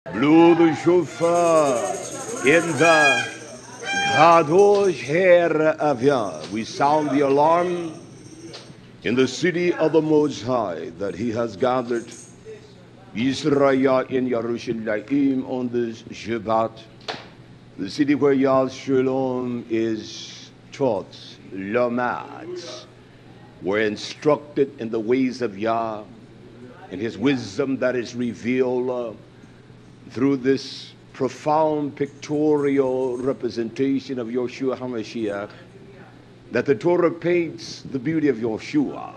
Blow the shofar in the Kadosh Her Avia. We sound the alarm in the city of the Most High that He has gathered Israel in Yerushalayim on this Shabbat, the city where Yah Shalom is taught, Lomad. We're instructed in the ways of Yah, in His wisdom that is revealed through this profound pictorial representation of Yeshua HaMashiach, that the Torah paints the beauty of Yeshua.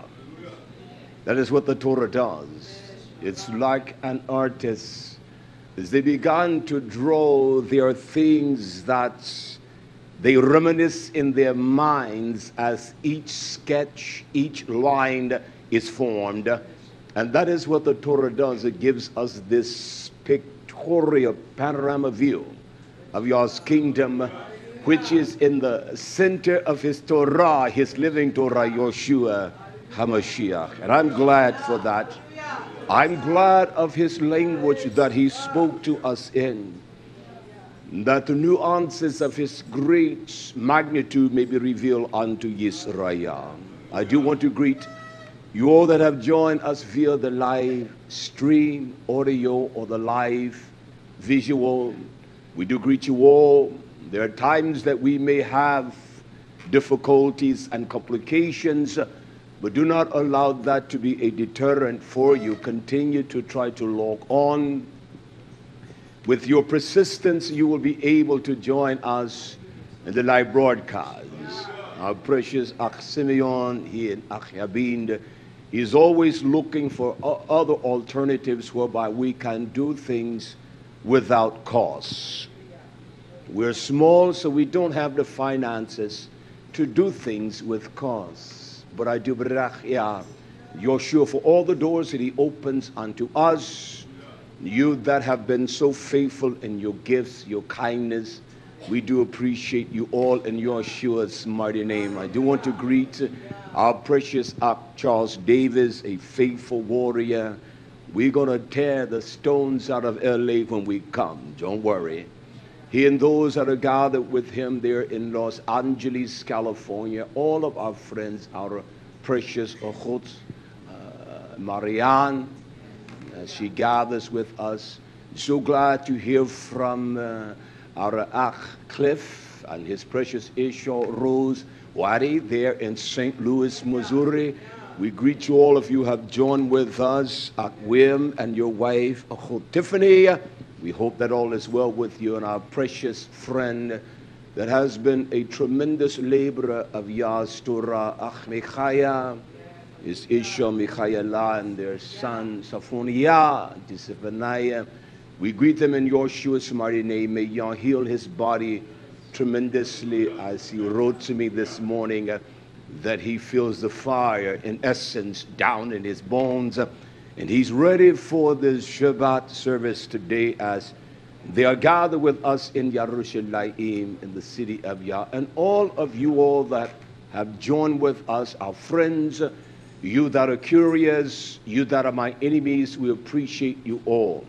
That is what the Torah does. It's like an artist. As they began to draw, there are things that they reminisce in their minds as each sketch, each line is formed. And that is what the Torah does. It gives us this pictorial panorama view of Yah's kingdom, which is in the center of His Torah, His living Torah, Yeshua HaMashiach. And I'm glad for that. I'm glad of His language that He spoke to us in, that the nuances of His great magnitude may be revealed unto Yisrael. I do want to greet you all that have joined us via the live stream, audio, or the live visual. We do greet you all. There are times that we may have difficulties and complications, but do not allow that to be a deterrent for you. Continue to try to log on. With your persistence, you will be able to join us in the live broadcast. Our precious Ach Simeon, he in Ach Yabind, is always looking for other alternatives whereby we can do things without cost. We're small, so we don't have the finances to do things with cost. But I do brach Yeshua for all the doors that He opens unto us. You that have been so faithful in your gifts, your kindness, we do appreciate you all in Yeshua's mighty name. I do want to greet our precious Charles Davis, a faithful warrior. We're going to tear the stones out of LA when we come. Don't worry. He and those that are gathered with him there in Los Angeles, California, all of our friends, our precious Ochot, Marianne, she gathers with us. So glad to hear from our Ach Cliff and his precious Isha Rose Wadi there in St. Louis, Missouri. We greet you all if you have joined with us, Ach Wim and your wife, Ochot Tiffany. We hope that all is well with you, and our precious friend that has been a tremendous laborer of Yah's Torah, Ach Michaya, is Isha Michaela and their son Saphonia, Disiphanaya. We greet them in Yeshua's mighty name. May Yah heal his body tremendously, as he wrote to me this morning that he feels the fire in essence down in his bones. And he's ready for this Shabbat service today as they are gathered with us in Yerushalayim, in the city of Yah. And all of you all that have joined with us, our friends, you that are curious, you that are my enemies, we appreciate you all.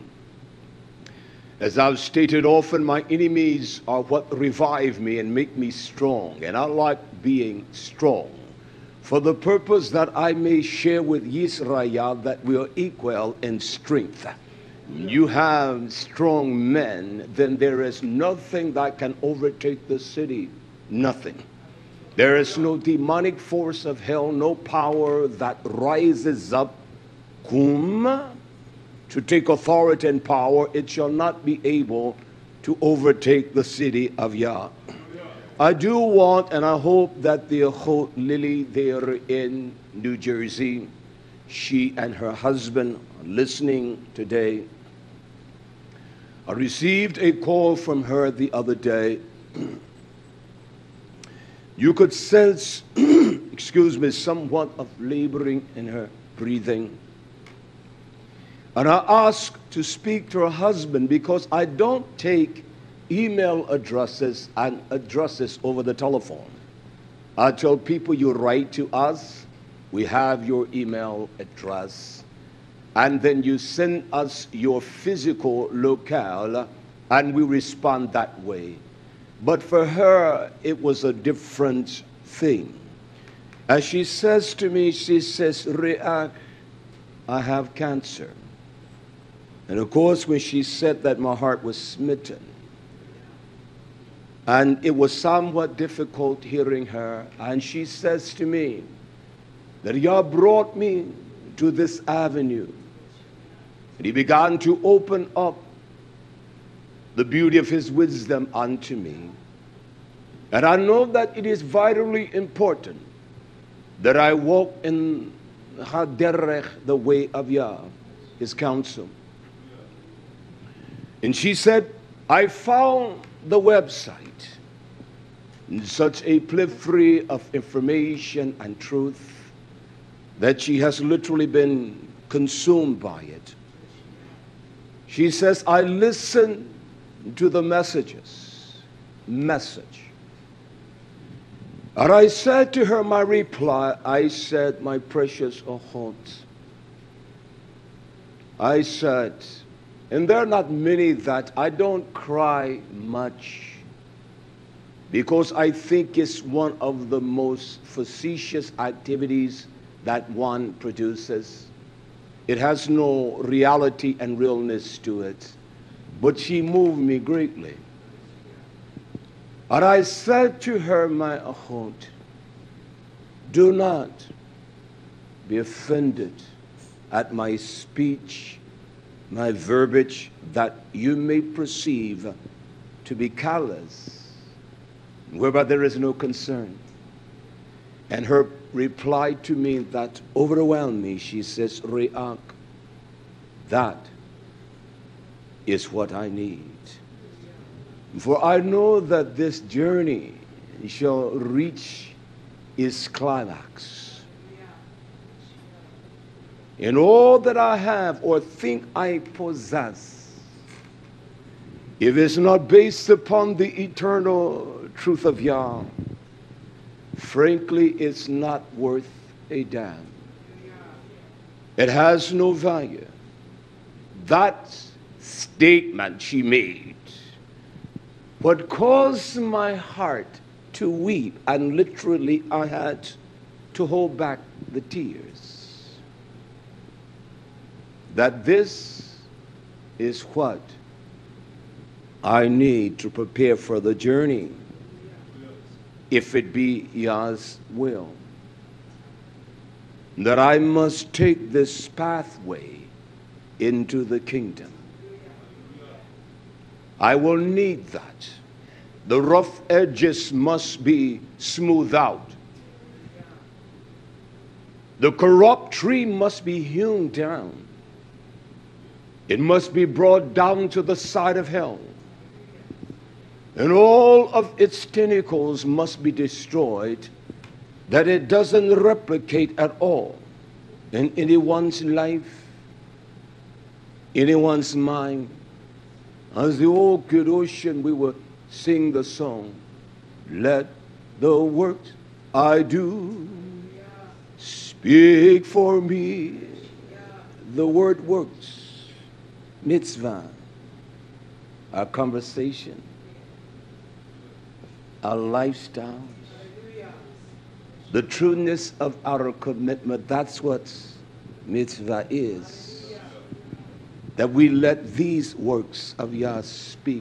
As I've stated often, my enemies are what revive me and make me strong. And I like being strong, for the purpose that I may share with Yisrael that we are equal in strength. You have strong men, then there is nothing that can overtake the city. Nothing. There is no demonic force of hell, no power that rises up to take authority and power. It shall not be able to overtake the city of Yah. I do want, and I hope that the Achot Lily there in New Jersey, she and her husband are listening today. I received a call from her the other day. You could sense, excuse me, somewhat of laboring in her breathing. And I asked to speak to her husband because I don't take email addresses and addresses over the telephone. I tell people, you write to us, we have your email address. and then you send us your physical locale, and we respond that way. But for her, it was a different thing. As she says to me, she says, React, I have cancer. And of course, when she said that, my heart was smitten. And it was somewhat difficult hearing her. And she says to me that Yah brought me to this avenue. And he began to open up the beauty of his wisdom unto me. And I know that it is vitally important that I walk in Haderech, the way of Yah, his counsel. And she said, I found the website, such a plethora of information and truth that she has literally been consumed by it. She says, I listen to the message. And I said to her, my reply, I said, my precious Ohot, I said, and there are not many that I don't cry much, because I think it's one of the most facetious activities that one produces. It has no reality and realness to it, but she moved me greatly. And I said to her, my Ahot, do not be offended at my speech, my verbiage, that you may perceive to be callous, whereby there is no concern. And her reply to me that overwhelmed me, she says, Re'ak, that is what I need. For I know that this journey shall reach its climax. In all that I have or think I possess, if it's not based upon the eternal truth of Yah, frankly, it's not worth a damn. It has no value. That statement she made, what caused my heart to weep, and literally I had to hold back the tears, that this is what I need to prepare for the journey, if it be Yah's will, that I must take this pathway into the kingdom. I will need that. The rough edges must be smoothed out. The corrupt tree must be hewn down. It must be brought down to the side of hell. And all of its tentacles must be destroyed, that it doesn't replicate at all in anyone's life, anyone's mind. As the old good ocean, we would sing the song, let the works I do speak for me. The word works, mitzvah, our conversation, our lifestyle, the trueness of our commitment. That's what mitzvah is. That we let these works of Yah speak.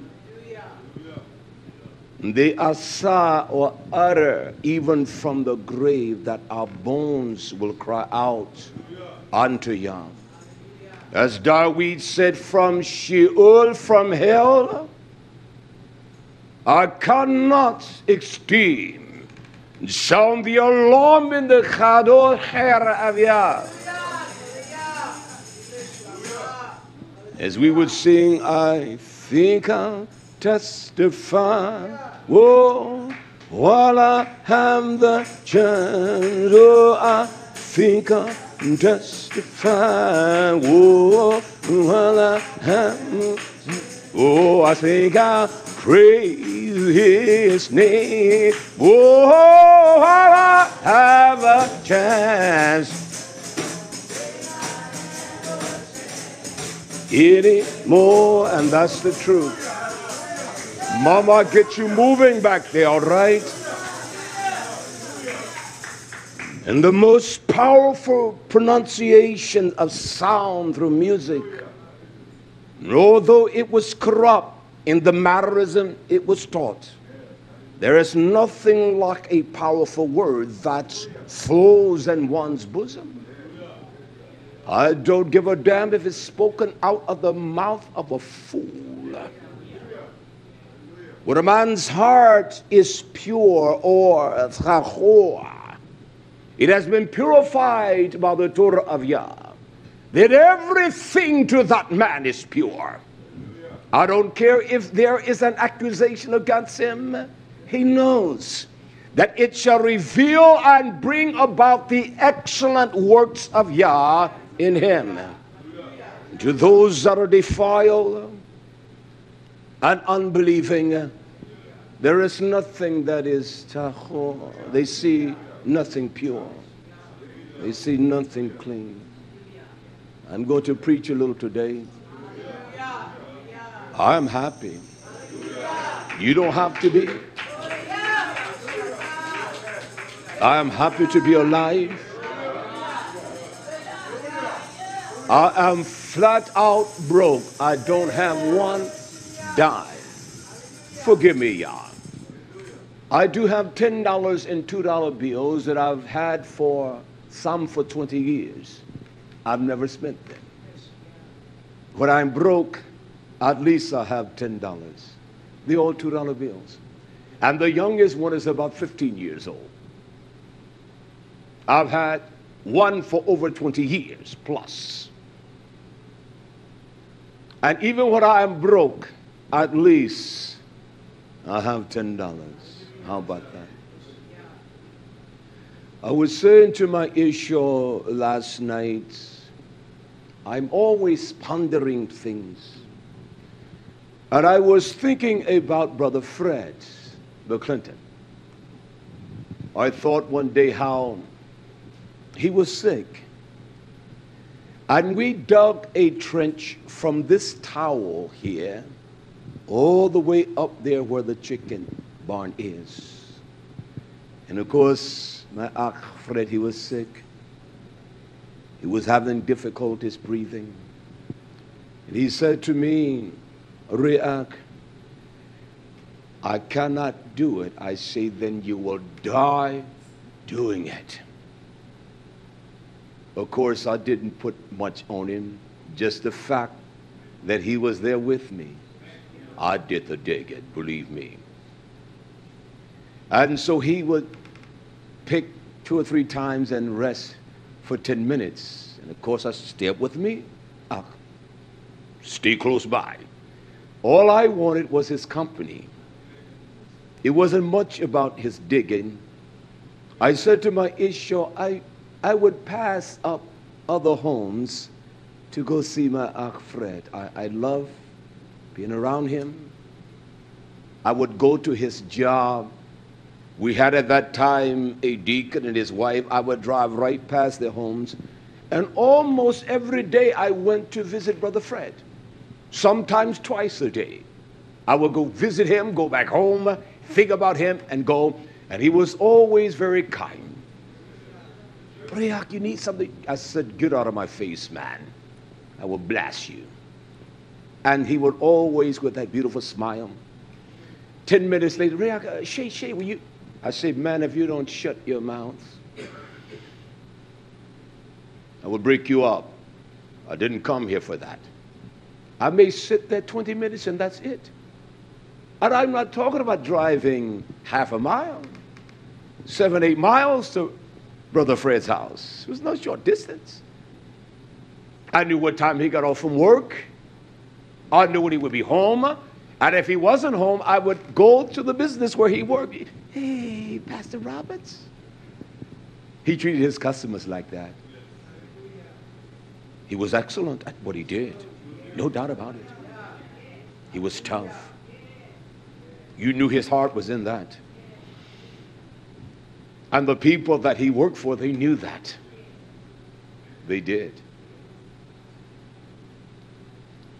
They asa or utter even from the grave, that our bones will cry out unto Yah. As David said, from Sheol, from hell, I cannot esteem. Sound the alarm in the Chador Her of Yah. As we would sing, I think I'll testify. Oh, while I have the chance, oh, I think I'll testify. Oh, while I have, oh, I think I'll praise his name. Oh, while I have a chance. anymore. And that's the truth. Mama, get you moving back there, all right? And the most powerful pronunciation of sound through music, although it was corrupt in the mannerism it was taught, there is nothing like a powerful word that flows in one's bosom. I don't give a damn if it's spoken out of the mouth of a fool. When a man's heart is pure, or tzachor, it has been purified by the Torah of Yah, then everything to that man is pure. I don't care if there is an accusation against him. He knows that it shall reveal and bring about the excellent works of Yah in him. To those that are defiled and unbelieving, there is nothing that is tahor. They see nothing pure. They see nothing clean. I'm going to preach a little today. I'm happy. You don't have to be. I am happy to be alive. I am flat out broke. I don't have one dime. Forgive me, y'all. I do have $10 and $2 bills that I've had for 20 years. I've never spent them. When I'm broke, at least I have $10. The old $2 bills. And the youngest one is about 15 years old. I've had one for over 20 years plus. And even when I am broke, at least I have $10. How about that? I was saying to my issue last night, I'm always pondering things. And I was thinking about Brother Fred McClinton. I thought one day how he was sick. And we dug a trench from this towel here all the way up there where the chicken barn is. And of course, my Akh Fred, he was sick. He was having difficulties breathing. And he said to me, Reak, I cannot do it. I say, then you will die doing it. Of course, I didn't put much on him. Just the fact that he was there with me. I did the digging, believe me. And so he would pick 2 or 3 times and rest for 10 minutes. And of course, I stay up with me. I stay close by. All I wanted was his company. It wasn't much about his digging. I said to my issue, I would pass up other homes to go see my Akh Fred. I love being around him. I would go to his job. We had at that time a deacon and his wife. I would drive right past their homes. And almost every day I went to visit Brother Fred. Sometimes twice a day. I would go visit him, go back home, think about him, and go. And he was always very kind. Reak, you need something? I said, get out of my face, man. I will blast you. And he would always, with that beautiful smile, 10 minutes later, Reak, Shay, will you? I said, man, if you don't shut your mouth, I will break you up. I didn't come here for that. I may sit there 20 minutes and that's it. And I'm not talking about driving half a mile, 7, 8 miles to Brother Fred's house. It was no short distance. I knew what time he got off from work. I knew when he would be home. And if he wasn't home, I would go to the business where he worked. Hey, Pastor Roberts. He treated his customers like that. He was excellent at what he did. No doubt about it. He was tough. You knew his heart was in that. And the people that he worked for, they knew that. They did.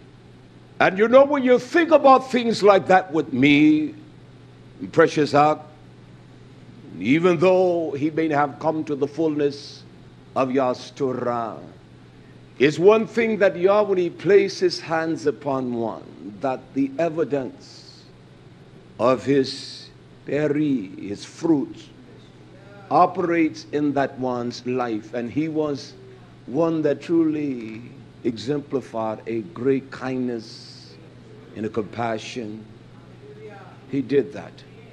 And you know, when you think about things like that with me, precious heart, even though he may have come to the fullness of Yah's Torah, it's one thing that Yah, when he placed his hands upon one, that the evidence of his peri, his fruit, operates in that one's life. And he was one that truly exemplified a great kindness and a compassion. He did that.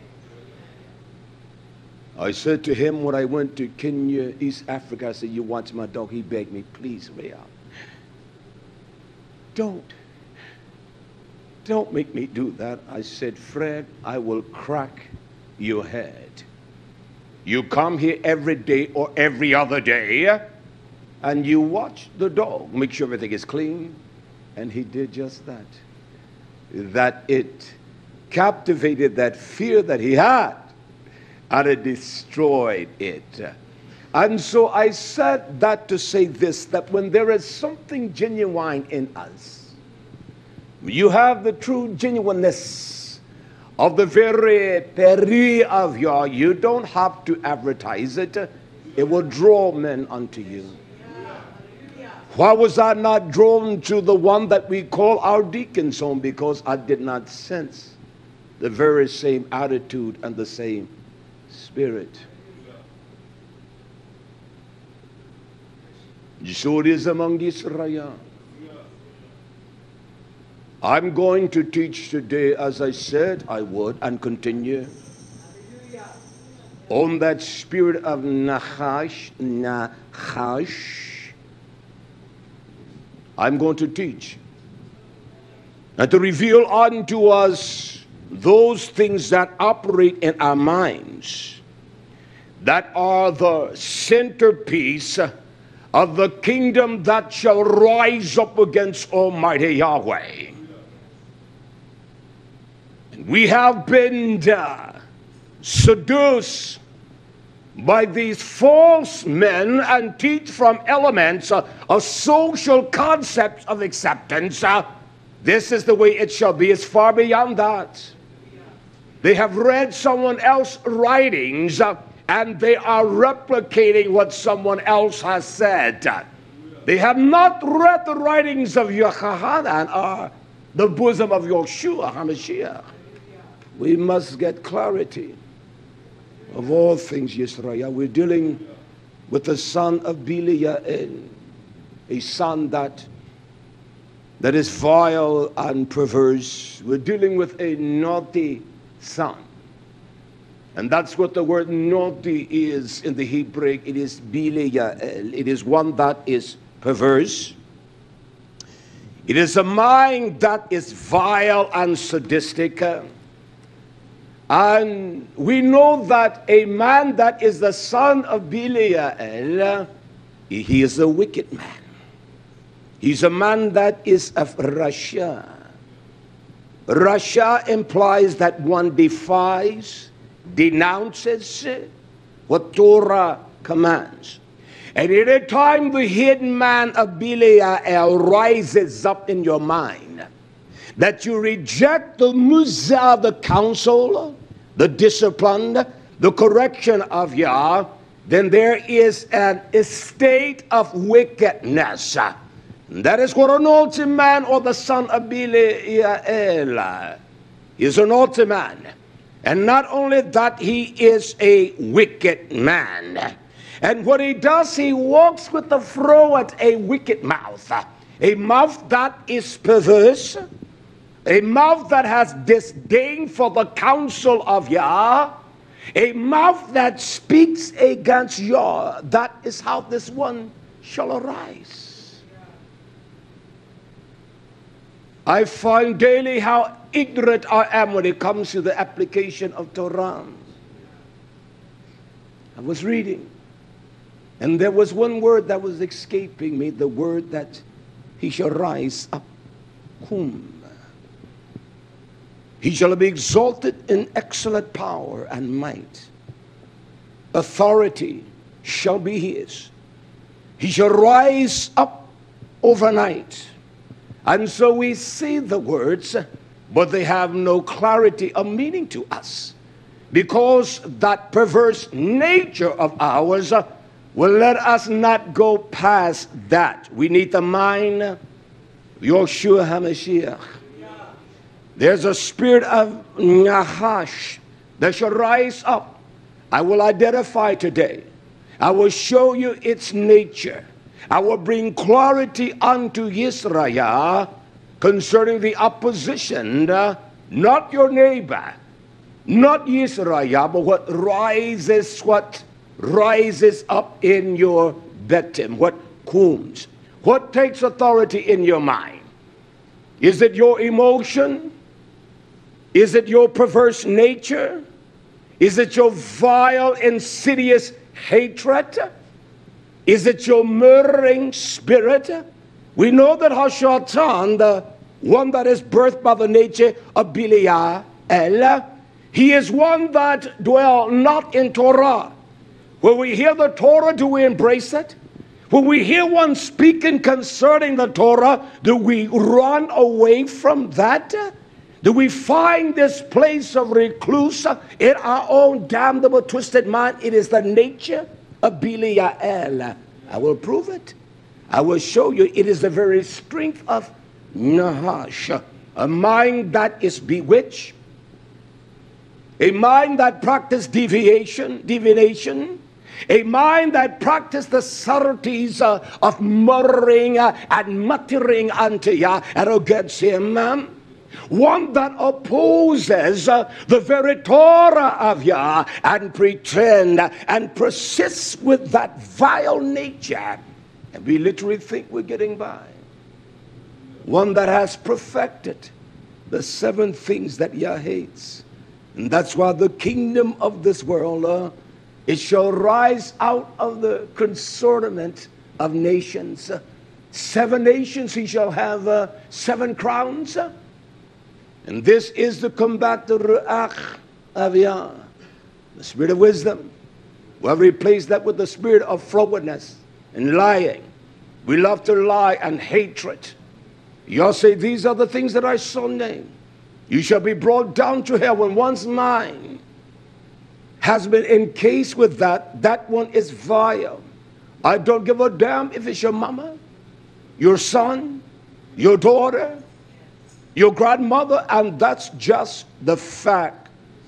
I said to him when I went to Kenya, East Africa, I said, you watch my dog. He begged me, please, Ray, don't make me do that. I said, Fred, I will crack your head. You come here every day or every other day, and you watch the dog, make sure everything is clean. And he did just that. That it captivated that fear that he had, and it destroyed it. And so I said that to say this, that when there is something genuine in us, you have the true genuineness of the very peri of Yah, you don't have to advertise it. It will draw men unto you. Why was I not drawn to the one that we call our deacon's home? Because I did not sense the very same attitude and the same spirit. So it is among Israel. I'm going to teach today, as I said I would, and continue on that spirit of Nachash. I'm going to teach and to reveal unto us those things that operate in our minds that are the centerpiece of the kingdom that shall rise up against Almighty Yahweh. And we have been seduced by these false men and teach from elements of social concepts of acceptance. This is the way it shall be. It's far beyond that. They have read someone else's writings and they are replicating what someone else has said. They have not read the writings of Yochanan or the bosom of Yeshua HaMashiach. We must get clarity of all things, Yisrael. We're dealing with the son of Belial, a son that is vile and perverse. We're dealing with a naughty son. And that's what the word naughty is in the Hebrew. It is Belial. It is one that is perverse. It is a mind that is vile and sadistic. And we know that a man that is the son of Belial, he is a wicked man. He's a man that is of Rasha. Rasha implies that one defies, denounces what Torah commands. And any time the hidden man of Belial rises up in your mind, that you reject the muzah, the counsel, the discipline, the correction of Yah, then there is an estate of wickedness. That is what an naughty man or the son of Belial is, a naughty man. And not only that, he is a wicked man. And what he does, he walks with the froward, a wicked mouth. A mouth that is perverse. A mouth that has disdain for the counsel of Yah. A mouth that speaks against Yah. That is how this one shall arise. I find daily how ignorant I am when it comes to the application of Torah. I was reading, and there was one word that was escaping me, the word that he shall rise up. Whom? He shall be exalted in excellent power and might. Authority shall be his. He shall rise up overnight And so we see the words, but they have no clarity of meaning to us, because that perverse nature of ours will let us not go past that. We need the mind, Yeshua HaMashiach. There's a spirit of Nahash that shall rise up. I will identify today. I will show you its nature. I will bring clarity unto Israel concerning the opposition, not your neighbor, not Israel, but what rises up in your betim, what comes, what takes authority in your mind. Is it your emotion? Is it your perverse nature? Is it your vile, insidious hatred? Is it your murdering spirit? We know that Hashatan, the one that is birthed by the nature of Belial, he is one that dwell not in Torah. When we hear the Torah, do we embrace it? When we hear one speaking concerning the Torah, do we run away from that? Do we find this place of recluse in our own damnable, twisted mind? It is the nature of Belial. I will prove it. I will show you it is the very strength of Nahash, a mind that is bewitched, a mind that practices divination, a mind that practices the subtleties of murmuring and muttering unto Yah and against him. One that opposes the very Torah of Yah and pretend and persists with that vile nature. And we literally think we're getting by. One that has perfected the 7 things that Yah hates. And that's why the kingdom of this world, it shall rise out of the consortment of nations. 7 nations, he shall have 7 crowns. And this is to combat the Ruach of Yah, the spirit of wisdom. We have replaced that with the spirit of frowardness and lying. We love to lie and hatred. Yah say, these are the things that I shall name. You shall be brought down to hell. When one's mind has been encased with that, that one is vile. I don't give a damn if it's your mama, your son, your daughter, your grandmother, and that's just the fact.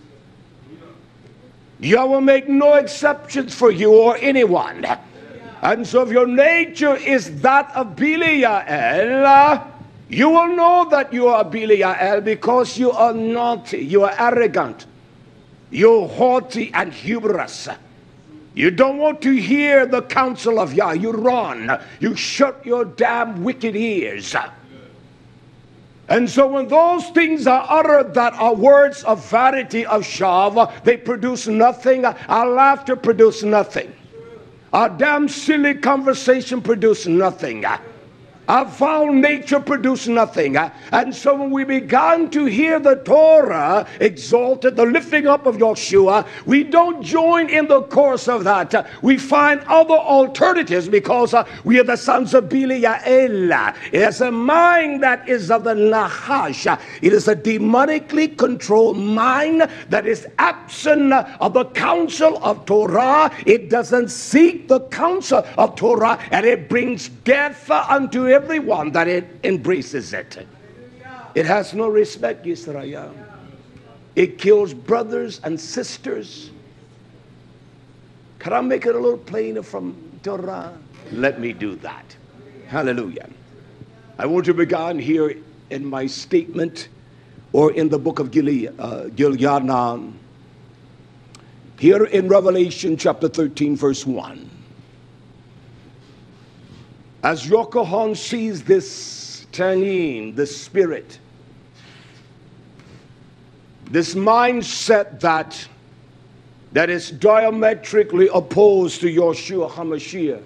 Yah will make no exceptions for you or anyone. And so if your nature is that of Belial, you will know that you are Belial because you are naughty, you are arrogant, you're haughty and hubris. You don't want to hear the counsel of Yah. You run. You shut your damn wicked ears. And so when those things are uttered that are words of vanity, of shav, they produce nothing. Our laughter produces nothing. Our damn silly conversation produces nothing. Our foul nature produced nothing. And so when we began to hear the Torah exalted, the lifting up of Yeshua, we don't join in the course of that. We find other alternatives because we are the sons of Belial. It is a mind that is of the Nahash. It is a demonically controlled mind that is absent of the counsel of Torah. It doesn't seek the counsel of Torah, and it brings death unto everyone that it embraces it. It has no respect, Israel. It kills brothers and sisters. Can I make it a little plainer from Torah? Let me do that. Hallelujah. I want to begin here in my statement, or in the book of Gilyanan, here in Revelation chapter 13 verse 1. As Yochanan sees this Tanin, the spirit, this mindset that is diametrically opposed to Yeshua HaMashiach,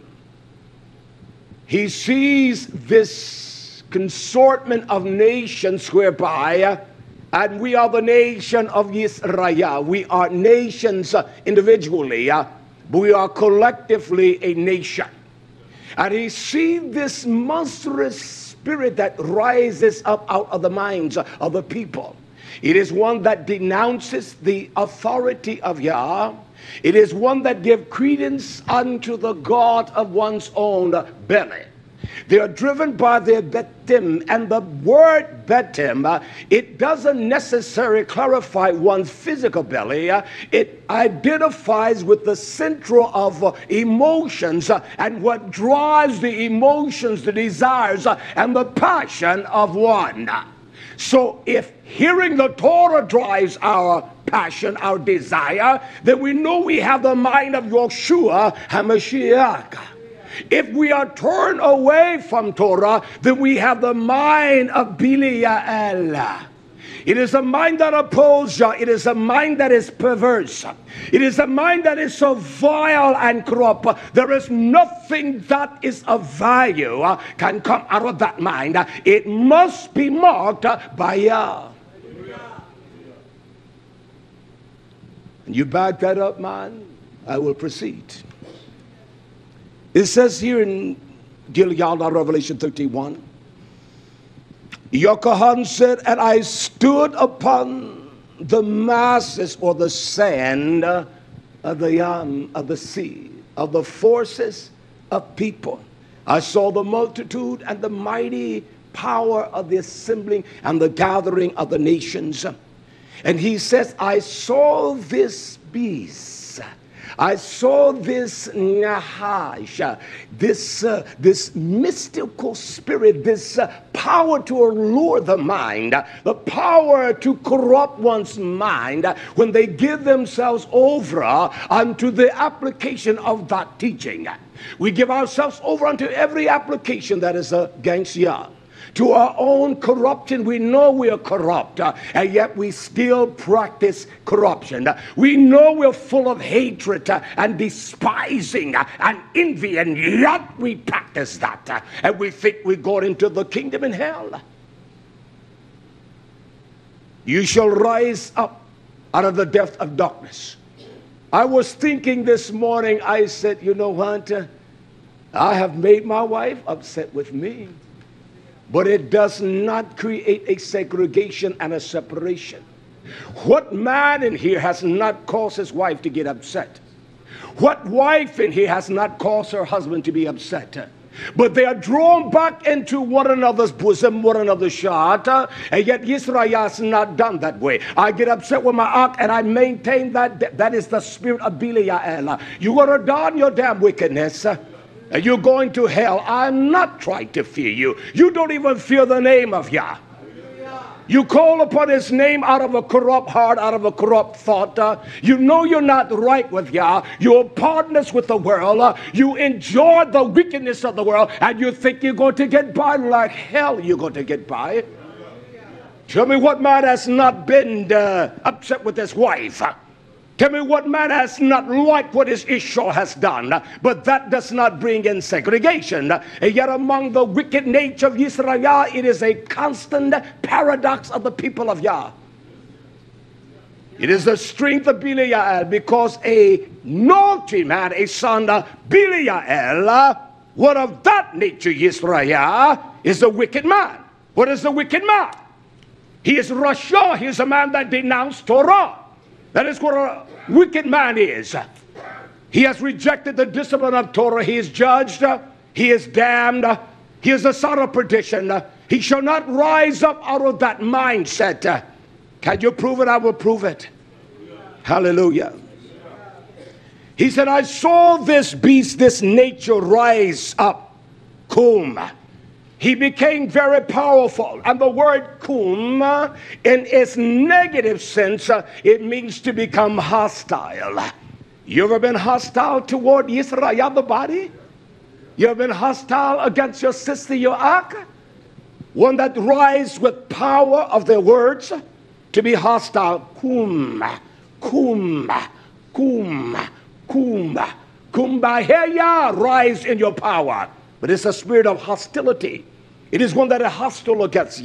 he sees this consortment of nations whereby, and we are the nation of Israel. We are nations individually, but we are collectively a nation. And he sees this monstrous spirit that rises up out of the minds of the people. It is one that denounces the authority of Yah. It is one that gives credence unto the God of one's own belly. They are driven by their betim, and the word betim, it doesn't necessarily clarify one's physical belly. It identifies with the center of emotions and what drives the emotions, the desires, and the passion of one. So if hearing the Torah drives our passion, our desire, then we know we have the mind of Yeshua HaMashiach. If we are turned away from Torah, then we have the mind of Belial. It is a mind that opposes Yah. It is a mind that is perverse. It is a mind that is so vile and corrupt. There is nothing that is of value can come out of that mind. It must be marked by Yah. And you back that up, man, I will proceed. It says here in Gilead, Revelation 31, Yochanan said, and I stood upon the masses or the sand of the Yam, of the sea, of the forces of people. I saw the multitude and the mighty power of the assembling and the gathering of the nations. And he says, I saw this beast. I saw this Nahash, this mystical spirit, this power to allure the mind, the power to corrupt one's mind when they give themselves over unto the application of that teaching. We give ourselves over unto every application that is against Yah. To our own corruption, we know we are corrupt, and yet we still practice corruption. We know we're full of hatred and despising and envy, and yet we practice that. And we think we got into the kingdom in hell. You shall rise up out of the depth of darkness. I was thinking this morning, I said, you know what? I have made my wife upset with me. But it does not create a segregation and a separation. What man in here has not caused his wife to get upset? What wife in here has not caused her husband to be upset? But they are drawn back into one another's bosom, one another's shot, and yet Yisrael has not done that way. I get upset with my ark and I maintain that is the spirit of Belial. You want to die in your damn wickedness. You're going to hell. I'm not trying to fear you. You don't even fear the name of Yah. You call upon his name out of a corrupt heart, out of a corrupt thought. You know you're not right with Yah. You're partners with the world. You enjoy the wickedness of the world, and you think you're going to get by. Like hell you're going to get by. Tell me what man has not been upset with his wife. Tell me what man has not liked what his Ishmael has done, but that does not bring in segregation. And yet among the wicked nature of Israel, it is a constant paradox of the people of Yah. It is the strength of Belial, because a naughty man, a son of Belial, what of that nature Israel is a wicked man. What is the wicked man? He is Rasha. He is a man that denounced Torah. That is what a wicked man is. He has rejected the discipline of Torah. He is judged. He is damned. He is the son of perdition. He shall not rise up out of that mindset. Can you prove it? I will prove it. Hallelujah. He said, I saw this beast, this nature rise up. Kum. He became very powerful. And the word kum, in its negative sense, it means to become hostile. You ever been hostile toward Israel, the body? You ever been hostile against your sister, your ark? One that rise with power of their words to be hostile. Kum, kum, kum, kum. Kumbaya, rise in your power. But it's a spirit of hostility. It is one that is hostile against Yah.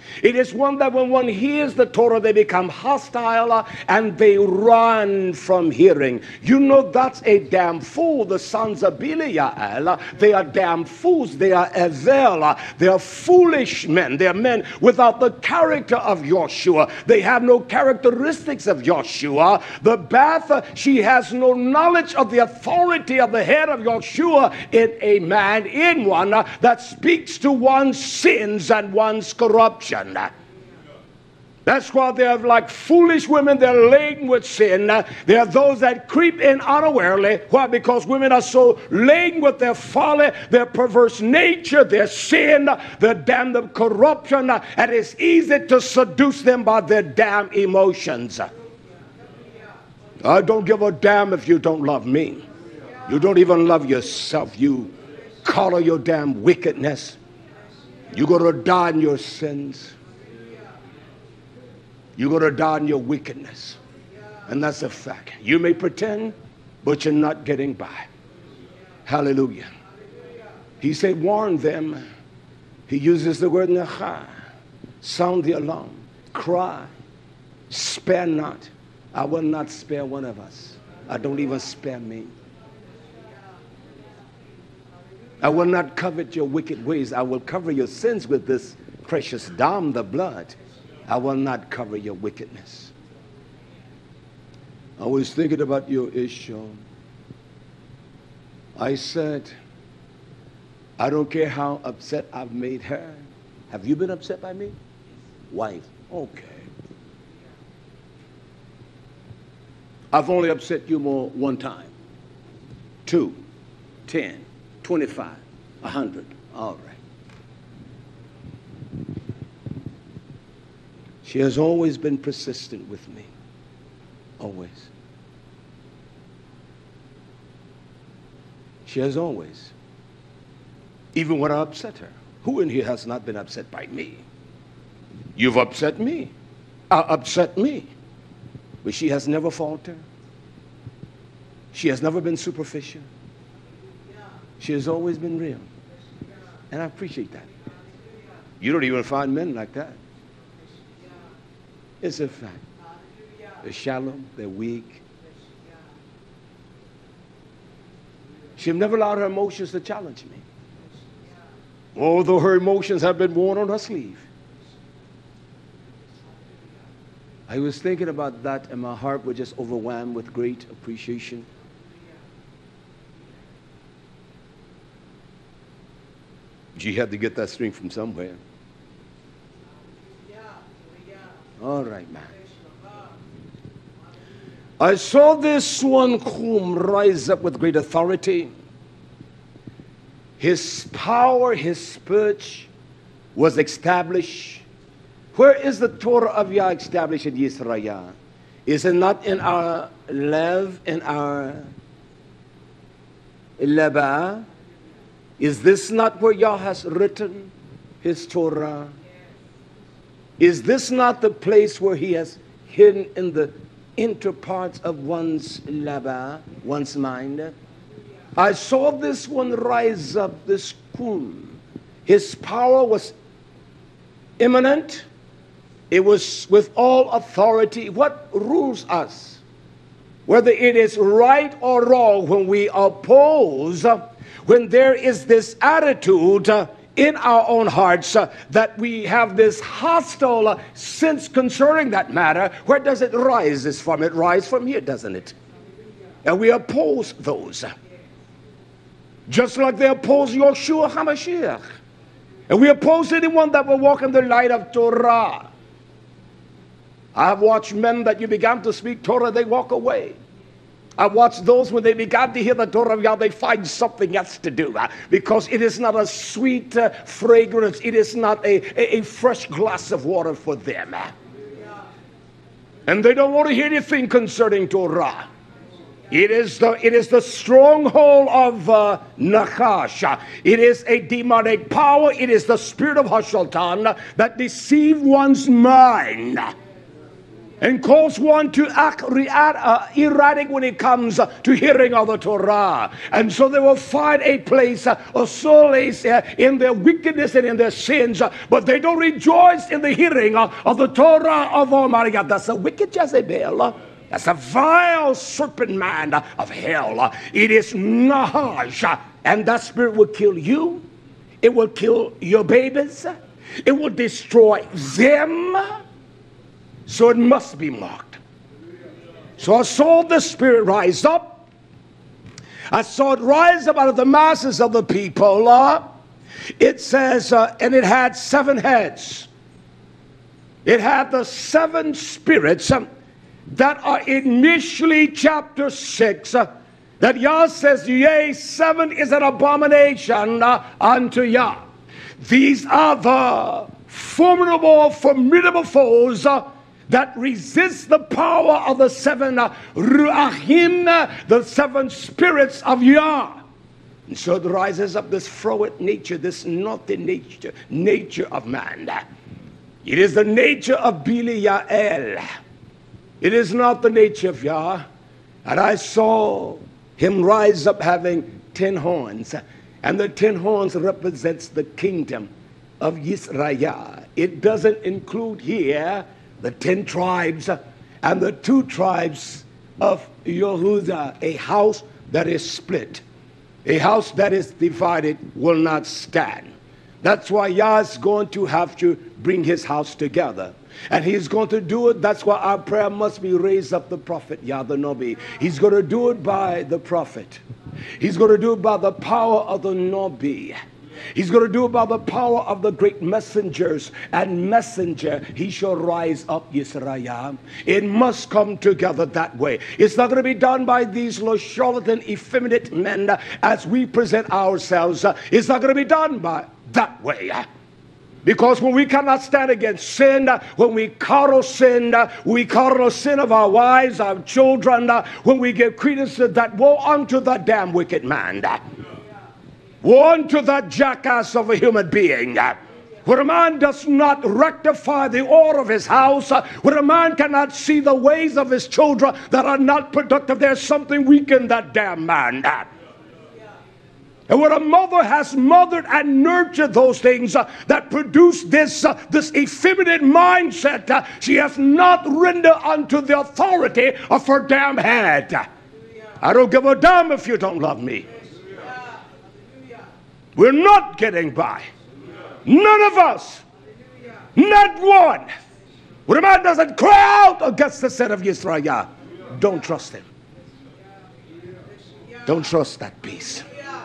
It is one that when one hears the Torah, they become hostile and they run from hearing. You know that's a damn fool. The sons of Belial, they are damn fools. They are Evel. They are foolish men. They are men without the character of Yeshua. They have no characteristics of Yeshua. The Bath, she has no knowledge of the authority of the head of Yeshua in a man, in one that speaks to one's sins and one's corruption. That's why they're like foolish women. They're laden with sin. There are those that creep in unawarely. Why? Because women are so laden with their folly, their perverse nature, their sin, their damned corruption, and it's easy to seduce them by their damn emotions. I don't give a damn if you don't love me. You don't even love yourself. You color your damn wickedness. You're going to die in your sins. You're going to die in your wickedness. And that's a fact. You may pretend, but you're not getting by. Hallelujah. He said, warn them. He uses the word nacha. Sound the alarm. Cry. Spare not. I will not spare one of us. I don't even spare me. I will not covet your wicked ways. I will cover your sins with this precious dam, the blood. I will not cover your wickedness. I was thinking about your issue. I said, I don't care how upset I've made her. Have you been upset by me? Wife. Okay. I've only upset you more one time. 2, 10, 25, 100. All right. She has always been persistent with me. Always. She has always. Even when I upset her. Who in here has not been upset by me? You've upset me. Upset me. But she has never faltered. She has never been superficial. She has always been real. And I appreciate that. You don't even find men like that. It's a fact. They're shallow, they're weak. She's never allowed her emotions to challenge me. Although her emotions have been worn on her sleeve. I was thinking about that and my heart was just overwhelmed with great appreciation. She had to get that strength from somewhere. All right, man. I saw this one whom rise up with great authority. His power, his spirit was established. Where is the Torah of Yah established in Yisrael? Is it not in our Lev, in our Leba? Is this not where Yah has written his Torah? Is this not the place where he has hidden in the inner parts of one's Leba, one's mind? I saw this one rise up, this Kum. His power was imminent. It was with all authority. What rules us? Whether it is right or wrong when we oppose, when there is this attitude in our own hearts that we have this hostile sense concerning that matter, where does it rise this from? It rises from here, doesn't it? And we oppose those. Just like they oppose Yeshua HaMashiach. And we oppose anyone that will walk in the light of Torah. I have watched men that you began to speak Torah, they walk away. I watched those when they began to hear the Torah of Yah, they find something else to do. Because it is not a sweet fragrance. It is not a fresh glass of water for them. And they don't want to hear anything concerning Torah. It is the stronghold of Nachash. It is a demonic power. It is the spirit of Hashaltan that deceives one's mind. and cause one to act erratic when it comes to hearing of the Torah. And so they will find a place of solace in their wickedness and in their sins, but they don't rejoice in the hearing of the Torah of Almighty God. That's a wicked Jezebel. That's a vile serpent man of hell. It is Nahash, and that spirit will kill you. It will kill your babies. It will destroy them. So it must be marked. So I saw the spirit rise up. I saw it rise up out of the masses of the people. It says, and it had 7 heads. It had the 7 spirits that are initially chapter 6. That Yah says, yea, 7 is an abomination unto Yah. These are the formidable foes that resist the power of the 7 Ruachim, the 7 spirits of Yah. And so it rises up this froward nature, this naughty nature of man. It is the nature of Belial. It is not the nature of Yah. And I saw him rise up having 10 horns. And the 10 horns represents the kingdom of Yisrael. It doesn't include here the 10 tribes and the 2 tribes of Yehuda. A house that is split, a house that is divided will not stand. That's why Yah is going to have to bring his house together. And he's going to do it. That's why our prayer must be raise up the prophet Yah the Nabi. He's going to do it by the prophet. He's going to do it by the power of the Nabi. He's going to do it by the power of the great messengers and messenger. He shall rise up, Yisrael. It must come together that way. It's not going to be done by these charlatan, effeminate men as we present ourselves. It's not going to be done by that way. Because when we cannot stand against sin, when we coddle sin of our wives, our children, when we give credence to that, woe unto that damn wicked man. Woe unto that jackass of a human being. When a man does not rectify the order of his house, when a man cannot see the ways of his children that are not productive, there's something weak in that damn man. And when a mother has mothered and nurtured those things that produce this effeminate mindset, she has not rendered unto the authority of her damn head. I don't give a damn if you don't love me. We're not getting by. None of us. Not one. When a man doesn't cry out against the sin of Yisrael, don't trust him. Don't trust that beast.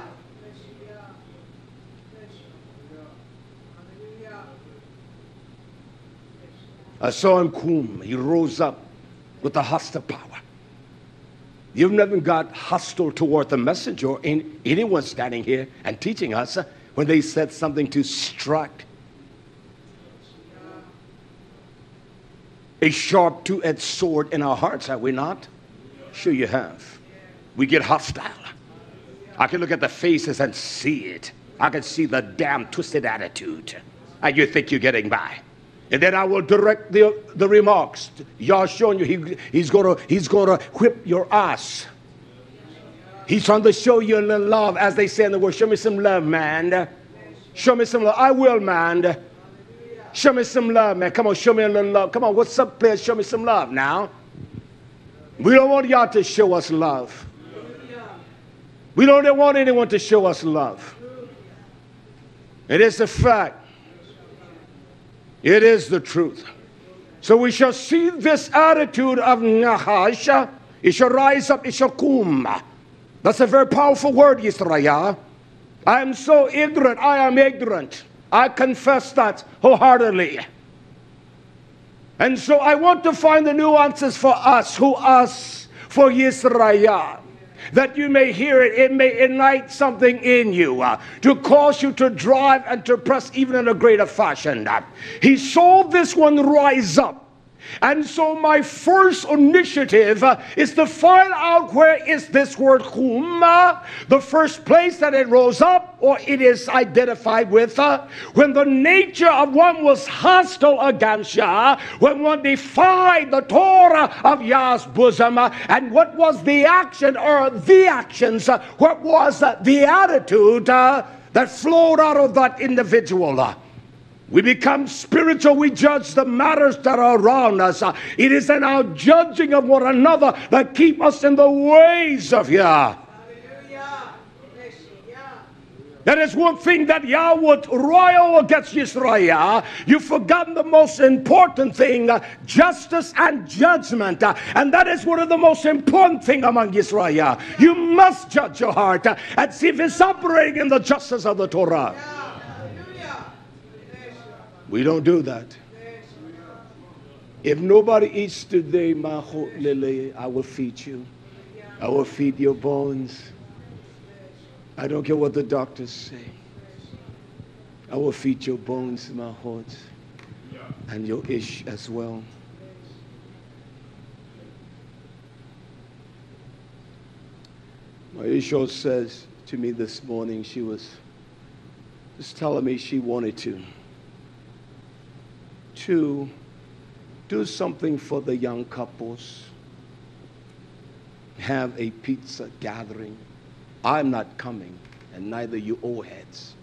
I saw him come. He rose up with a hostile power. You've never got hostile toward the messenger or anyone standing here and teaching us when they said something to strike a sharp two-edged sword in our hearts, have we not? Sure you have. We get hostile. I can look at the faces and see it. I can see the damn twisted attitude. And you think you're getting by. And then I will direct the remarks. Yah showing you he's gonna whip your ass. He's trying to show you a little love, as they say in the word. Show me some love, man. Show me some love. I will, man. Show me some love, man. Come on, show me a little love. Come on, what's up, players? Show me some love now. We don't want y'all to show us love. We don't want anyone to show us love. It is a fact. It is the truth. So we shall see this attitude of Nahash. It shall rise up, it shall come. That's a very powerful word, Yisrael. I am so ignorant. I am ignorant. I confess that wholeheartedly. And so I want to find the nuances for us, for Yisrael. That you may hear it, it may ignite something in you to cause you to drive and to press even in a greater fashion. He saw this one rise up. And so my first initiative is to find out where is this word whom, the first place that it rose up or it is identified with, when the nature of one was hostile against Yah, when one defied the Torah of Yah's bosom, and what was the action or the actions, what was the attitude that flowed out of that individual. We become spiritual. We judge the matters that are around us. It is in our judging of one another that keep us in the ways of Yah. That is one thing that Yah would roil against Israel. You've forgotten the most important thing, justice and judgment. And that is one of the most important things among Israel. You must judge your heart and see if it's operating in the justice of the Torah. We don't do that. If nobody eats today, I will feed you. I will feed your bones. I don't care what the doctors say. I will feed your bones, my heart, and your ish as well. My Isho says to me this morning, she was just telling me she wanted to do something for the young couples, have a pizza gathering. I'm not coming, and neither you old heads.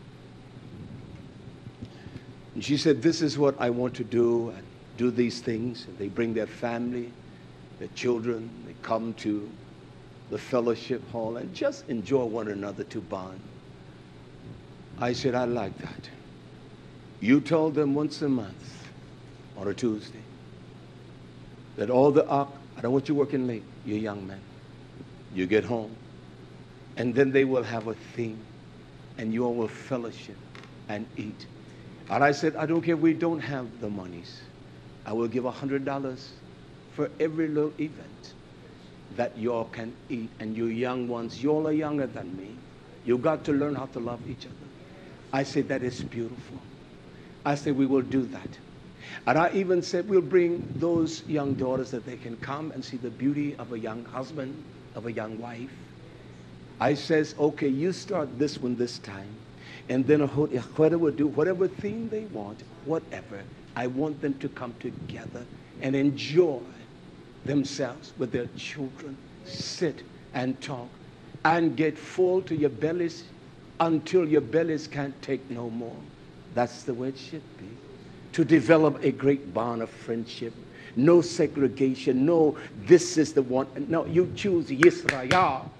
And she said, this is what I want to do, and do these things. And they bring their family, their children, they come to the fellowship hall and just enjoy one another to bond. I said, I like that. You tell them once a month, on a Tuesday, that all I don't want you working late, you young man. You get home, and then they will have a theme, and you all will fellowship and eat. And I said, I don't care if we don't have the monies. I will give $100 for every little event that y'all can eat. And you young ones, y'all are younger than me. You got to learn how to love each other. I said, that is beautiful. I said, we will do that. And I even said, we'll bring those young daughters that they can come and see the beauty of a young husband, of a young wife. I says, okay, you start this one this time. And then whatever do, whatever thing they want, whatever, I want them to come together and enjoy themselves with their children, sit and talk, and get full to your bellies until your bellies can't take no more. That's the way it should be. To develop a great bond of friendship. No segregation. No, this is the one. No, you choose Yisrael.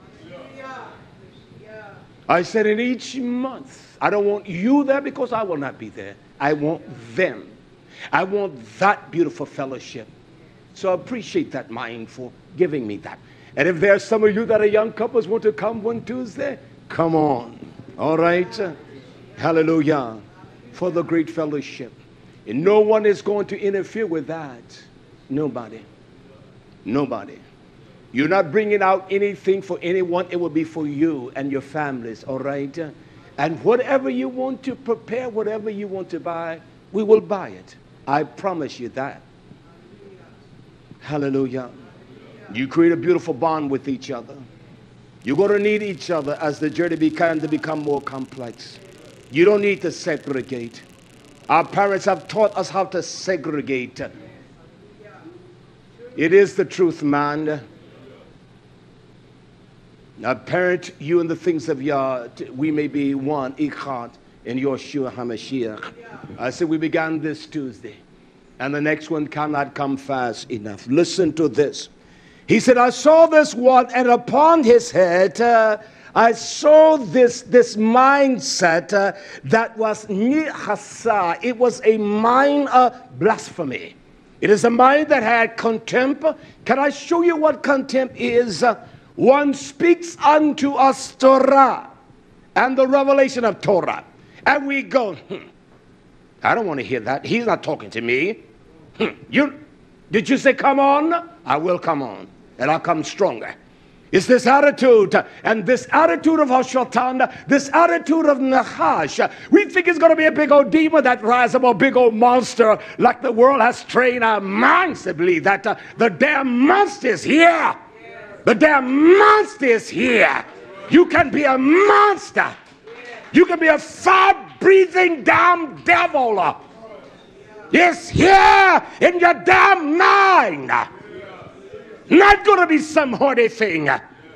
I said in each month, I don't want you there because I will not be there. I want them. I want that beautiful fellowship. So I appreciate that mind for giving me that. And if there's some of you that are young couples want to come one Tuesday, come on. All right? Hallelujah. For the great fellowship. And no one is going to interfere with that. Nobody. Nobody. You're not bringing out anything for anyone. It will be for you and your families, all right? And whatever you want to prepare, whatever you want to buy, we will buy it. I promise you that. Hallelujah. You create a beautiful bond with each other. You're going to need each other as the journey began to become more complex. You don't need to segregate. Our parents have taught us how to segregate. It is the truth, man. Now, parent you in the things of Yah, we may be one, Ikhad, in Yeshua HaMashiach. I said we began this Tuesday, and the next one cannot come fast enough. Listen to this. He said, I saw this one, and upon his head, I saw this mindset that was nihasa. It was a mind of blasphemy. It is a mind that had contempt. Can I show you what contempt is? One speaks unto us Torah and the revelation of Torah. And we go, I don't want to hear that. He's not talking to me. Did you say come on? I will come on. And I'll come stronger. It's this attitude, and this attitude of Hashatan, this attitude of Nahash. We think it's going to be a big old demon that rises up, a big old monster, like the world has trained our minds to believe that the damn monster is here. The damn monster is here. You can be a monster. You can be a fire-breathing damn devil. It's here in your damn mind. Not going to be some horny thing.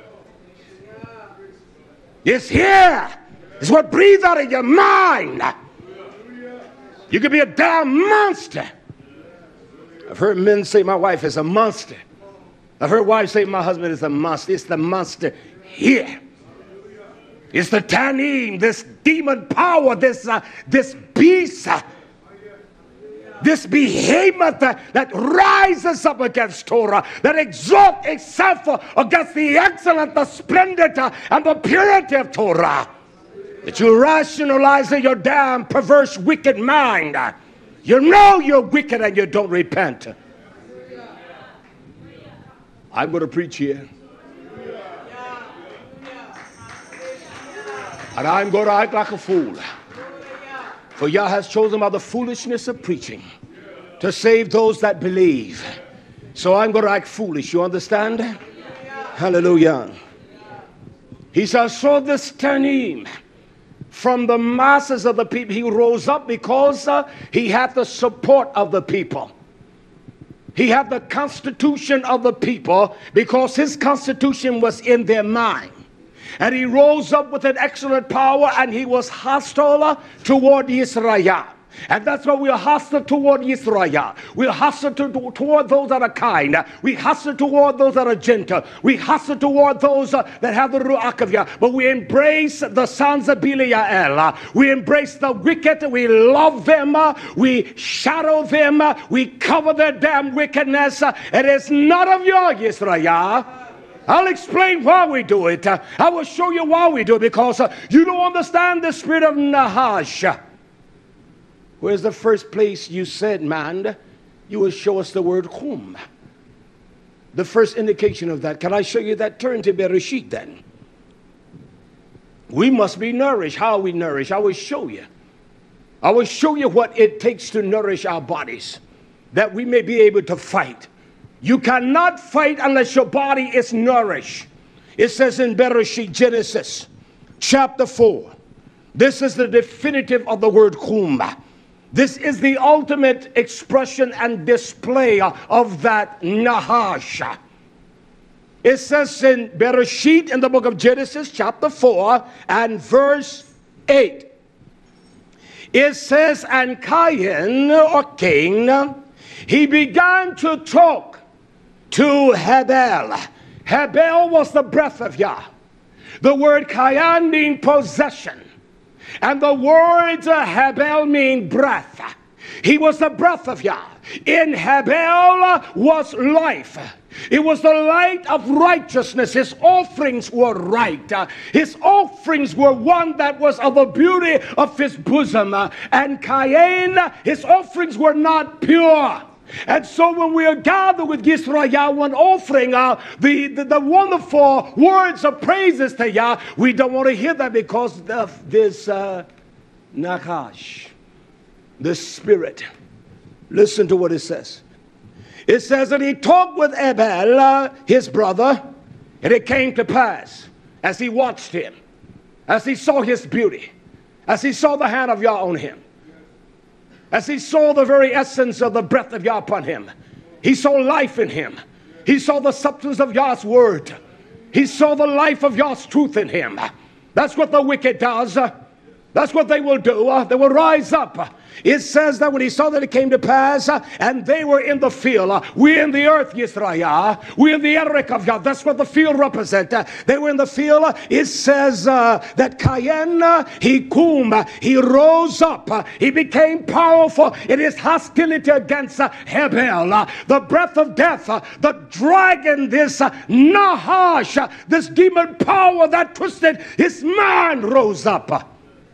It's here. It's what breathes out of your mind. You could be a damn monster. I've heard men say my wife is a monster. I've heard wives say my husband is a monster. It's the monster here. It's the Tannim, this demon power, this beast. This behemoth that rises up against Torah, that exalts itself against the excellent, the splendid, and the purity of Torah. That you rationalize in your damn perverse, wicked mind. You know you're wicked and you don't repent. I'm going to preach here. And I'm going to act like a fool. For Yah has chosen by the foolishness of preaching to save those that believe. So I'm going to act foolish. You understand? Hallelujah. He said, I saw this Tannim from the masses of the people. He rose up because he had the support of the people. He had the constitution of the people because his constitution was in their mind. And he rose up with an excellent power, and he was hostile toward Israel. And that's why we are hostile toward Israel. We are hostile toward those that are kind. We hostile toward those that are gentle. We hostile toward those that have the Ruach of Yah. But we embrace the sons of Belial. We embrace the wicked. We love them. We shadow them. We cover their damn wickedness. It is not of Yah, Israel. I'll explain why we do it. I will show you why we do it, because you don't understand the spirit of Nahash. Where's the first place you said, man, you will show us the word Kum? The first indication of that. Can I show you that? Turn to Bereshit then. We must be nourished. How are we nourished? I will show you. I will show you what it takes to nourish our bodies, that we may be able to fight. You cannot fight unless your body is nourished. It says in Bereshit, Genesis chapter 4. This is the definitive of the word Kum. This is the ultimate expression and display of that Nahash. It says in Bereshit, in the book of Genesis chapter 4 and verse 8. It says, and Cain, or Cain, he began to talk to Hebel. Hebel was the breath of Yah. The word Cain means possession. And the word Hebel means breath. He was the breath of Yah. In Hebel was life. It was the light of righteousness. His offerings were right. His offerings were one that was of the beauty of his bosom. And Cain, his offerings were not pure. And so when we are gathered with Yisrael, one offering the wonderful words of praises to Yah, we don't want to hear that because of this Nahash, this spirit. Listen to what it says. It says that he talked with Abel, his brother, and it came to pass as he watched him, as he saw his beauty, as he saw the hand of Yah on him, as he saw the very essence of the breath of Yah upon him. He saw life in him. He saw the substance of Yah's word. He saw the life of Yah's truth in him. That's what the wicked does. That's what they will do. They will rise up. It says that when he saw that it came to pass, and they were in the field. We're in the earth, Yisrael. We're in the Eric of God. That's what the field represents. They were in the field. It says that Cain, he rose up. He became powerful in his hostility against Hebel. The breath of death, the dragon, this Nahash, this demon power that twisted his mind rose up.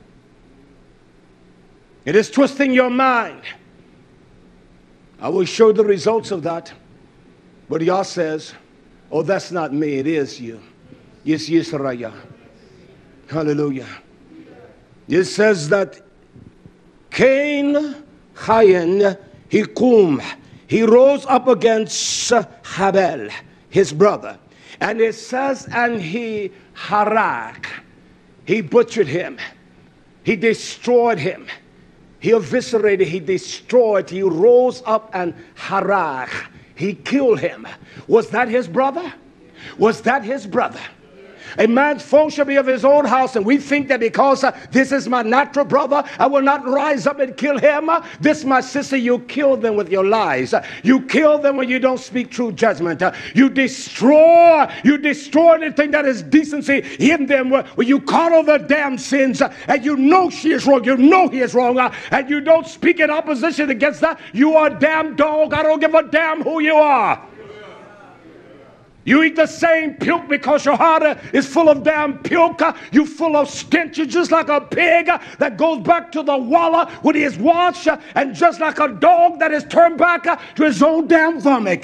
It is twisting your mind. I will show the results of that. But Yah says, Oh, that's not me. It is you. It's Yisrael. Hallelujah. It says that Cain, Chayin, he rose up against Habel, his brother. And it says, and he harak. He butchered him. He destroyed him. He eviscerated, he destroyed, he rose up and harak. He killed him. Was that his brother? Was that his brother? A man's foe shall be of his own house, and we think that because this is my natural brother, I will not rise up and kill him. This, my sister, you kill them with your lies. You kill them when you don't speak true judgment. You destroy anything that is decency in them when you coddle the damn sins, and you know she is wrong, you know he is wrong, and you don't speak in opposition against that. You are a damn dog. I don't give a damn who you are. You eat the same puke because your heart is full of damn puke. You full of stench. You're just like a pig that goes back to the wallow when he is washed, and just like a dog that is turned back to his own damn vomit.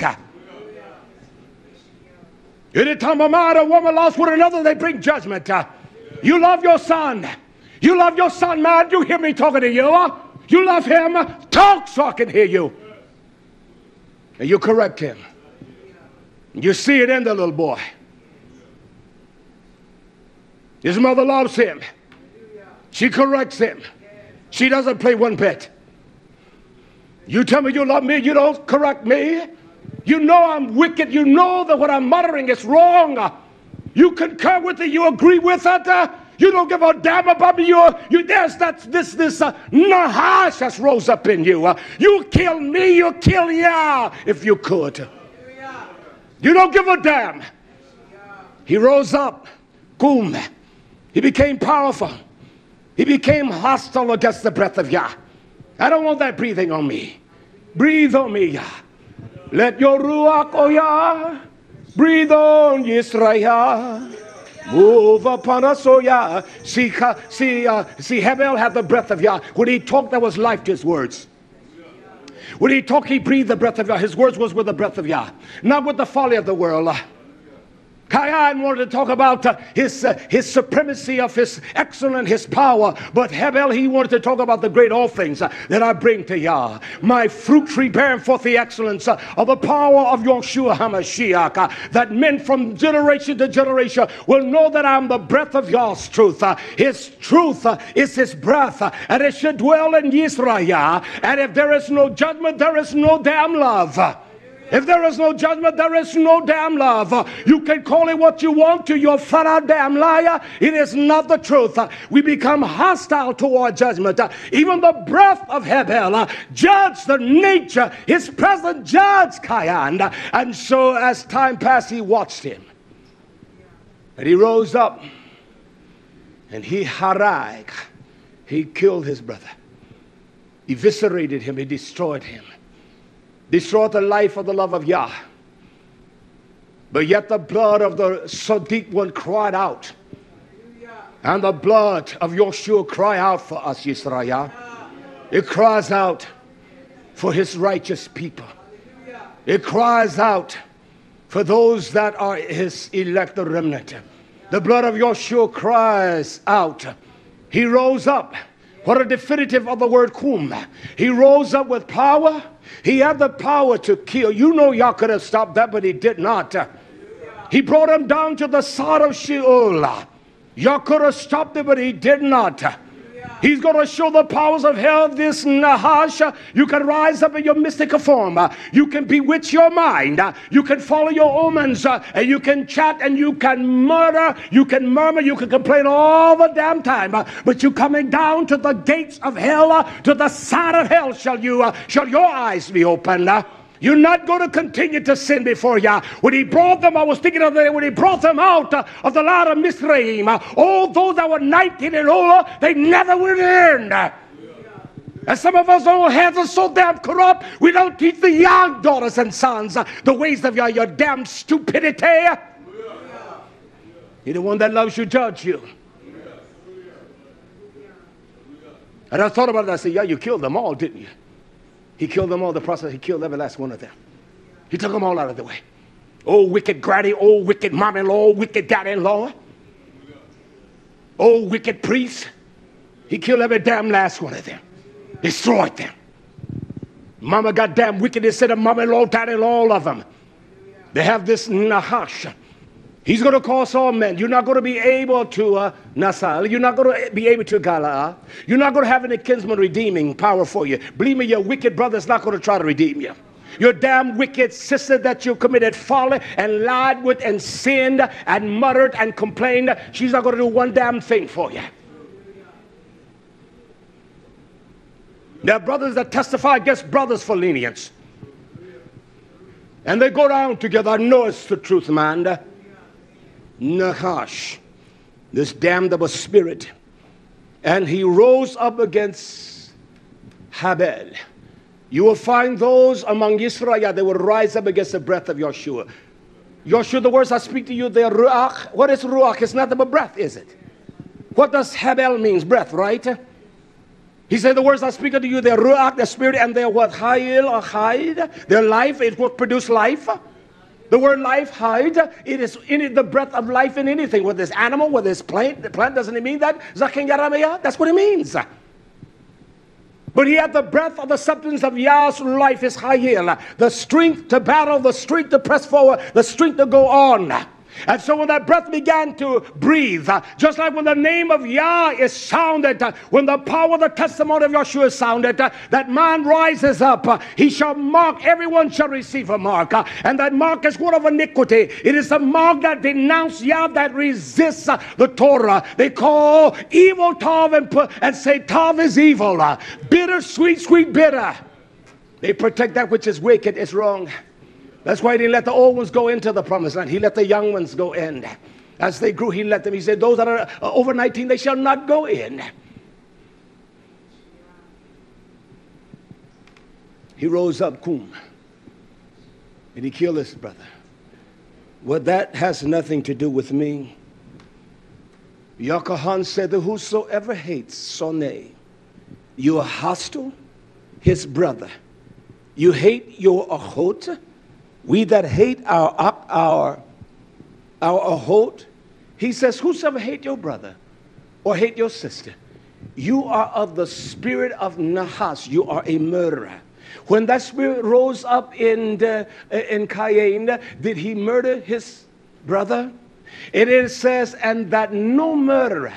Anytime a man or woman lost with another, they bring judgment. You love your son. You love your son, man. You hear me talking to you. You love him. Talk so I can hear you. And you correct him. You see it in the little boy. His mother loves him. She corrects him. She doesn't play one bit. You tell me you love me, you don't correct me. You know I'm wicked. You know that what I'm muttering is wrong. You concur with it. You agree with it. You don't give a damn about me. There's this nahash that's rose up in you. You kill me. You kill ya if you could. You don't give a damn. He rose up. Boom. He became powerful. He became hostile against the breath of Yah. I don't want that breathing on me. Breathe on me, Yah. Let your ruach, oh Yah, breathe on Yisrael. Move upon us, oh Yah. See, Hebel had the breath of Yah. When he talked, there was life to his words. When he talked, he breathed the breath of Yah. His words was with the breath of Yah, not with the folly of the world. Cain wanted to talk about his supremacy of his excellence, his power. But Hebel, he wanted to talk about the great offerings that I bring to Yah. My fruit tree bearing forth the excellence of the power of Yeshua HaMashiach. That men from generation to generation will know that I'm the breath of Yah's truth. His truth is his breath. And it should dwell in Yisrael. And if there is no judgment, there is no damn love. If there is no judgment, there is no damn love. You can call it what you want to. You're a flat out damn liar. It is not the truth. We become hostile toward judgment. Even the breath of Hebel judged the nature. His present judged Cain. And so as time passed, he watched him. And he rose up. And he harag. He killed his brother. Eviscerated him. He destroyed him. Destroyed the life of the love of Yah. But yet the blood of the Sadiq one cried out. And the blood of Yeshua cry out for us, Yisrael. It cries out for his righteous people. It cries out for those that are his elect, the remnant. The blood of Yeshua cries out. He rose up. What a definitive of the word kum. He rose up with power. He had the power to kill. You know Yah could have stopped that, but he did not. He brought him down to the side of Sheol. Yah could have stopped it, but he did not. He's going to show the powers of hell. This Nahash, you can rise up in your mystical form. You can bewitch your mind. You can follow your omens. And you can chat and you can murder. You can murmur. You can complain all the damn time. But you coming down to the gates of hell, to the side of hell, shall your eyes be open. You're not going to continue to sin before Yah. When he brought them, I was thinking of the day when he brought them out of the land of Mizraim. All those that were 19 and older, they never returned. And some of us old heads are so damn corrupt, we don't teach the young daughters and sons the ways of your damn stupidity. You're the one that loves you, judge you. And I thought about it. I said, yeah, you killed them all, didn't you? He killed them all. The process, he killed every last one of them. He took them all out of the way. Oh, wicked granny, oh, wicked mom-in-law, wicked dad-in-law. Oh, wicked priest. He killed every damn last one of them. Destroyed them. Mama got damn wicked instead of mom-in-law, dad-in-law, all of them. They have this Nahash. He's going to cause all men. You're not going to be able to Nasal. You're not going to be able to Gala. You're not going to have any kinsman redeeming power for you. Believe me, your wicked brother's not going to try to redeem you. Your damn wicked sister that you committed folly and lied with and sinned and muttered and complained, she's not going to do one damn thing for you. There are brothers that testify against brothers for lenience. And they go down together. I know it's the truth, man. Nahash, this damnable spirit. And he rose up against Habel. You will find those among Israel that will rise up against the breath of Yeshua. Yeshua, the words I speak to you, they are ruach. What is ruach? It's nothing but breath, is it? What does Habel means? Breath, right? He said, the words I speak unto you, they're ruach, the spirit, and they're what? Hayil or hide. Their life, it will produce life. The word life, hide, it is the breath of life in anything. Whether it's animal, whether it's plant. The plant, doesn't it mean that? Zakin Yaramaya, that's what it means. But he had the breath of the substance of Yah's life, is Hayil. The strength to battle, the strength to press forward, the strength to go on. And so when that breath began to breathe, just like when the name of Yah is sounded, when the power of the testimony of Yeshua is sounded, that man rises up. He shall mark, everyone shall receive a mark. And that mark is one of iniquity. It is a mark that denounces Yah, that resists the Torah. They call evil Tav and say Tav is evil. Bitter, sweet, sweet, bitter. They protect that which is wicked, is wrong. That's why he didn't let the old ones go into the promised land. He let the young ones go in. As they grew, he let them. He said, those that are over 19, they shall not go in. He rose up, Kum, and he killed his brother. Well, that has nothing to do with me. Yakahan said that whosoever hates Soneh, you are hostile, his brother. You hate your Ahot. We that hate our Ahot, he says, whosoever hate your brother or hate your sister, you are of the spirit of Nahas. You are a murderer. When that spirit rose up in Cain, did he murder his brother? It says, and that no murderer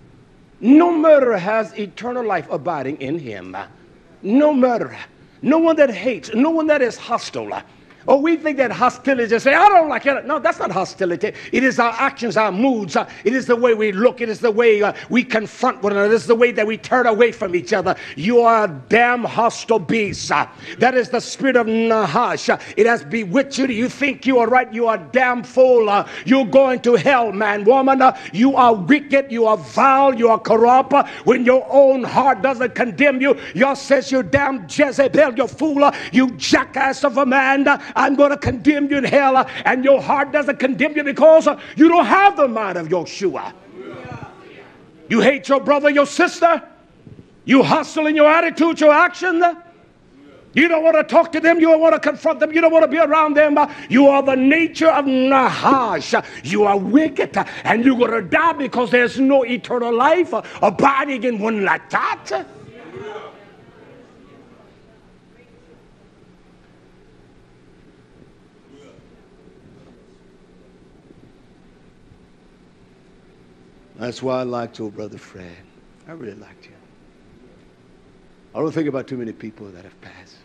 has eternal life abiding in him. No murderer. No one that hates. No one that is hostile. Oh, we think that hostility is say, I don't like it. No, that's not hostility. It is our actions, our moods. It is the way we look. It is the way we confront one another. It is the way that we turn away from each other. You are a damn hostile beast. That is the spirit of Nahash. It has bewitched you. You think you are right. You are damn fool. You're going to hell, man, woman. You are wicked. You are vile. You are corrupt. When your own heart doesn't condemn you, yours says you damn Jezebel, you fool, you jackass of a man. I'm going to condemn you in hell, and your heart doesn't condemn you because you don't have the mind of Yeshua. You hate your brother, your sister. You hostile in your attitude, your action. You don't want to talk to them. You don't want to confront them. You don't want to be around them. You are the nature of Nahash. You are wicked, and you're going to die because there's no eternal life abiding in one like that. That's why I liked your brother Fred. I really liked him. I don't think about too many people that have passed.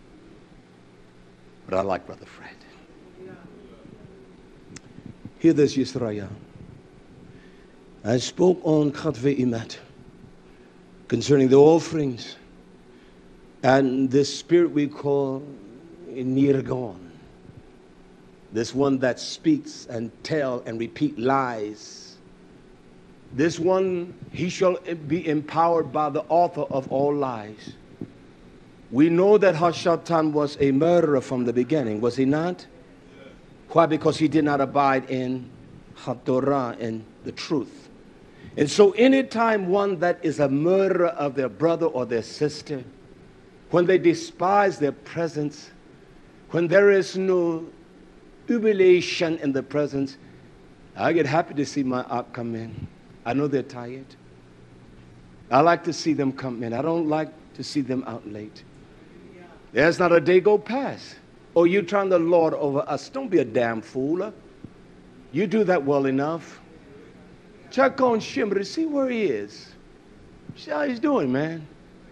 But I like brother Fred. Hear this, Yisrael. I spoke on Chatve Imat concerning the offerings and this spirit we call Nirgon. This one that speaks and tell and repeat lies. This one, he shall be empowered by the author of all lies. We know that Hashatan was a murderer from the beginning, was he not? Why? Because he did not abide in HaTorah, in the truth. And so anytime one that is a murderer of their brother or their sister, when they despise their presence, when there is no jubilation in the presence. I get happy to see my ark come in. I know they're tired. I like to see them come in. I don't like to see them out late. There's not a day go past. Oh, you trying to lord over us. Don't be a damn fool. You do that well enough. Check on Shimmer, see where he is. See how he's doing, man.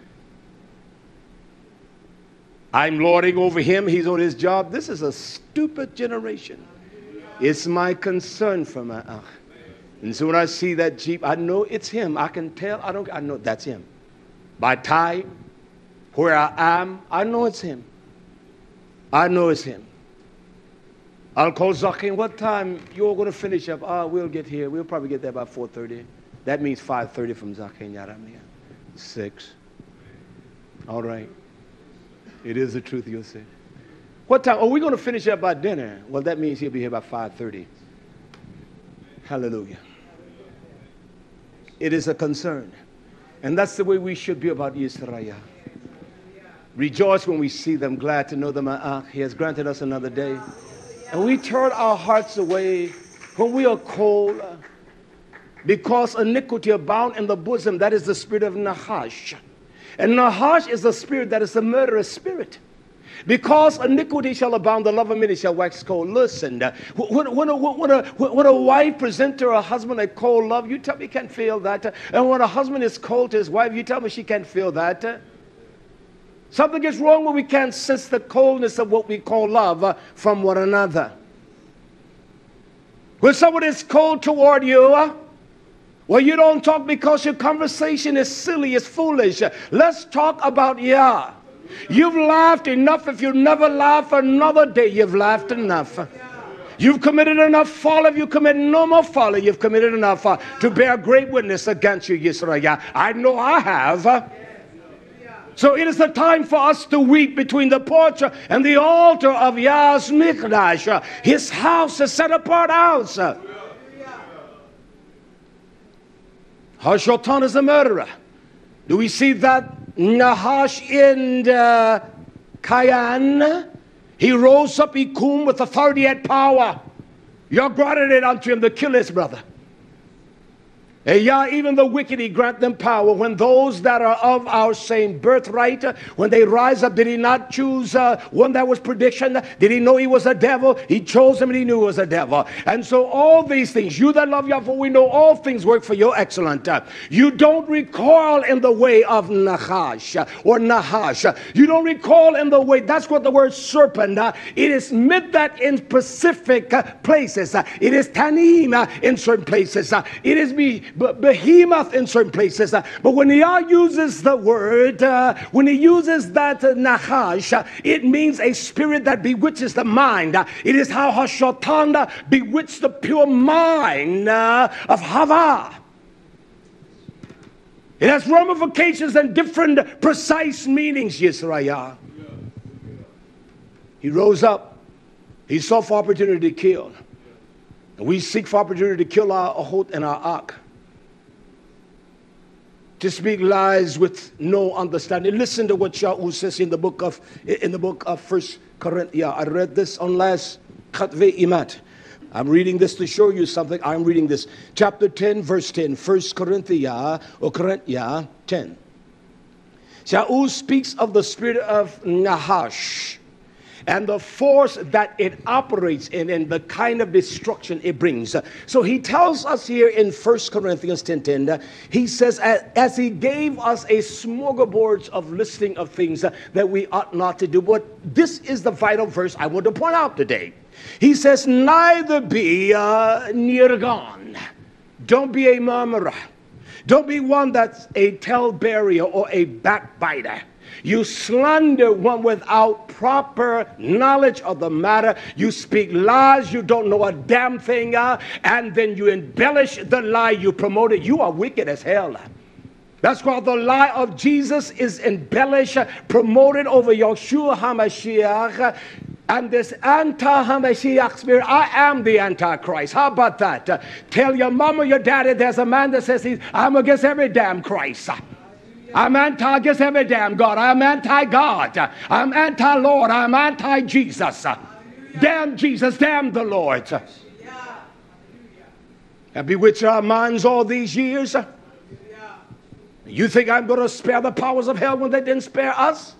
I'm lording over him. He's on his job. This is a stupid generation. It's my concern for my ark. And so when I see that Jeep, I know it's him. I can tell. I know that's him. By time, where I am, I know it's him. I know it's him. I'll call Zakin. What time you're going to finish up? We'll get here. We'll probably get there by 4:30. That means 5:30 from Zakin Yaramia. 6. All right. It is the truth you'll say. What time? Oh, we're going to finish up by dinner. Well, that means he'll be here by 5:30. Hallelujah. It is a concern. And that's the way we should be about Israel. Rejoice when we see them, glad to know them. He has granted us another day. And we turn our hearts away when we are cold, because iniquity abound in the bosom. That is the spirit of Nahash. And Nahash is the spirit that is a murderous spirit. Because iniquity shall abound, the love of many shall wax cold. Listen, when a wife presents to her husband a cold love, you tell me you can't feel that. And when a husband is cold to his wife, you tell me she can't feel that. Something is wrong when we can't sense the coldness of what we call love from one another. When someone is cold toward you, well, you don't talk because your conversation is silly, it's foolish. Let's talk about Yah. You've laughed enough. If you never laugh another day, you've laughed enough. You've committed enough folly. If you commit no more folly, you've committed enough to bear great witness against you, Yisrael. I know I have. So it is the time for us to weep between the porch and the altar of Yah's Mikdash. His house is set apart house. Hashatan is a murderer. Do we see that Nahash in Kayan? He rose up, he cum with authority and power. Yah granted it unto him to kill his brother. And Yah, even the wicked, he grant them power. When those that are of our same birthright, when they rise up, did he not choose one that was prediction? Did he know he was a devil? He chose him and he knew he was a devil. And so all these things, you that love Yah, for we know all things work for your excellent. You don't recoil in the way of Nahash or Nahash. You don't recoil in the way, that's what the word serpent, it is meant that in specific places. It is Tanim in certain places. It is behemoth in certain places. But when Yah uses the word, when he uses that Nahash, it means a spirit that bewitches the mind. It is how Hashatan bewitched the pure mind of Hava. It has ramifications and different precise meanings, Yisrael. He rose up. He sought for opportunity to kill. And we seek for opportunity to kill our Ahot and our Ark. To speak lies with no understanding. Listen to what Shaul says in the book of 1 Corinthians. I read this on last Khatve Imat. I'm reading this to show you something. I'm reading this. Chapter 10, verse 10. 1 Corinthians, or Corinthians 10. Shaul speaks of the spirit of Nahash and the force that it operates in and the kind of destruction it brings. So he tells us here in 1 Corinthians 10:10, he says, as he gave us a smorgasbord of listing of things that we ought not to do. But this is the vital verse I want to point out today. He says, neither be nirgan. Don't be a murmurer. Don't be one that's a talebearer or a backbiter. You slander one without proper knowledge of the matter. You speak lies. You don't know a damn thing. And then you embellish the lie you promoted. You are wicked as hell. That's why the lie of Jesus is embellished, promoted over Yeshua HaMashiach. And this anti-Hamashiach spirit, I am the Antichrist. How about that? Tell your mama, your daddy, there's a man that says I'm against every damn Christ. I'm anti-against every damn God. I'm anti-God. I'm anti-Lord. I'm anti-Jesus. Damn Jesus, damn the Lord. Have bewitched our minds all these years. You think I'm going to spare the powers of hell when they didn't spare us?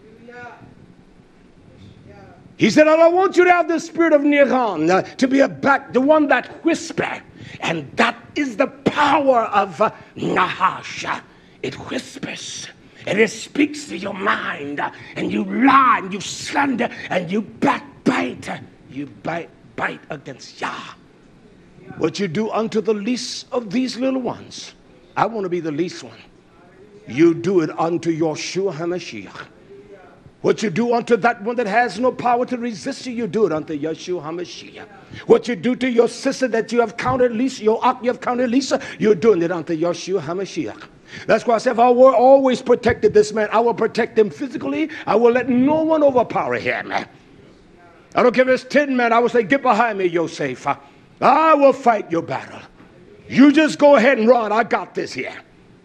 He said, I don't want you to have the spirit of Niran, to be the one that whisper. And that is the power of Nahash. It whispers. And it speaks to your mind. And you lie, and you slander, and you backbite. You bite against Yah. What you do unto the least of these little ones. I want to be the least one. You do it unto Yeshua HaMashiach. What you do unto that one that has no power to resist you, you do it unto Yeshua HaMashiach. What you do to your sister that you have counted least, you have counted least, you're doing it unto Yeshua HaMashiach. That's why I said, if I were always protected this man, I will protect him physically. I will let no one overpower him. I don't care if it's 10 men. I will say, get behind me, Yosef. I will fight your battle. You just go ahead and run. I got this here.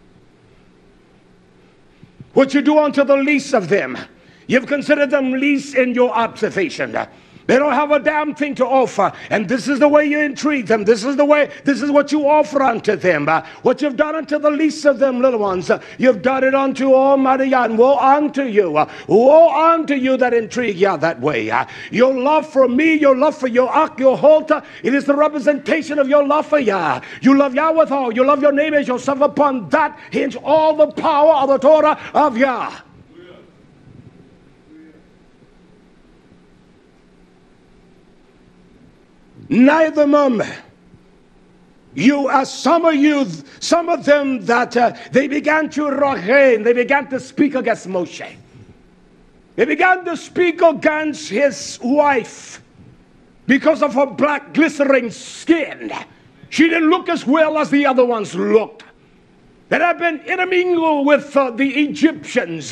What you do unto the least of them, you've considered them least in your observation. They don't have a damn thing to offer. And this is the way you intrigue them. This is what you offer unto them. What you've done unto the least of them little ones, you've done it unto Almighty Yah. And woe unto you. Woe unto you that intrigue Yah that way. Your love for me, your love for your Ak, your Holta, it is the representation of your love for Yah. You love Yah with all. You love your neighbor as yourself. Upon that hinge all the power of the Torah of Yah. Neither mum. You, as some of them that they began to rachen, they began to speak against Moshe. They began to speak against his wife because of her black glistening skin. She didn't look as well as the other ones looked. That had been intermingled with the Egyptians.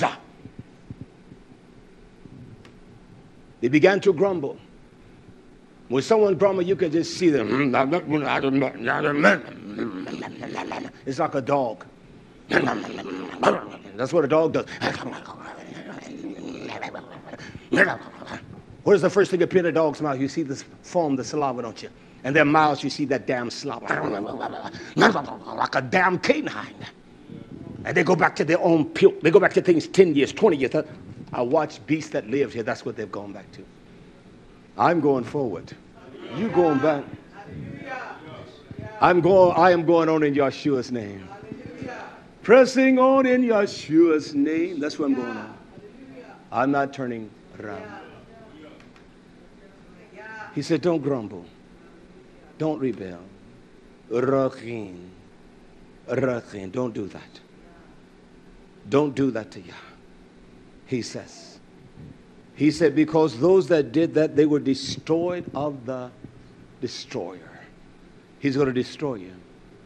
They began to grumble. When someone grumbles, you can just see them. It's like a dog. That's what a dog does. What is the first thing that appears in a dog's mouth? You see this foam, the saliva, don't you? And their mouths, you see that damn slop. Like a damn canine. And they go back to their own puke. They go back to things 10 years, 20 years. I watch beasts that lived here. That's what they've gone back to. I'm going forward. You going back. I am going on in Yeshua's name. Pressing on in Yeshua's name. That's where I'm going on. I'm not turning around. He said, don't grumble. Don't rebel. Rachin. Don't do that. Don't do that to Yah. He says. He said, because those that did that, they were destroyed of the destroyer. He's going to destroy you.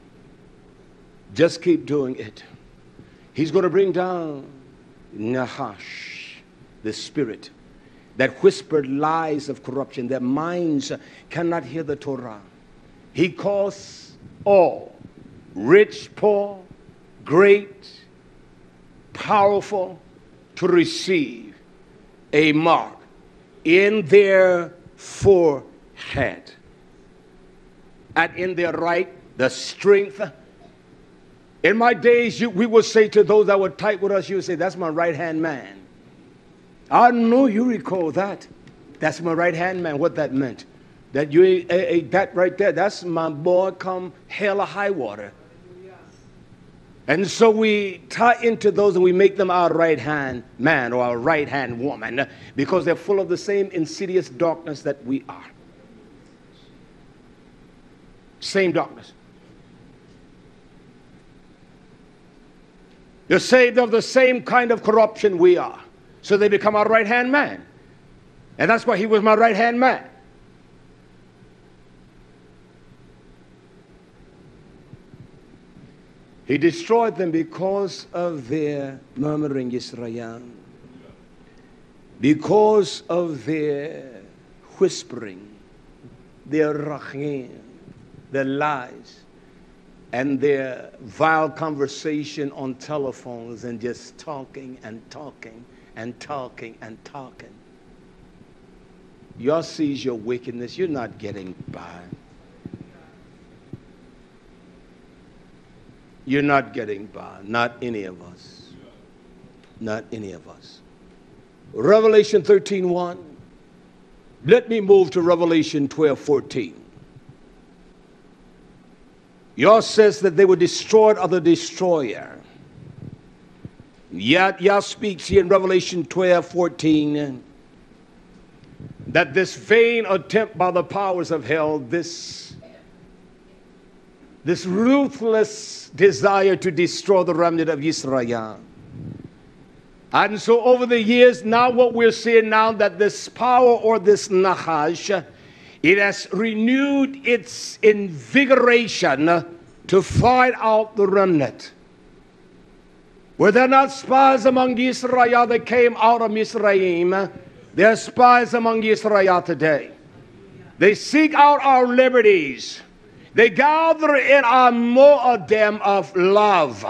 Just keep doing it. He's going to bring down Nahash, the spirit that whispered lies of corruption. Their minds cannot hear the Torah. He calls all, rich, poor, great, powerful, to receive a mark in their forehead and in their right, the strength. In my days, we would say to those that were tight with us, you would say, that's my right-hand man. I know you recall that. That's my right-hand man, what that meant. That that right there, that's my boy come hell or high water. And so we tie into those and we make them our right-hand man or our right-hand woman because they're full of the same insidious darkness that we are. Same darkness. They're saved of the same kind of corruption we are. So they become our right-hand man. And that's why he was my right-hand man. He destroyed them because of their murmuring, Yisrael. Because of their whispering, their rachim, their lies, and their vile conversation on telephones and just talking and talking and talking and talking. Y'all sees your wickedness. You're not getting by. You're not getting by. Not any of us. Not any of us. Revelation 13:1. Let me move to Revelation 12:14. Y'all says that they were destroyed of the destroyer. Yet Yah speaks here in Revelation 12:14 that this vain attempt by the powers of hell, this ruthless desire to destroy the remnant of Israel. And so over the years, now what we're seeing now, that this power or this Nahash, it has renewed its invigoration to fight out the remnant. Were there not spies among Israel that came out of Mizraim? There are spies among Israel today. They seek out our liberties. They gather in our mo'adem of love.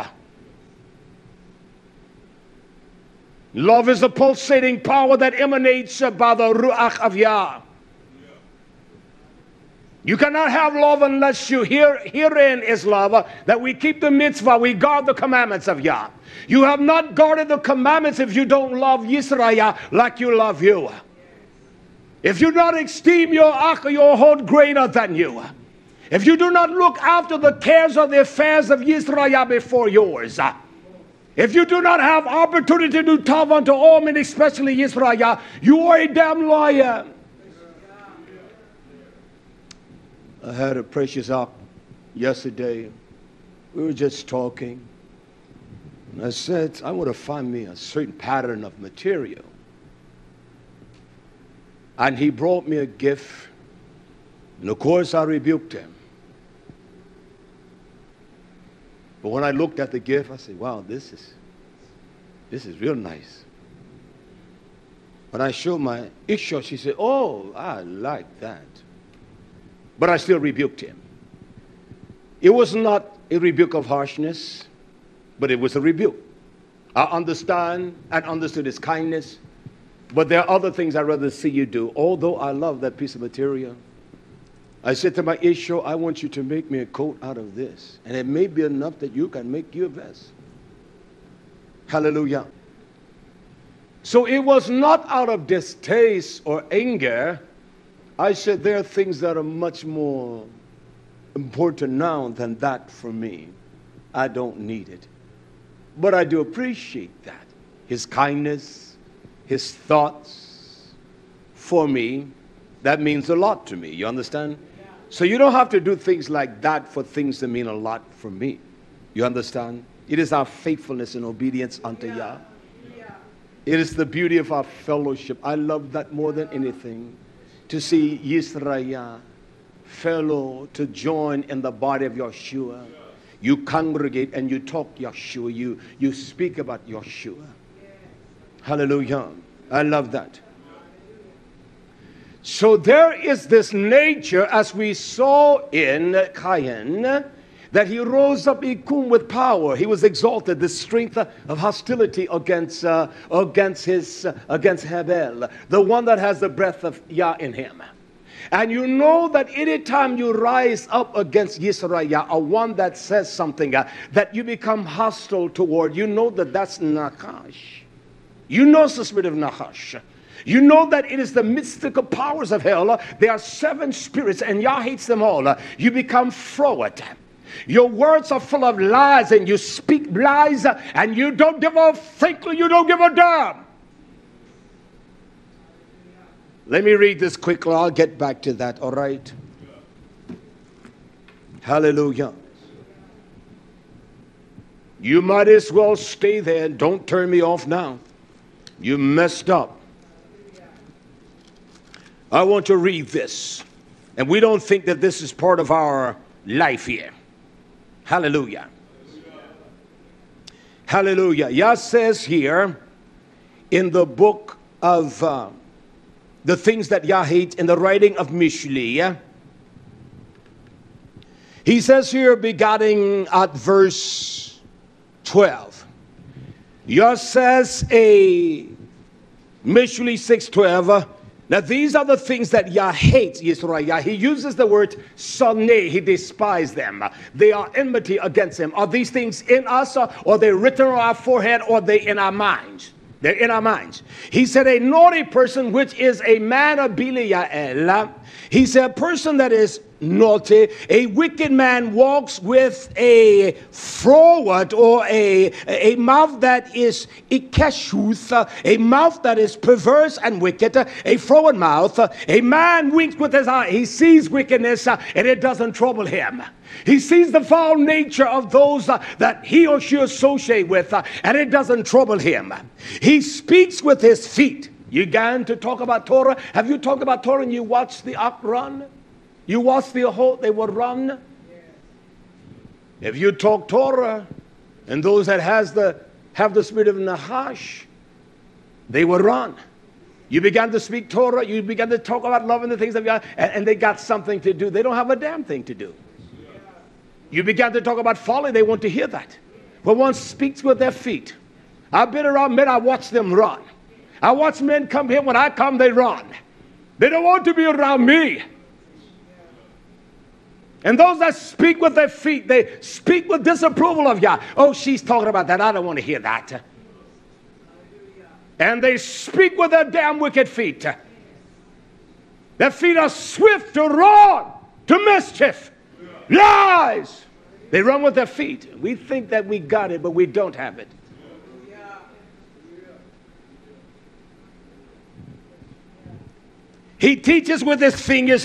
Love is a pulsating power that emanates by the Ruach of Yah. You cannot have love unless you herein is love, that we keep the mitzvah, we guard the commandments of Yah. You have not guarded the commandments if you don't love Yisrael like you love you. If you do not esteem your ach, your hold greater than you. If you do not look after the cares of the affairs of Yisrael before yours. If you do not have opportunity to do tov unto all men, especially Yisrael, you are a damn liar. I had a precious op yesterday. We were just talking. And I said, I want to find me a certain pattern of material. And he brought me a gift. And of course, I rebuked him. But when I looked at the gift, I said, wow, this is real nice. When I showed my Isha, she said, oh, I like that. But I still rebuked him. It was not a rebuke of harshness, but it was a rebuke. I understand and understood his kindness, but there are other things I'd rather see you do. Although I love that piece of material, I said to my Isha, I want you to make me a coat out of this. And it may be enough that you can make you a vest. Hallelujah. So it was not out of distaste or anger. I said there are things that are much more important now than that for me. I don't need it. But I do appreciate that. His kindness, his thoughts for me, that means a lot to me. You understand? Yeah. So you don't have to do things like that for things that mean a lot for me. You understand? It is our faithfulness and obedience unto Yah. Yeah. It is the beauty of our fellowship. I love that more than anything. To see Yisrael fellow to join in the body of Yeshua. You congregate and you talk Yeshua. You speak about Yeshua. Hallelujah. I love that. So there is this nature, as we saw in Cain, that he rose up ikum with power. He was exalted. The strength of hostility against Hebel, the one that has the breath of Yah in him. And you know that anytime you rise up against Yisrael, or one that says something that you become hostile toward, you know that that's Nachash. You know it's the spirit of Nachash. You know that it is the mystical powers of hell. There are 7 spirits and Yah hates them all. You become froward. Your words are full of lies and you speak lies and you don't give a frankly, you don't give a damn. Let me read this quickly. I'll get back to that, all right? Hallelujah. You might as well stay there. Don't turn me off now. You messed up. I want to read this. And we don't think that this is part of our life here. Hallelujah. Hallelujah. Yah says here in the book of the things that Yah hates, in the writing of Mishli, he says here, beginning at verse 12, Yah says, Mishli 6:12, Now, these are the things that Yah hates, Yisrael. He uses the word sonne. He despises them. They are enmity against him. Are these things in us, or they written on our forehead, or they in our minds? They're in our minds. He said, a naughty person, which is a man of Belial. He said, a person that is naughty, a wicked man walks with a froward, or a mouth that is ikeshuth, a mouth that is perverse and wicked, a froward mouth. A man winks with his eye. He sees wickedness and it doesn't trouble him. He sees the foul nature of those that he or she associate with, and it doesn't trouble him. He speaks with his feet. You began to talk about Torah. Have you talked about Torah and you watched the ox run? You watched the whole, they would run. If you talk Torah, and those that have the spirit of Nahash, they will run. You began to speak Torah, you began to talk about love and the things of God, and they got something to do. They don't have a damn thing to do. You began to talk about folly, they want to hear that. But one speaks with their feet. I've been around men, I watch them run. I watch men come here, when I come, they run. They don't want to be around me. And those that speak with their feet, they speak with disapproval of Yah. Oh, she's talking about that. I don't want to hear that. And they speak with their damn wicked feet. Their feet are swift to run to mischief. Lies. They run with their feet. We think that we got it, but we don't have it. He teaches with his fingers.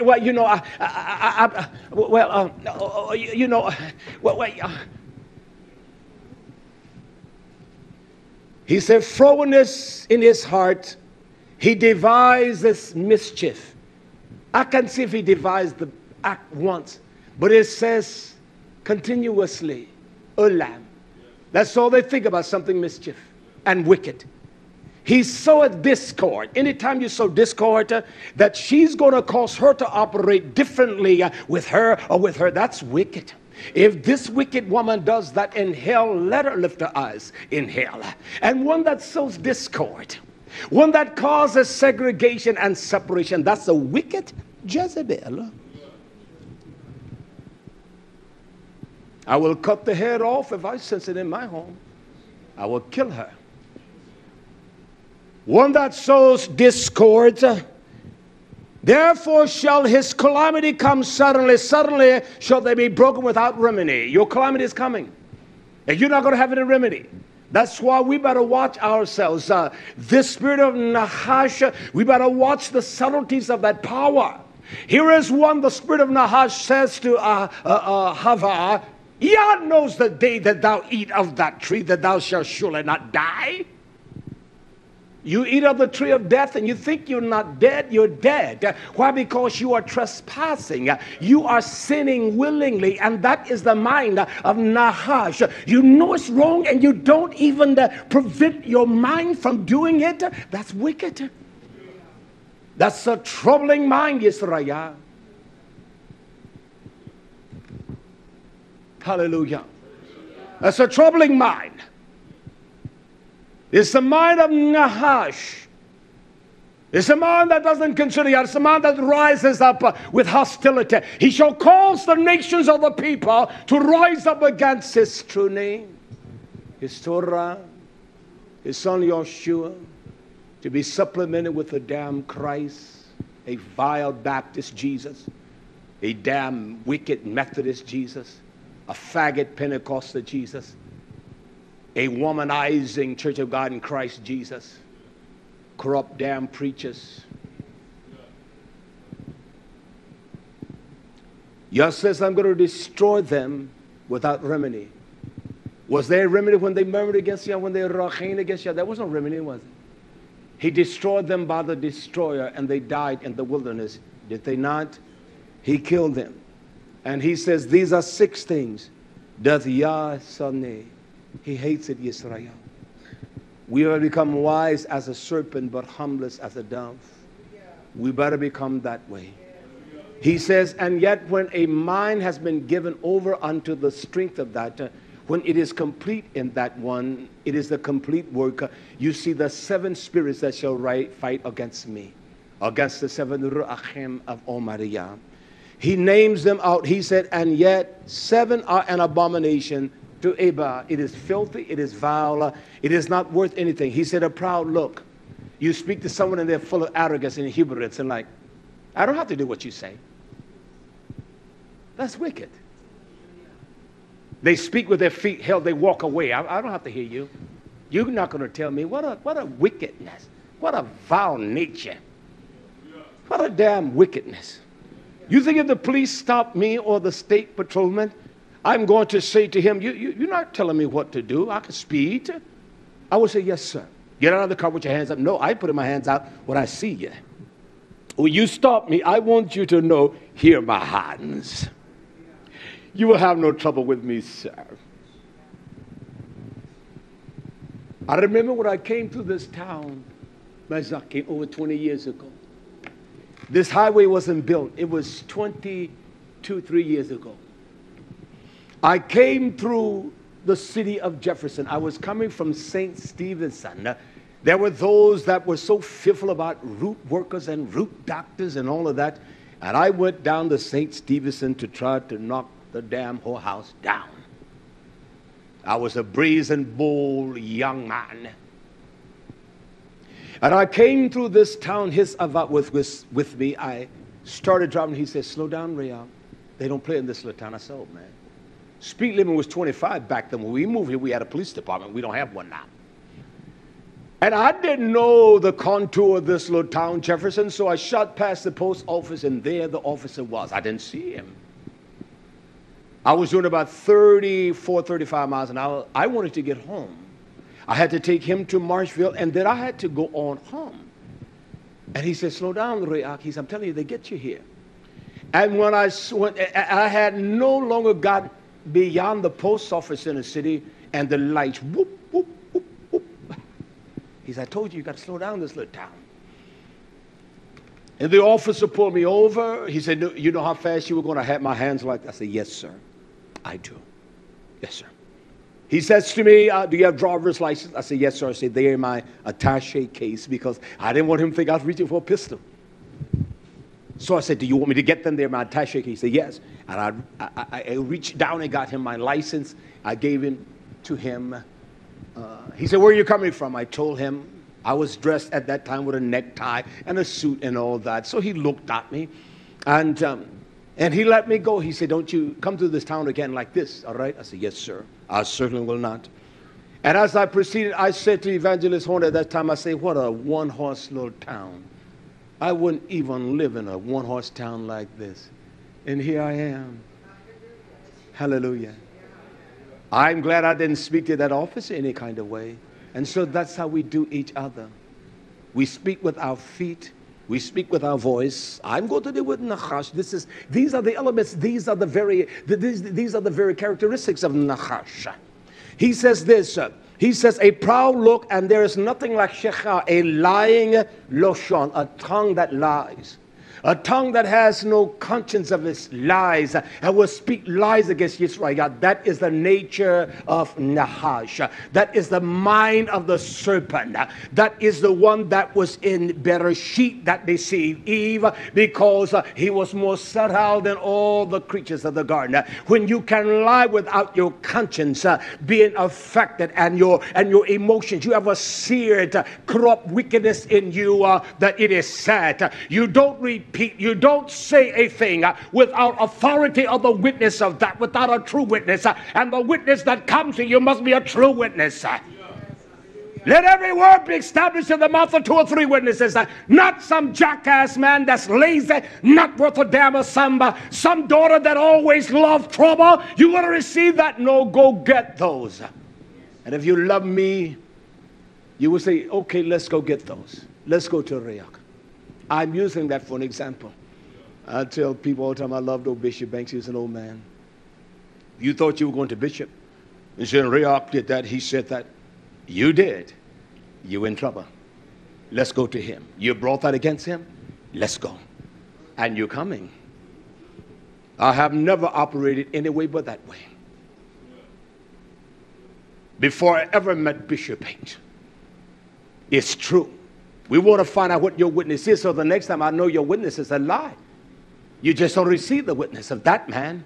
He said, frowardness in his heart, he devises mischief. I can see if he devised the act once, but it says continuously, ulam. That's all they think about, something mischief and wicked. He soweth discord. Anytime you sow discord, that she's going to cause her to operate differently with her or with her, that's wicked. If this wicked woman does that in hell, let her lift her eyes in hell. And one that sows discord, one that causes segregation and separation, that's a wicked Jezebel. I will cut the head off if I sense it in my home. I will kill her. One that sows discord, therefore shall his calamity come suddenly. Suddenly shall they be broken without remedy. Your calamity is coming, and you're not going to have any remedy. That's why we better watch ourselves. This spirit of Nahash, we better watch the subtleties of that power. Here is one, the spirit of Nahash says to Hava, Yah knows the day that thou eat of that tree, that thou shalt surely not die. You eat of the tree of death and you think you're not dead, you're dead. Why? Because you are trespassing. You are sinning willingly, and that is the mind of Nahash. You know it's wrong and you don't even prevent your mind from doing it. That's wicked. That's a troubling mind, Yisrael. Hallelujah. That's a troubling mind. It's the mind of Nahash. It's a mind that doesn't consider God. It's a mind that rises up with hostility. He shall cause the nations of the people to rise up against his true name, his Torah, his son Yeshua, to be supplemented with a damn Christ, a vile Baptist Jesus, a damn wicked Methodist Jesus, a faggot Pentecostal Jesus, a womanizing Church of God in Christ Jesus, corrupt damn preachers. Yah says, I'm going to destroy them without remedy. Was there a remedy when they murmured against Yah, when they rached against Yah? There was no remedy, was it? He destroyed them by the destroyer, and they died in the wilderness. Did they not? He killed them. And he says, these are 6 things. Doth Yah sonne. He hates it, Yisrael. We have become wise as a serpent, but humblest as a dove. We better become that way. He says, and yet when a mind has been given over unto the strength of that, when it is complete in that one, it is the complete work. You see the 7 spirits that shall fight against me. against the 7 Ruachim of Almighty Yah. He names them out. He said, and yet 7 are an abomination to Abba. It is filthy, it is vile, it is not worth anything. He said, a proud look. You speak to someone and they're full of arrogance and hubris and like, I don't have to do what you say. That's wicked. They speak with their feet held, they walk away. I don't have to hear you. You're not going to tell me. What a wickedness. What a vile nature. What a damn wickedness. You think if the police stop me or the state patrolman, I'm going to say to him, you're not telling me what to do. I can speed. I would say, yes, sir. Get out of the car with your hands up. No, I put my hands out when I see you. When you stop me, I want you to know, here are my hands. You will have no trouble with me, sir. I remember when I came to this town, I came over 20 years ago. This highway wasn't built. It was 3 years ago. I came through the city of Jefferson. I was coming from St. Stevenson. There were those that were so fearful about root workers and root doctors and all of that. And I went down to St. Stevenson to try to knock the damn whole house down. I was a brazen, bold young man. And I came through this town, his avat with me. I started driving. He said, slow down, Rayal. They don't play in this little town. I said, oh, man. Speed limit was 25 back then. When we moved here, we had a police department. We don't have one now. And I didn't know the contour of this little town, Jefferson, so I shot past the post office, and there the officer was. I didn't see him. I was doing about 34, 35 miles an hour. I wanted to get home. I had to take him to Marshville, and then I had to go on home. And he said, slow down, Rayak. He said, I'm telling you, they get you here. And when I had no longer got beyond the post office in the city, and the lights, whoop, whoop, whoop, whoop. He said, I told you, you got to slow down this little town. And the officer pulled me over. He said, you know how fast you were going to have my hands like that? I said, yes, sir. I do. Yes, sir. He says to me, do you have driver's license? I said, yes, sir. I said, they're in my attaché case because I didn't want him to think I was reaching for a pistol. So I said, do you want me to get them there in my attaché case? He said, yes. And I reached down and got him my license. I gave it to him. He said, where are you coming from? I told him. I was dressed at that time with a necktie and a suit and all that. So he looked at me. And he let me go. He said, don't you come to this town again like this, all right? I said, yes, sir. I certainly will not. And as I proceeded, I said to Evangelist Horn at that time, I said, what a one-horse little town. I wouldn't even live in a one-horse town like this. And here I am. Hallelujah. I'm glad I didn't speak to that officer any kind of way. And so that's how we do each other. We speak with our feet. We speak with our voice. I'm going to do with Nachash. These are the elements. These are the very characteristics of Nachash. He says this. He says a proud look, and there is nothing like Shekha, a lying loshon, a tongue that lies. A tongue that has no conscience of its lies and will speak lies against Yisrael. That is the nature of Nahash. That is the mind of the serpent. That is the one that was in Bereshit that deceived Eve because he was more subtle than all the creatures of the garden. When you can lie without your conscience being affected and your emotions, you have a seared, corrupt wickedness in you that it is sad. You don't repeat. You don't say a thing without authority of the witness of that, without a true witness. And the witness that comes to you must be a true witness. Let every word be established in the mouth of 2 or 3 witnesses. Not some jackass man that's lazy, not worth a damn, or some daughter that always loved trouble. You want to receive that? No, go get those. And if you love me, you will say, okay, let's go get those. Let's go to Rayak. I'm using that for an example. I tell people all the time I loved old Bishop Banks. He was an old man. You thought you were going to Bishop. And said, Rayak did that. He said that. You did. You're in trouble. Let's go to him. You brought that against him. Let's go. And you're coming. I have never operated any way but that way. Before I ever met Bishop Banks. It's true. We want to find out what your witness is, so the next time I know your witness is a lie. You just don't receive the witness of that man.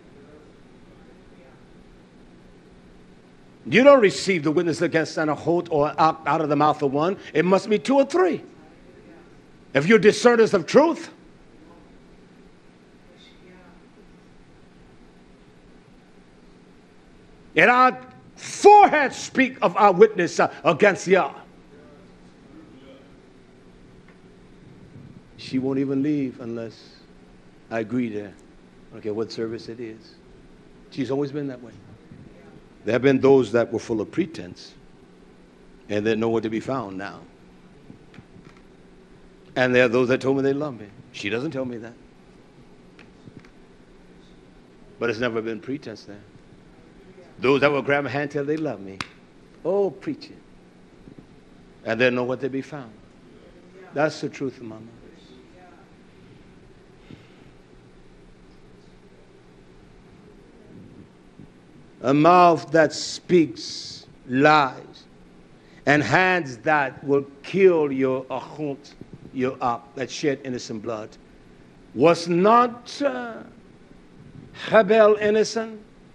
You don't receive the witness against an oath or out of the mouth of one. It must be two or three. If you're discerners of truth, and our foreheads speak of our witness against Yah. She won't even leave unless I agree there. I don't care what service it is. She's always been that way. There have been those that were full of pretense, and they're nowhere to be found now. And there are those that told me they love me. She doesn't tell me that. But it's never been pretense there. Those that will grab my hand tell they love me. Oh, preaching. And they're nowhere to be found. That's the truth, Mama. A mouth that speaks lies, and hands that will kill your achunt, your that shed innocent blood. Was not Habel innocent?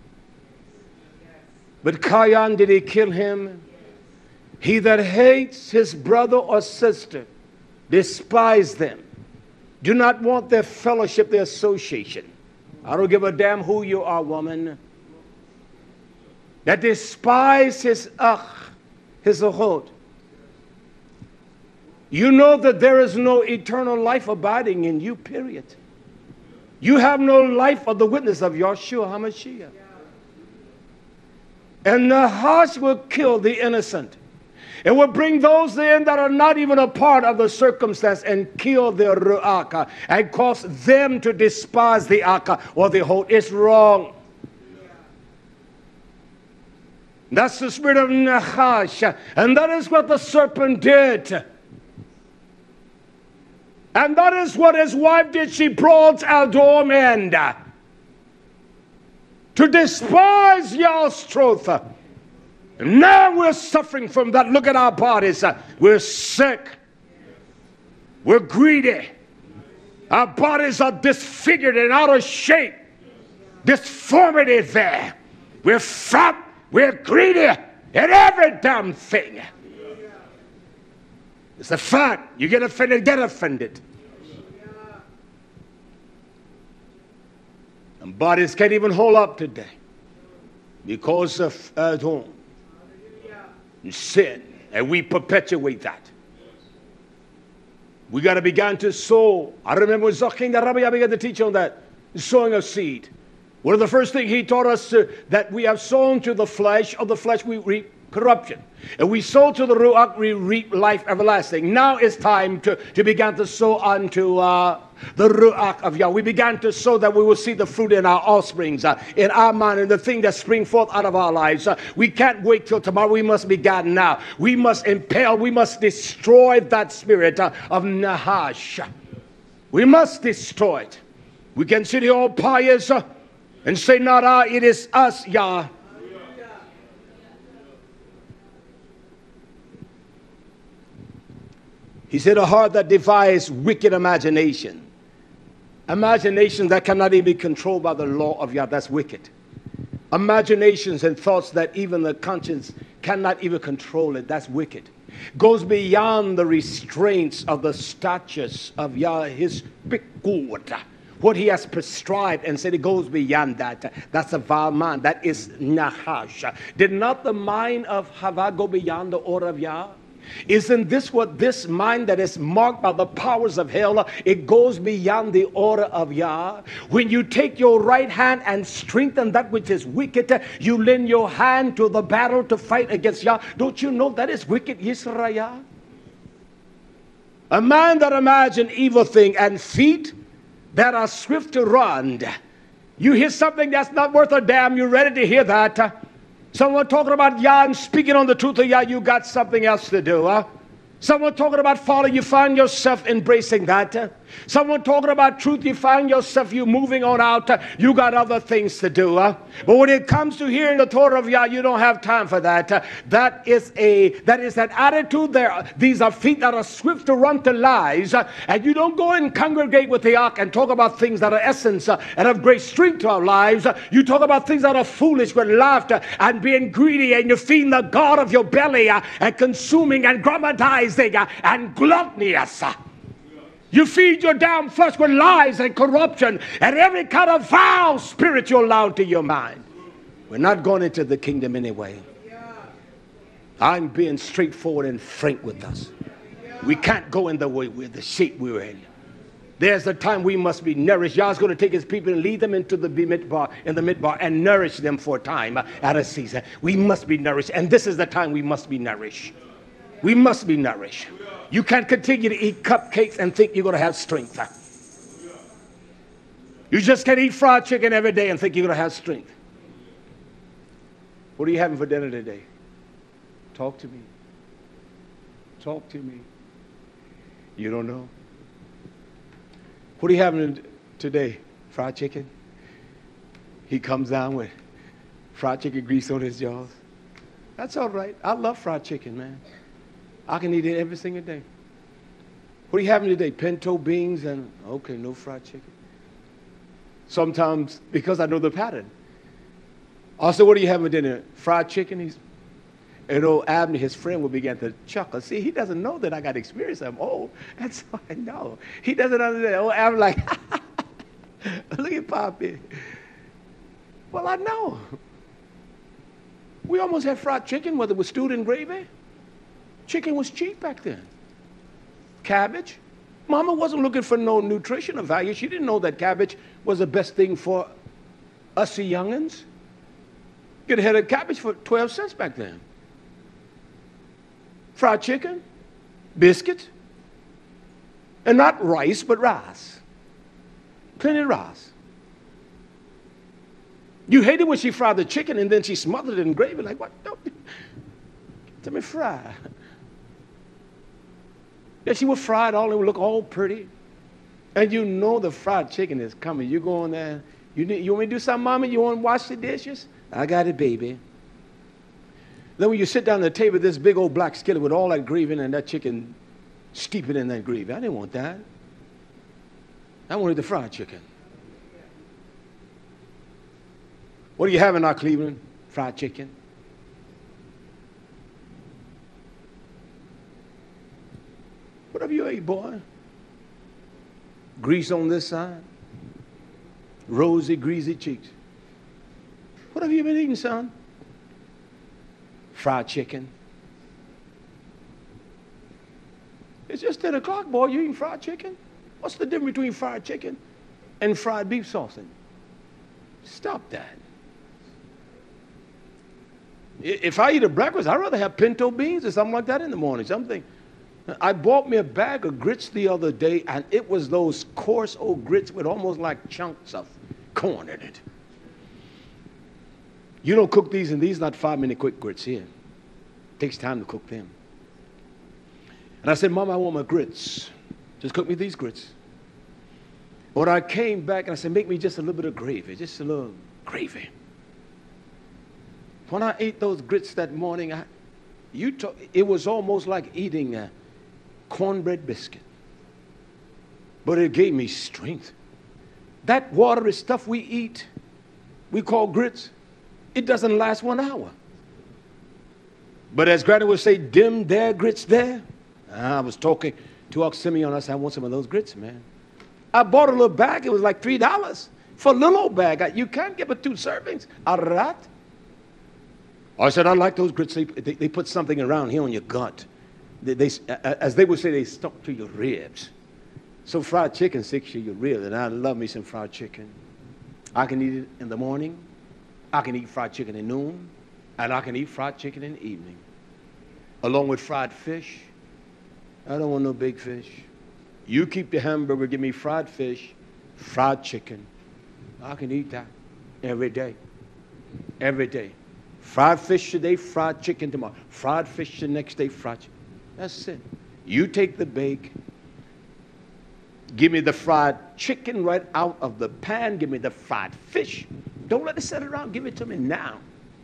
But Cain, did he kill him? He that hates his brother or sister, despise them. Do not want their fellowship, their association. I don't give a damn who you are, woman. That despise his achot. You know that there is no eternal life abiding in you, period. You have no life of the witness of Yahshua HaMashiach. And Nahash will kill the innocent. It will bring those in that are not even a part of the circumstance and kill their ru'aka and cause them to despise the aka or the hot. It's wrong. That's the spirit of Nahash. And that is what the serpent did. And that is what his wife did. She brought Adom in to despise Yah's truth. And now we're suffering from that. Look at our bodies. We're sick. We're greedy. Our bodies are disfigured and out of shape. Disformity there. We're fat. We're greedy in every damn thing. It's a fact. You get offended, get offended. And bodies can't even hold up today because of Adon and sin. And we perpetuate that. We got to begin to sow. I remember when Zakin the Rabbi began to teach on that, sowing of seed. One of the first things he taught us that we have sown to the flesh, of the flesh we reap corruption. And we sow to the Ruach, we reap life everlasting. Now it's time to begin to sow unto the Ruach of Yah. We began to sow that we will see the fruit in our offsprings, in our mind, and the thing that spring forth out of our lives. We can't wait till tomorrow. We must begin now. We must impale, we must destroy that spirit of Nahash. We must destroy it. We can sit here all pious and say, not I, it is us, Yah. He said, a heart that defies wicked imagination. Imagination that cannot even be controlled by the law of Yah, that's wicked. Imaginations and thoughts that even the conscience cannot even control it, that's wicked. Goes beyond the restraints of the statutes of Yah, his bikud. What he has prescribed and said it goes beyond that. That's a vile mind. That is Nahash. Did not the mind of Hava go beyond the order of Yah? Isn't this what this mind that is marked by the powers of hell, it goes beyond the order of Yah? When you take your right hand and strengthen that which is wicked, you lend your hand to the battle to fight against Yah. Don't you know that is wicked, Yisrael? A man that imagines evil thing and feet that are swift to run. You hear something that's not worth a damn, you're ready to hear that. Someone talking about Yah and speaking on the truth of Yah, you got something else to do. Someone talking about folly, you find yourself embracing that. Someone talking about truth, you find yourself, you moving on out. You got other things to do. But when it comes to hearing the Torah of Yah, you don't have time for that. That is that attitude there. These are feet that are swift to run to lies. And you don't go and congregate with the ark and talk about things that are essence and of great strength to our lives. You talk about things that are foolish with laughter and being greedy, and you're feeding the God of your belly and consuming and grammatize and gluttonous. You feed your damn flesh with lies and corruption and every kind of foul spirit you allow to your mind. We're not going into the kingdom anyway. I'm being straightforward and frank with us. We can't go in the way with the shape we're in. There's a time we must be nourished. Yah's going to take his people and lead them into the midbar, and nourish them for a time at a season. We must be nourished, and this is the time we must be nourished. We must be nourished. You can't continue to eat cupcakes and think you're going to have strength. You just can't eat fried chicken every day and think you're going to have strength. What are you having for dinner today? Talk to me. Talk to me. You don't know? What are you having today? Fried chicken? He comes down with fried chicken grease on his jaws. That's all right. I love fried chicken, man. I can eat it every single day. What are you having today? Pinto beans and, okay, no fried chicken. Sometimes, because I know the pattern. Also, what are you having for dinner? Fried chicken? And old Abner, his friend, will begin to chuckle. See, he doesn't know that I got experience. I'm old. That's all I know. He doesn't understand. Old Abner like, look at Poppy. Well, I know. We almost had fried chicken, whether it was stewed in gravy. Chicken was cheap back then. Cabbage. Mama wasn't looking for no nutritional value. She didn't know that cabbage was the best thing for us youngins. Get a head of cabbage for 12 cents back then. Fried chicken, biscuits, and not rice, but rice. Plenty of rice. You hated when she fried the chicken and then she smothered it in gravy. Like, what? Don't, let me fry. Yeah, she would fry it all. It would look all pretty. And you know the fried chicken is coming. You go in there. You want me to do something, Mama? You want to wash the dishes? I got it, baby. Then when you sit down at the table, this big old black skillet with all that gravy and that chicken steeping in that gravy. I didn't want that. I wanted the fried chicken. What do you have in our Cleveland? Fried chicken. What have you ate, boy? Grease on this side. Rosy, greasy cheeks. What have you been eating, son? Fried chicken. It's just 10 o'clock, boy. You eating fried chicken? What's the difference between fried chicken and fried beef sausage? Stop that. If I eat a breakfast, I'd rather have pinto beans or something like that in the morning. Something. I bought me a bag of grits the other day, and it was those coarse old grits with almost like chunks of corn in it. You don't cook these, and these not 5-minute quick grits here. It takes time to cook them. And I said, Mama, I want my grits. Just cook me these grits. When I came back, and I said, make me just a little bit of gravy, just a little gravy. When I ate those grits that morning, it was almost like eating a cornbread biscuit. But it gave me strength. That watery stuff we eat, we call grits, it doesn't last 1 hour. But as Granny would say, dim there, grits there. I was talking to Uncle Simeon. I said, I want some of those grits, man. I bought a little bag. It was like $3 for a little old bag. You can't get but 2 servings out of that. I said, I like those grits. They put something around here on your gut. As they would say, they stuck to your ribs. So fried chicken sticks to your ribs, and I love me some fried chicken. I can eat it in the morning. I can eat fried chicken at noon, and I can eat fried chicken in the evening, along with fried fish. I don't want no big fish. You keep the hamburger, give me fried fish, fried chicken. I can eat that every day. Every day. Fried fish today, fried chicken tomorrow. Fried fish the next day, fried chicken. That's it. You take the bake. Give me the fried chicken right out of the pan. Give me the fried fish. Don't let it sit around. Give it to me now.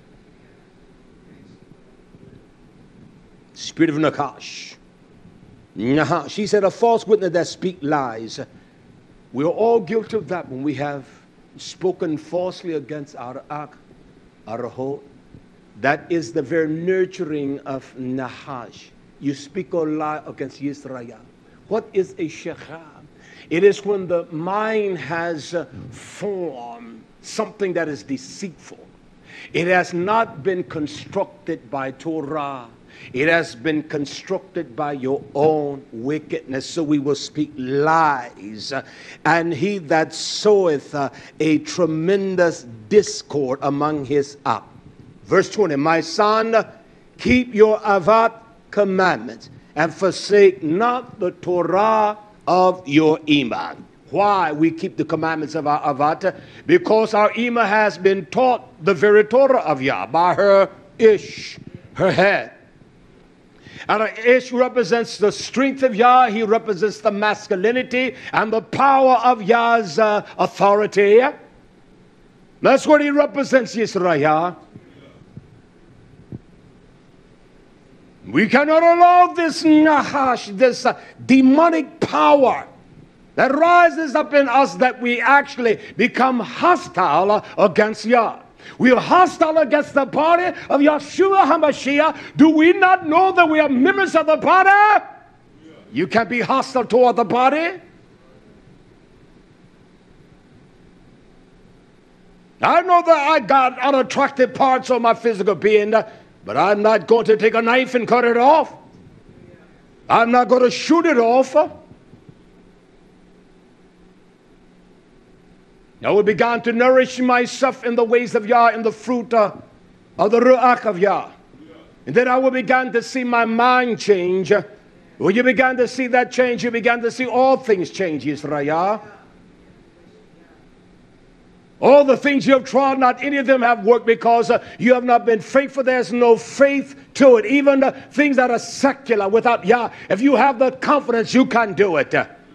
Spirit of Nakash. She said, a false witness that speak lies. We're all guilty of that when we have spoken falsely against our hope. That is the very nurturing of Nahash. You speak a lie against Yisrael. What is a shechah? It is when the mind has formed something that is deceitful. It has not been constructed by Torah. It has been constructed by your own wickedness. So we will speak lies. And he that soweth a tremendous discord among his Verse 20, my son, keep your avat commandments and forsake not the Torah of your iman. Why we keep the commandments of our avat? Because our iman has been taught the very Torah of Yah by her ish, her head. And Ish represents the strength of Yah. He represents the masculinity and the power of Yah's authority. That's what he represents, Yisrael. We cannot allow this Nahash, this demonic power that rises up in us, that we actually become hostile against Yah. We are hostile against the body of Yeshua HaMashiach. Do we not know that we are members of the body? You can't be hostile toward the body. I know that I got unattractive parts of my physical being, but I'm not going to take a knife and cut it off. I'm not going to shoot it off. I will begin to nourish myself in the ways of Yah, in the fruit of the Ruach of Yah. And then I will begin to see my mind change. When you begin to see that change, you begin to see all things change, Yisrael. All the things you have tried, not any of them have worked because you have not been faithful. There's no faith to it. Even the things that are secular without Yah, if you have the confidence, you can do it.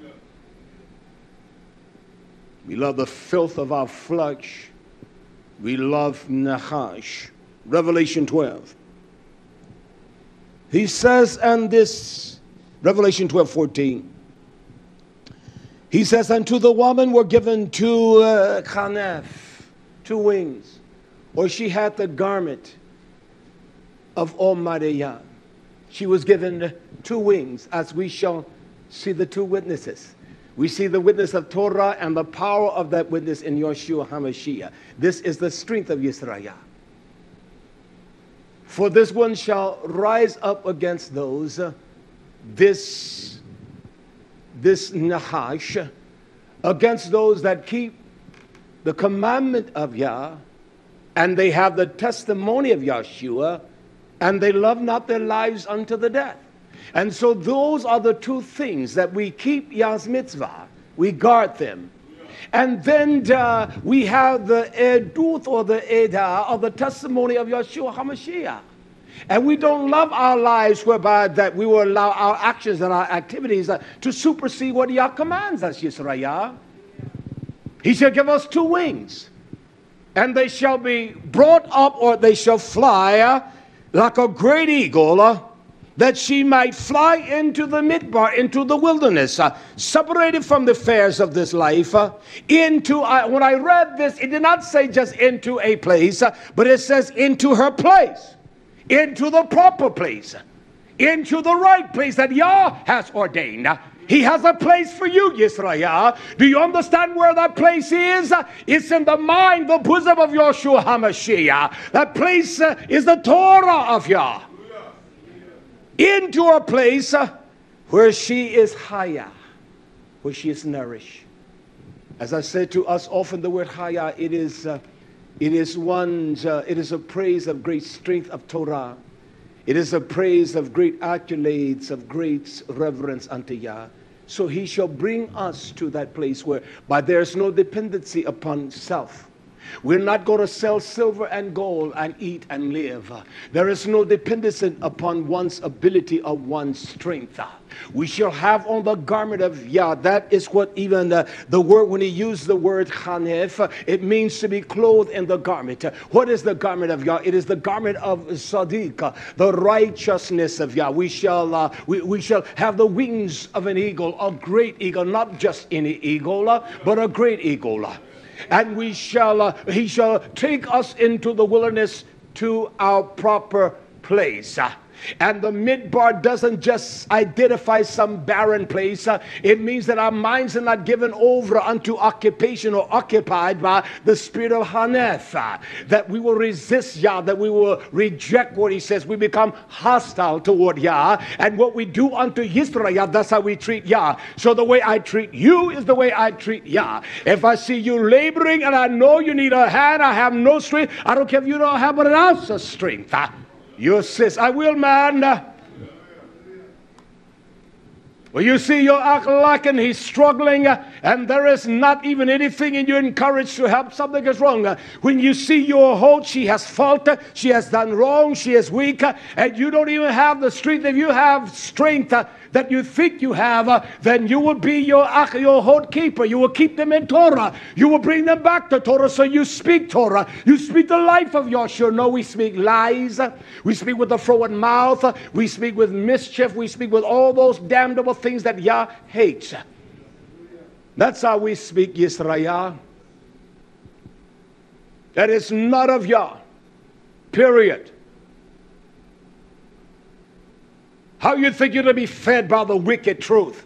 We love the filth of our flesh. We love Nahash. Revelation 12. He says, and this, Revelation 12:14. He says, and to the woman were given two kanef, two wings, or she had the garment of Almighty Yah. She was given two wings, as we shall see the two witnesses. We see the witness of Torah and the power of that witness in Yeshua HaMashiach. This is the strength of Yisrael. For this one shall rise up against those, this Nahash, against those that keep the commandment of Yah, and they have the testimony of Yeshua, and they love not their lives unto the death. And so those are the two things that we keep Yah's mitzvah. We guard them. And then we have the edut, or the edah, or the testimony of Yeshua HaMashiach. And we don't love our lives whereby that we will allow our actions and our activities to supersede what Yah commands us, Yisrael. He shall give us two wings, and they shall be brought up, or they shall fly like a great eagle, that she might fly into the midbar, into the wilderness, separated from the affairs of this life, into, when I read this, it did not say just into a place, but it says into her place, into the proper place, into the right place that Yah has ordained. He has a place for you, Yisrael. Do you understand where that place is? It's in the mind, the bosom of Yeshua HaMashiach. That place is the Torah of Yah. Into a place where she is haya, where she is nourished. As I said to us often, the word haya, it is a praise of great strength of Torah. It is a praise of great accolades, of great reverence unto Yah. So he shall bring us to that place where, but there's no dependency upon self. We're not going to sell silver and gold and eat and live. There is no dependence upon one's ability or one's strength. We shall have on the garment of Yah. That is what even the word, when he used the word Hanef, it means to be clothed in the garment. What is the garment of Yah? It is the garment of Sadiq, the righteousness of Yah. We shall have the wings of an eagle, a great eagle, not just any eagle, but a great eagle. And he shall take us into the wilderness to our proper place. And the midbar doesn't just identify some barren place. It means that our minds are not given over unto occupation or occupied by the spirit of Hanef. That we will resist Yah, that we will reject what he says. We become hostile toward Yah. And what we do unto Yisrael, that's how we treat Yah. So the way I treat you is the way I treat Yah. If I see you laboring and I know you need a hand, I have no strength. I don't care if you don't have but an ounce of strength. You assist. I will, man. Well, you see your Akhlaq and he's struggling, and there is not even anything in you encouraged to help. Something is wrong. When you see your Hod, she has fault, she has done wrong, she is weak, and you don't even have the strength. If you have strength that you think you have, then you will be your Hod keeper. You will keep them in Torah. You will bring them back to Torah. So you speak Torah. You speak the life of Yahshua. No, we speak lies. We speak with a froward mouth. We speak with mischief. We speak with all those damnable things that Yah hates. That's how we speak Yisrael. That is not of Yah. Period. How you think you're to be fed by the wicked truth?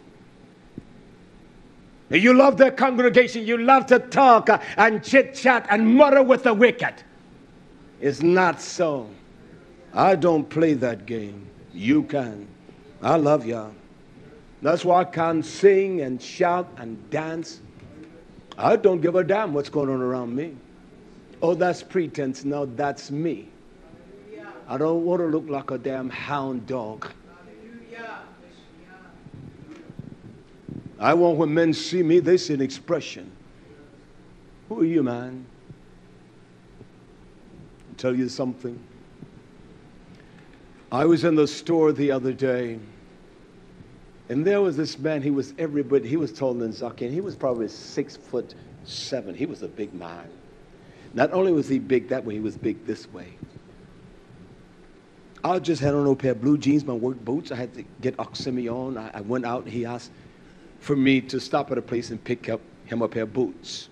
You love their congregation. You love to talk and chit-chat and mutter with the wicked. It's not so. I don't play that game. You can. I love Yah. That's why I can sing and shout and dance. I don't give a damn what's going on around me. Oh, that's pretense. No, that's me. I don't want to look like a damn hound dog. I want when men see me, they see an expression. Who are you, man? I'll tell you something. I was in the store the other day, and there was this man. He was every bit. He was taller than Zaki, and he was probably 6'7". He was a big man. Not only was he big that way, he was big this way. I just had on a pair of blue jeans, my work boots. I had to get Oximi on. I went out, and he asked for me to stop at a place and pick up him a pair of boots.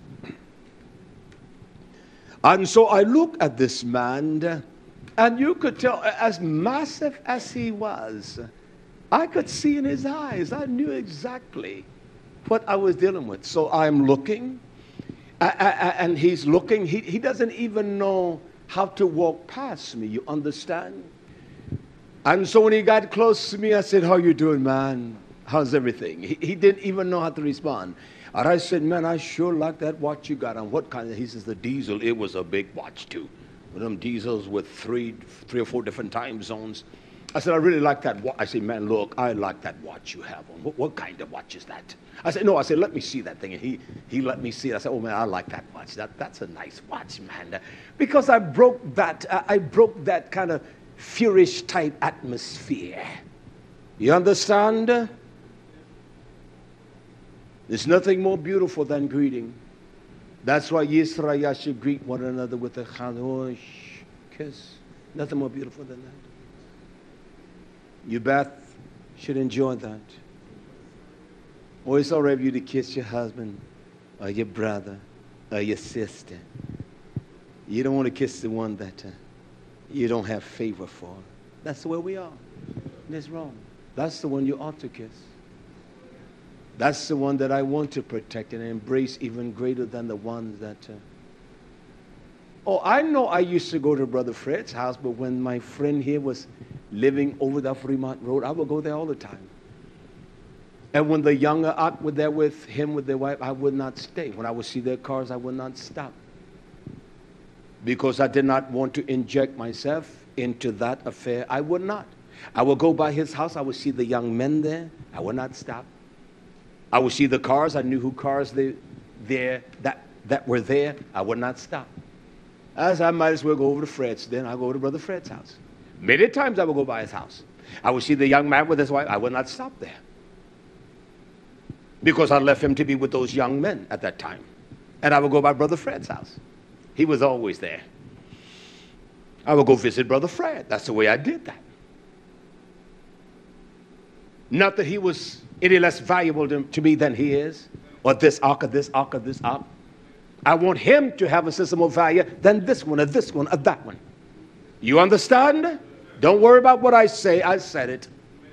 And so I looked at this man, and you could tell, as massive as he was, I could see in his eyes. I knew exactly what I was dealing with. So I'm looking, and he's looking. He doesn't even know how to walk past me, you understand? And so when he got close to me, I said, "How you doing, man? How's everything?" He didn't even know how to respond. And I said, "Man, I sure like that watch you got on. What kind of?" He says, "The diesel." It was a big watch too. One of them diesels with three or four different time zones. I said, "I really like that watch." I said, "Man, look, I like that watch you have on. What kind of watch is that?" I said, "No." I said, "Let me see that thing." And he let me see it. I said, "Oh man, I like that watch. That's a nice watch, man." Because I broke that kind of furious type atmosphere. You understand? There's nothing more beautiful than greeting. That's why Yisrael should greet one another with a chadosh kiss. Nothing more beautiful than that. You Beth should enjoy that. Or it's all right for you to kiss your husband or your brother or your sister. You don't want to kiss the one that you don't have favor for. That's the way we are. That's wrong. That's the one you ought to kiss. That's the one that I want to protect and embrace even greater than the ones that... Oh, I know I used to go to Brother Fred's house, but when my friend here was living over the Fremont Road, I would go there all the time. And when the younger Ak were there with him, with their wife, I would not stay. When I would see their cars, I would not stop. Because I did not want to inject myself into that affair. I would not. I would go by his house. I would see the young men there. I would not stop. I would see the cars. I knew who cars they that were there, I would not stop. As I might as well go over to Fred's. Then I go over to Brother Fred's house. Many times I would go by his house. I would see the young man with his wife. I would not stop there, because I left him to be with those young men at that time. And I would go by Brother Fred's house. He was always there. I would go visit Brother Fred. That's the way I did that. Not that he was any less valuable to me than he is, or this ark, or this ark, or this ark. I want him to have a system of value than this one, or this one, or that one. You understand? Don't worry about what I say. I said it.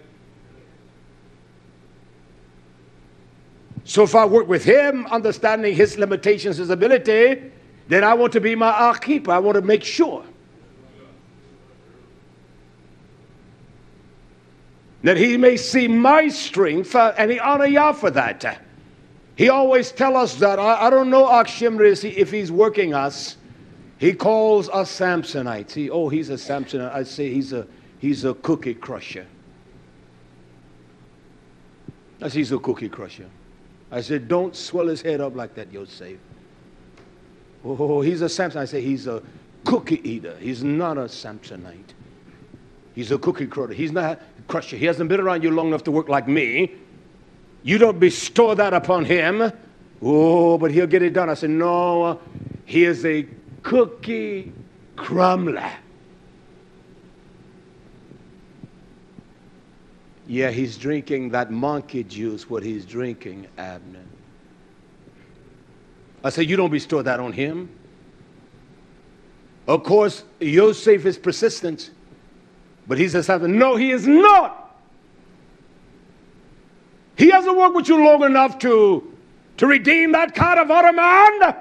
So if I work with him, understanding his limitations, his ability, then I want to be my ark keeper. I want to make sure that he may see my strength, and he honor y'all for that. He always tell us that. I don't know Ark Shimri if he's working us. He calls us Samsonites. He's a Samsonite. I say he's a cookie crusher. I say he's a cookie crusher. I said, don't swell his head up like that, Yosef. Oh, he's a Samsonite. I say he's a cookie eater. He's not a Samsonite. He's a cookie crusher. He's not a crusher. He hasn't been around you long enough to work like me. You don't bestow that upon him. Oh, but he'll get it done. I said, no, he is a cookie crumbler. Yeah, he's drinking that monkey juice, what he's drinking, Abner. I said, you don't bestow that on him. Of course, Yosef is persistent, but he says something. No, he is not. He hasn't worked with you long enough to redeem that kind of other man.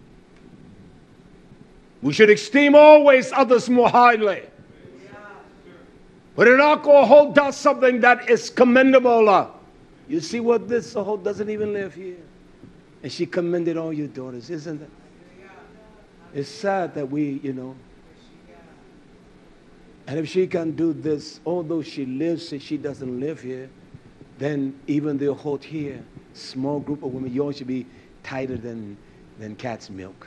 We should esteem always others more highly. But an alcohol does something that is commendable. You see what this whole doesn't even live here. And she commended all your daughters, isn't it? It's sad that we, and if she can do this, although she lives, she doesn't live here, then even the whole here, small group of women, yours should be tighter than cat's milk.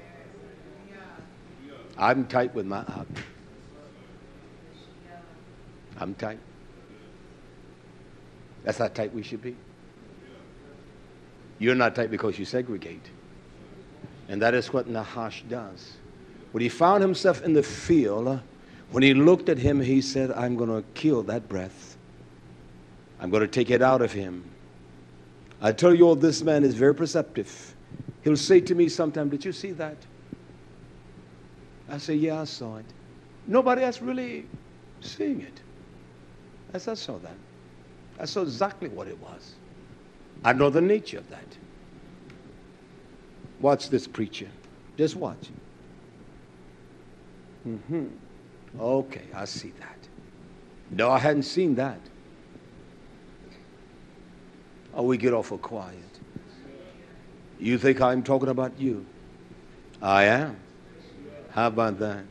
I'm tight with my husband. I'm tight. That's how tight we should be. You're not tight because you segregate. And that is what Nahash does. When he found himself in the field, when he looked at him, he said, I'm going to kill that breath. I'm going to take it out of him. I tell you all, this man is very perceptive. He'll say to me sometime, did you see that? I say, yeah, I saw it. Nobody else really seeing it. I saw that. I saw exactly what it was. I know the nature of that. Watch this preacher. Just watch. Okay, I see that. No, I hadn't seen that. Oh, we get awful quiet. You think I'm talking about you? I am. How about that?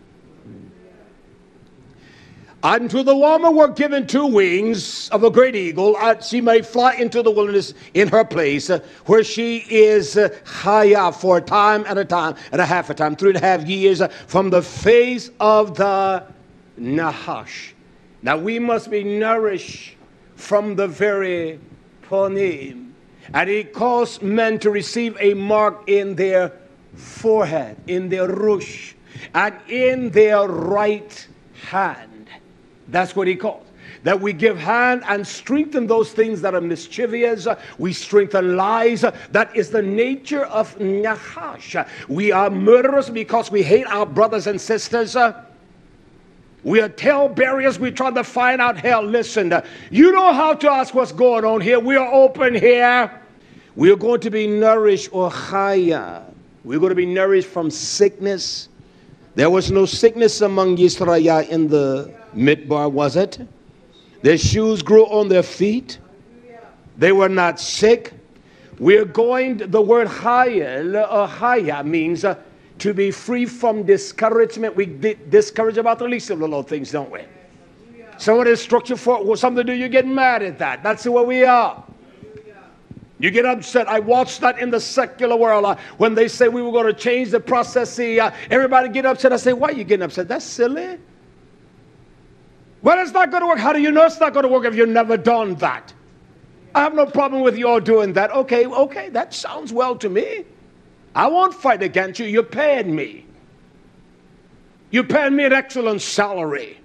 Unto the woman were given 2 wings of a great eagle. She may fly into the wilderness in her place, where she is high for a time and a half a time, 3.5 years from the face of the Nahash. Now we must be nourished from the very Ponim. And he caused men to receive a mark in their forehead, in their rush, and in their right hand. That's what he calls. That we give hand and strengthen those things that are mischievous. We strengthen lies. That is the nature of Nahash. We are murderers because we hate our brothers and sisters. We are tale bearers. We try to find out hell. Listen, you know how to ask what's going on here. We are open here. We are going to be nourished, or chaya. We're going to be nourished from sickness. There was no sickness among Yisrael in the Midbar, was it? Their shoes grew on their feet. They were not sick. We're going, the word chayel, or chaya, means to be free from discouragement. We discourage about the least of the little things, don't we? Someone is structured for something to do, you get mad at that. That's where we are. You get upset. I watched that in the secular world when they say we were going to change the process. See, everybody get upset. I say, why are you getting upset? That's silly. Well, it's not going to work. How do you know it's not going to work if you've never done that? I have no problem with you all doing that. Okay, that sounds well to me. I won't fight against you. You're paying me. You're paying me an excellent salary.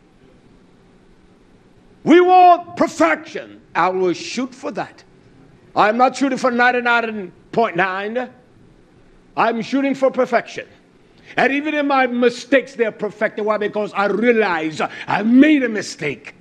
We want perfection. I will shoot for that. I'm not shooting for 99.9. I'm shooting for perfection. And even in my mistakes, they're perfected. Why? Because I realize I made a mistake.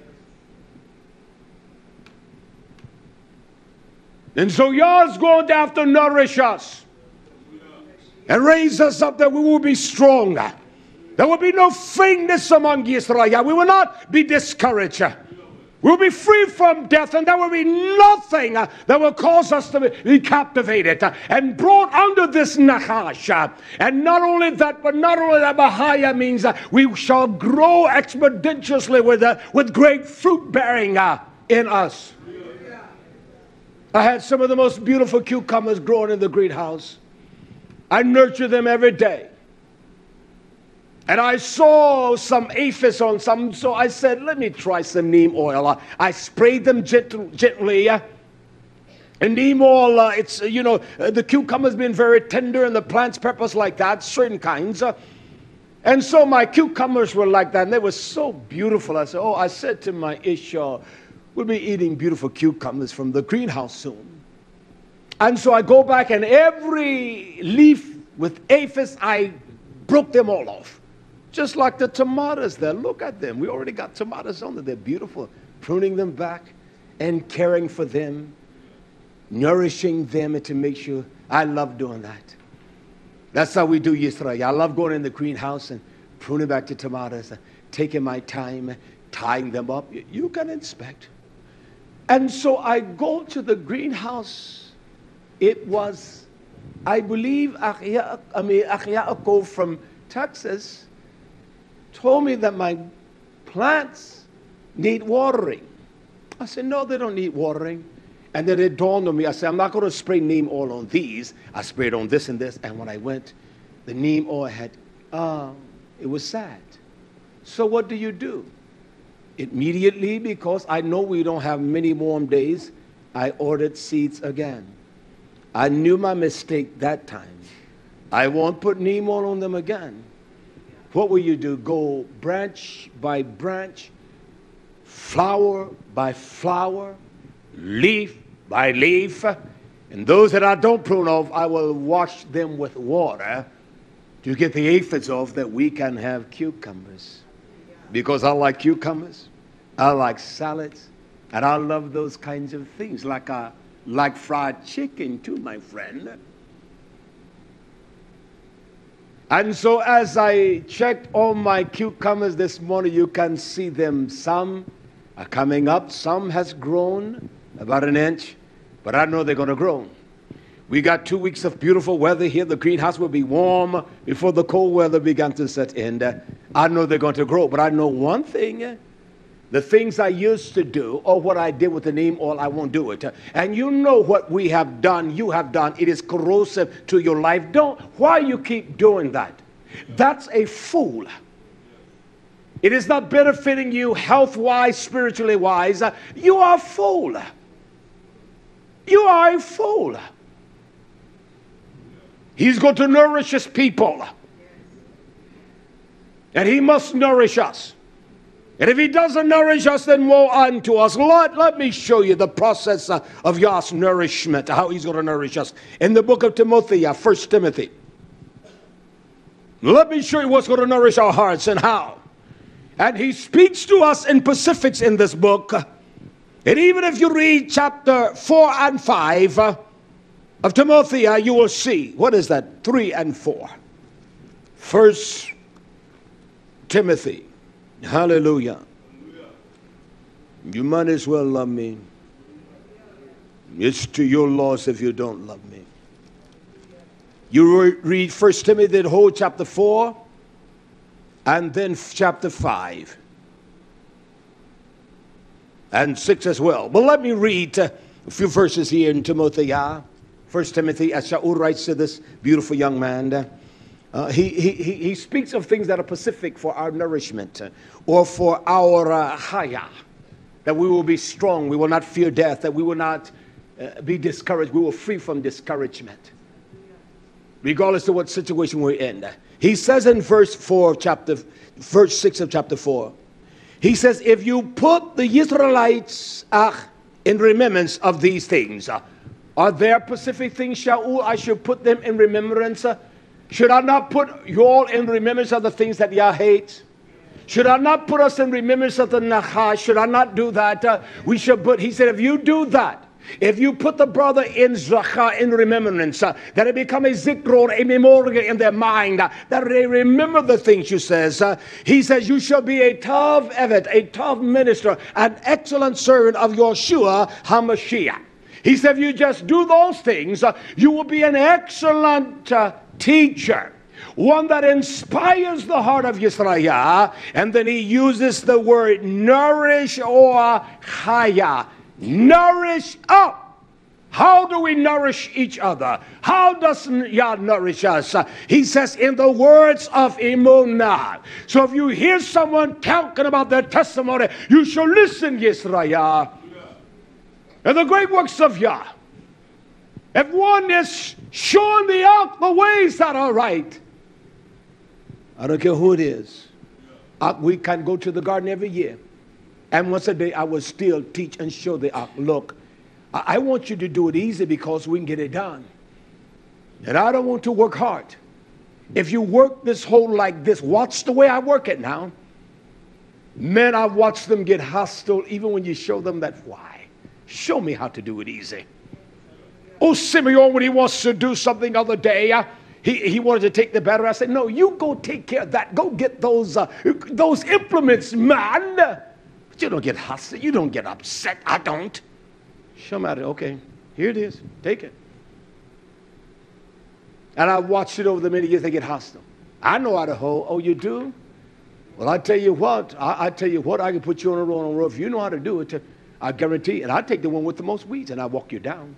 And so God's going to have to nourish us and raise us up that we will be stronger. There will be no faintness among Israel. We will not be discouraged. We'll be free from death, and there will be nothing that will cause us to be captivated and brought under this Nachash. And not only that, but Bahaya means we shall grow expeditiously with great fruit bearing in us. I had some of the most beautiful cucumbers growing in the greenhouse. I nurture them every day. And I saw some aphids on some, so I said, let me try some neem oil. I sprayed them gently. And neem oil, the cucumber's been very tender and the plant's peppers like that, certain kinds. And so my cucumbers were like that, and they were so beautiful. I said to my ish, we'll be eating beautiful cucumbers from the greenhouse soon. And so I go back, and every leaf with aphids, I broke them all off. Just like the tomatoes there. Look at them. We already got tomatoes on there. They're beautiful. Pruning them back and caring for them, nourishing them, and to make sure. I love doing that. That's how we do Yisrael. I love going in the greenhouse and pruning back the tomatoes, taking my time, tying them up. You can inspect. And so I go to the greenhouse. It was, I believe, Achia Yaakov from Texas told me that my plants need watering. I said, no, they don't need watering. And then it dawned on me. I said, I'm not going to spray neem oil on these. I sprayed on this and this. And when I went, the neem oil had, it was sad. So what do you do? Immediately, because I know we don't have many warm days, I ordered seeds again. I knew my mistake that time. I won't put neem oil on them again. What will you do? Go branch by branch, flower by flower, leaf by leaf. And those that I don't prune off, I will wash them with water to get the aphids off, that we can have cucumbers. Because I like cucumbers, I like salads, and I love those kinds of things, like fried chicken too, my friend. And so as I checked all my cucumbers this morning, you can see them. Some are coming up. Some has grown about an inch. But I know they're going to grow. We got 2 weeks of beautiful weather here. The greenhouse will be warm before the cold weather began to set in. I know they're going to grow. But I know one thing. The things I used to do, or what I did with the neem oil, I won't do it. And you know what we have done, you have done. It is corrosive to your life. Why you keep doing that? That's a fool. It is not benefiting you health-wise, spiritually-wise. You are a fool. You are a fool. He's going to nourish his people. And he must nourish us. And if he doesn't nourish us, then woe unto us. Lord, let me show you the process of God's nourishment, how he's going to nourish us. In the book of Timothy, 1 Timothy. Let me show you what's going to nourish our hearts and how. And he speaks to us in specifics in this book. And even if you read chapter 4 and 5 of Timothy, you will see. What is that? 3 and 4. 1 Timothy. Hallelujah. You might as well love me. It's to your loss if you don't love me. You read 1 Timothy, the whole chapter 4, and then chapter 5 and 6 as well. But let me read A few verses here in Timothy. 1 Timothy, as Shaul writes to this beautiful young man, he speaks of things that are specific for our nourishment or for our haya, that we will be strong, we will not fear death, that we will not be discouraged, we will free from discouragement, regardless of what situation we're in. He says in verse 6 of chapter 4, he says, if you put the Israelites in remembrance of these things, are there specific things, Shaul, I should put them in remembrance? Should I not put you all in remembrance of the things that Yah hates? Should I not put us in remembrance of the Nachash? Should I not do that? We should put, he said, if you do that, if you put the brother in Zachah, in remembrance, that it become a zikron, a memorial in their mind, that they remember the things you says. He says, you shall be a tov evet, a tov minister, an excellent servant of Yeshua HaMashiach. He said, if you just do those things, you will be an excellent teacher. One that inspires the heart of Yisrael. And then he uses the word nourish or chaya. Nourish up. How do we nourish each other? How does Yah nourish us? He says in the words of Emunah. So if you hear someone talking about their testimony, you shall listen, Yisrael. And the great works of Yah. If one is showing the ways that are right, I don't care who it is. We can go to the garden every year. And once a day I will still teach and show the look, I want you to do it easy because we can get it done. And I don't want to work hard. If you work this whole like this, watch the way I work it now. Men, I've watched them get hostile even when you show them that why. Show me how to do it easy. Oh, Simeon, when he wants to do something other day, he wanted to take the battery. I said, no, you go take care of that. Go get those implements, man. But you don't get hostile. You don't get upset. I don't. Show me how to, okay, here it is. Take it. And I watched it over the many years they get hostile. I know how to hoe. Oh, you do? Well, I tell you what. I tell you what. I can put you on a roll. If you know how to do it, I guarantee. And I take the one with the most weeds and I walk you down.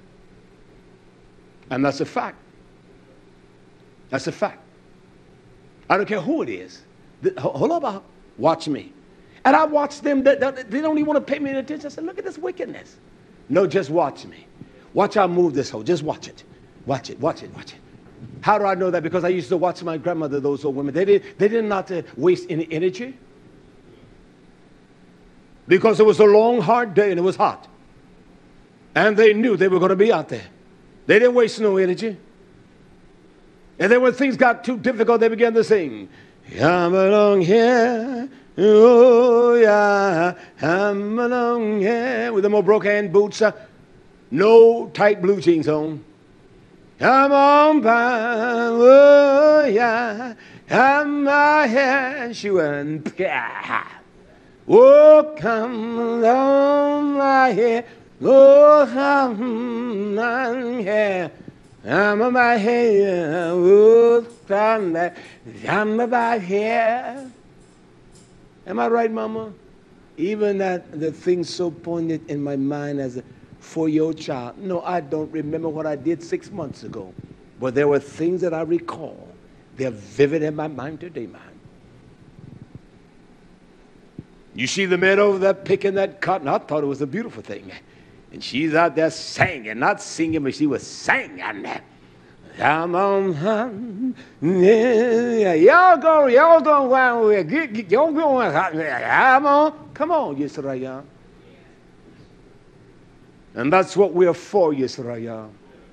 And that's a fact. That's a fact. I don't care who it is. Hold up, watch me. And I watch them. They don't even want to pay me any attention. I said, look at this wickedness. No, just watch me. Watch how I move this hoe. Just watch it. Watch it. Watch it. Watch it. How do I know that? Because I used to watch my grandmother, those old women. They did not waste any energy. Because it was a long, hard day and it was hot. And they knew they were going to be out there. They didn't waste no energy. And then when things got too difficult, they began to sing. I'm along here. Oh, yeah. I'm along here. With the more broke-hand boots. No tight blue jeans on. Come on by. Oh, yeah. I'm my hair. She went. Oh, come along my hair. Oh, come my hair. I'm about here. Oh, I'm about here. Am I right, Mama? Even that the thing so poignant in my mind as a 4-year-old child. No, I don't remember what I did 6 months ago. But there were things that I recall. They're vivid in my mind today, man. You see the men over there picking that cotton. I thought it was a beautiful thing. And she's out there singing, not singing, but she was singing. Come on, y'all go, y'all go, come on, Yisrael. And that's what we are for, Yisrael.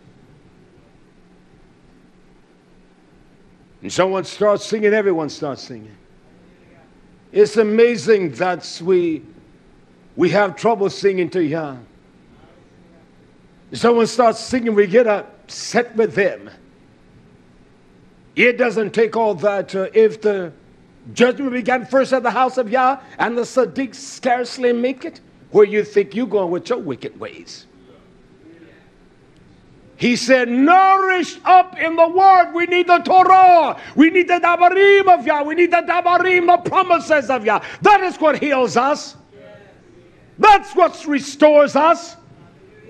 And someone starts singing, everyone starts singing. It's amazing that we have trouble singing to Yah. Someone starts singing, we get upset with them. It doesn't take all that. If the judgment began first at the house of Yah and the Sadiq scarcely make it, where you think you're going with your wicked ways? He said, nourished up in the word. We need the Torah. We need the Dabarim of Yah. We need the Dabarim, the promises of Yah. That is what heals us. That's what restores us.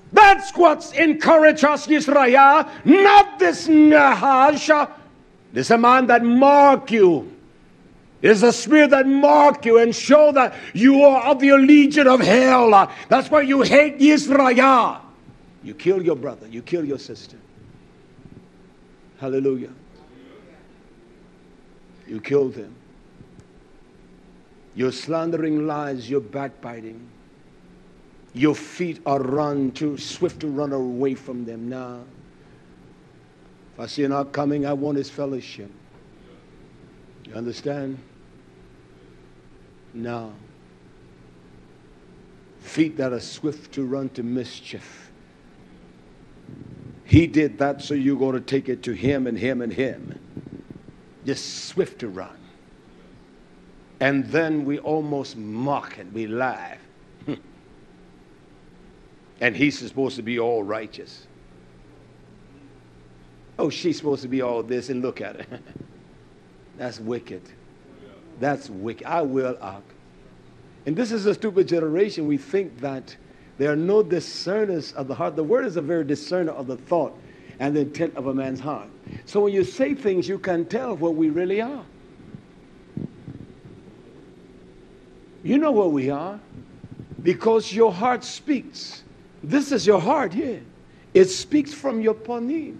That's what's encouraged us, Israel, not this Nahash. This is a man that mark you. It's a spirit that mark you and show that you are of the legion of hell. That's why you hate Israel. You kill your brother. You kill your sister. Hallelujah. You kill them. You're slandering lies. You're backbiting. Your feet are too swift to run away from them. Now, if I see you're not coming, I want his fellowship. You understand? Now, feet that are swift to run to mischief. He did that, so you're going to take it to him and him and him. Just swift to run. And then we almost mock and we laugh. And he's supposed to be all righteous. Oh, she's supposed to be all this, and look at it. That's wicked. That's wicked. I will act. And this is a stupid generation. We think that there are no discerners of the heart. The word is a very discerner of the thought and the intent of a man's heart. So when you say things, you can tell what we really are. You know what we are because your heart speaks. This is your heart here. It speaks from your panim.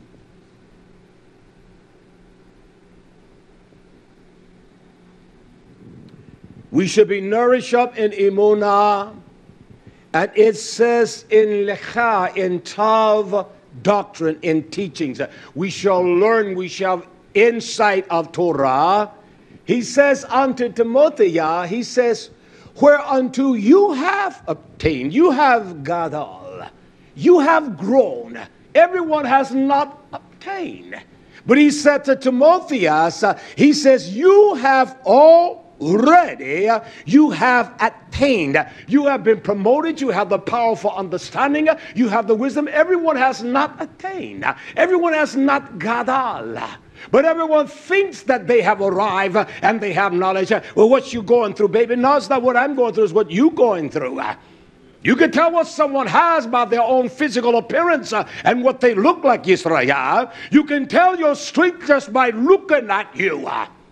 We should be nourished up in Emunah. And it says in Lecha, in Tav doctrine, in teachings. We shall learn, we shall have insight of Torah. He says unto Timothy, he says, whereunto you have obtained, you have gadol, you have grown. Everyone has not obtained. But he said to Timotheus, he says, you have already, you have attained. You have been promoted. You have the powerful understanding. You have the wisdom. Everyone has not attained. Everyone has not gadol. But everyone thinks that they have arrived and they have knowledge. Well, what you going through, baby? No, it's not what I'm going through. It's what you going through. You can tell what someone has by their own physical appearance and what they look like, Israel. You can tell your strength just by looking at you.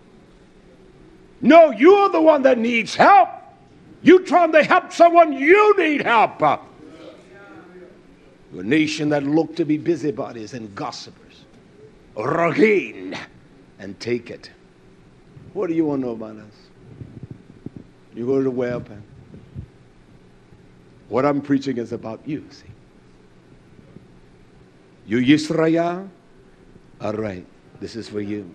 No, you're the one that needs help. You trying to help someone, you need help. A nation that look to be busybodies and gossipers. Ragin and take it. What do you want to know about us? You go to the web and what I'm preaching is about you, see. You Yisrael? All right, this is for you.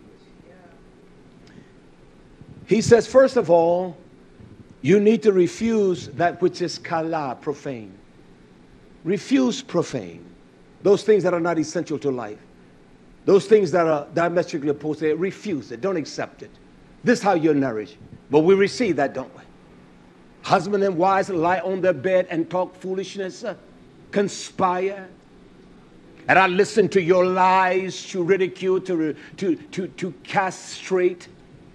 He says, first of all, you need to refuse that which is kala, profane. Refuse profane. Those things that are not essential to life. Those things that are diametrically opposed to it, refuse it. Don't accept it. This is how you're nourished. But we receive that, don't we? Husband and wives lie on their bed and talk foolishness, conspire. And I listen to your lies, to ridicule, to castrate.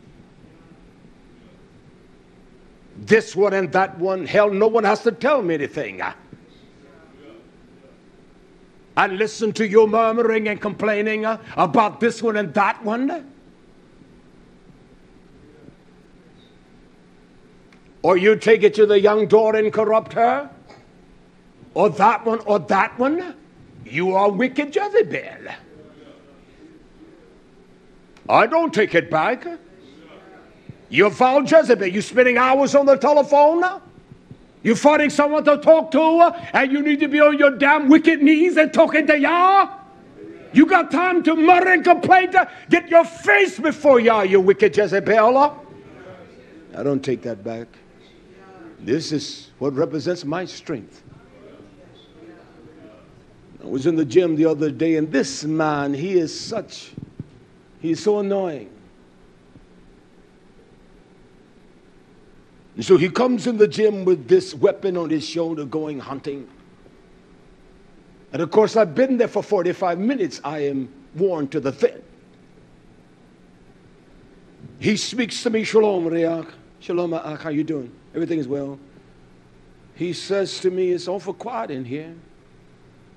This one and that one. Hell, no one has to tell me anything. I listen to your murmuring and complaining about this one and that one. Or you take it to the young daughter and corrupt her. Or that one or that one. You are wicked Jezebel. I don't take it back. You're foul Jezebel. You're spending hours on the telephone. You're finding someone to talk to, and you need to be on your damn wicked knees and talking to Yah. You got time to mutter and complain? Get your face before Yah, you wicked Jezebel. I don't take that back. This is what represents my strength. I was in the gym the other day, and this man, he's so annoying. And so he comes in the gym with this weapon on his shoulder going hunting. And of course, I've been there for 45 minutes. I am worn to the thin. He speaks to me, Shalom, Riach. Shalom, Ach, how you doing? Everything is well. He says to me, it's awful quiet in here.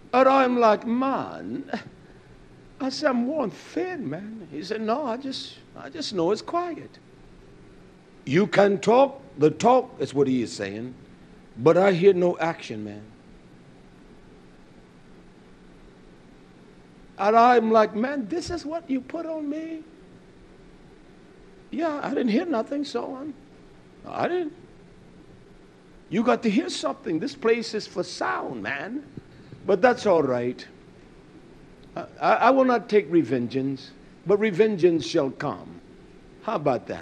And I'm like, man, I said, I'm more thin, man. He said, no, I just know it's quiet. You can talk, the talk is what he is saying, but I hear no action, man. And I'm like, man, this is what you put on me? Yeah, I didn't hear nothing, so I didn't. You got to hear something. This place is for sound, man. But that's all right. I will not take revengeance, but revengeance shall come. How about that?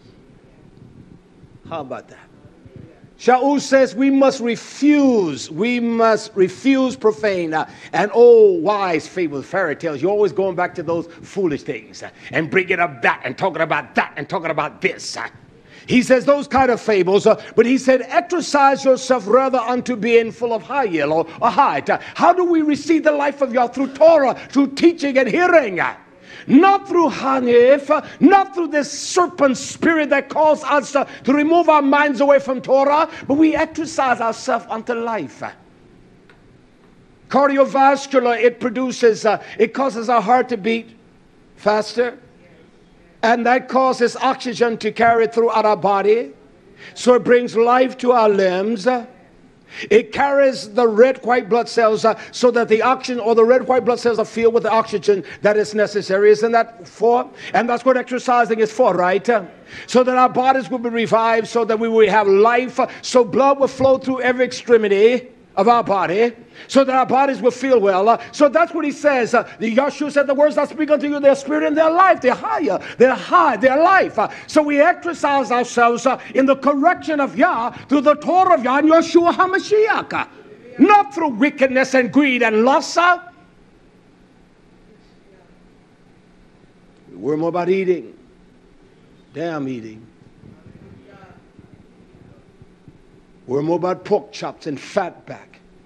How about that? Shaul says we must refuse profane and old wise fables, fairy tales. You're always going back to those foolish things and bringing up that and talking about that and talking about this. He says those kind of fables, but he said exercise yourself rather unto being full of hayil or height. How do we receive the life of Yah? Through Torah, through teaching and hearing. Not through Hanif, not through this serpent spirit that calls us to remove our minds away from Torah, but we exercise ourselves unto life. Cardiovascular, it causes our heart to beat faster. And that causes oxygen to carry throughout our body. So it brings life to our limbs. It carries the red white blood cells so that the oxygen or the red white blood cells are filled with the oxygen that is necessary. Isn't that for? And that's what exercising is for, right? So that our bodies will be revived, so that we will have life, so blood will flow through every extremity of our body, so that our bodies will feel well. So that's what he says. Yahshua said, the words I speak unto you, their spirit and their life. They're higher, they're high, their life. So we exercise ourselves in the correction of Yah through the Torah of Yah and Yeshua HaMashiach. Not through wickedness and greed and lust. We worry more about eating. Damn eating. We're more about pork chops and fat back.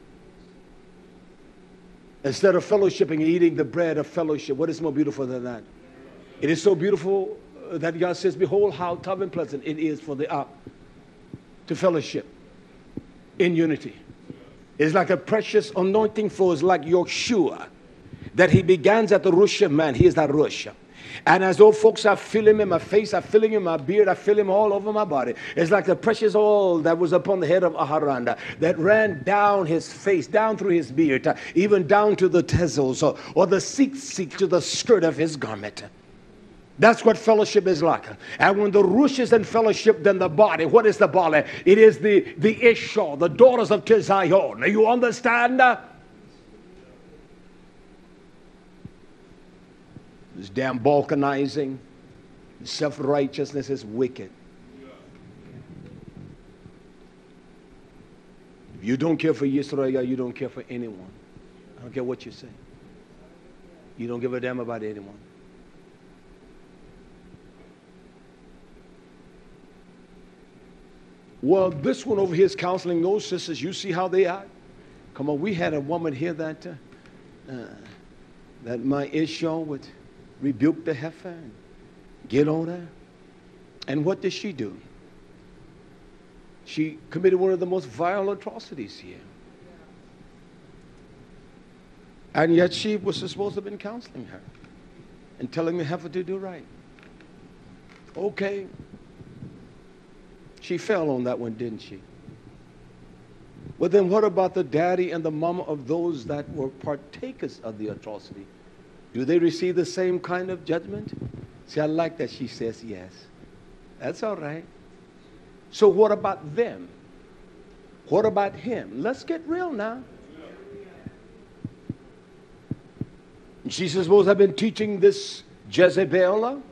Instead of fellowshipping and eating the bread of fellowship. What is more beautiful than that? It is so beautiful that God says, behold how tough and pleasant it is for the to fellowship in unity. It's like a precious anointing for us, like Yeshua, that he begins at the Rosh man. He is that Rosh. And as old folks, I feel him in my face, I feel him in my beard, I feel him all over my body. It's like the precious oil that was upon the head of Aharon that ran down his face, down through his beard, even down to the tassels or the seat to the skirt of his garment. That's what fellowship is like. And when the Rush is in fellowship, then the body, what is the body? It is the Ishah, the daughters of Tizion. You understand? This damn balkanizing, self-righteousness is wicked. If you don't care for Yisrael, you don't care for anyone. I don't care what you say. You don't give a damn about anyone. Well, this one over here is counseling those sisters. You see how they act? Come on, we had a woman here that my issue would rebuke the heifer and get on her. And what did she do? She committed one of the most vile atrocities here. And yet she was supposed to have been counseling her and telling the heifer to do right. Okay. She fell on that one, didn't she? Well, then what about the daddy and the mama of those that were partakers of the atrocity? Do they receive the same kind of judgment? See, I like that she says yes. That's all right. So what about them? What about him? Let's get real now. She's supposed to have been teaching this Jezebel.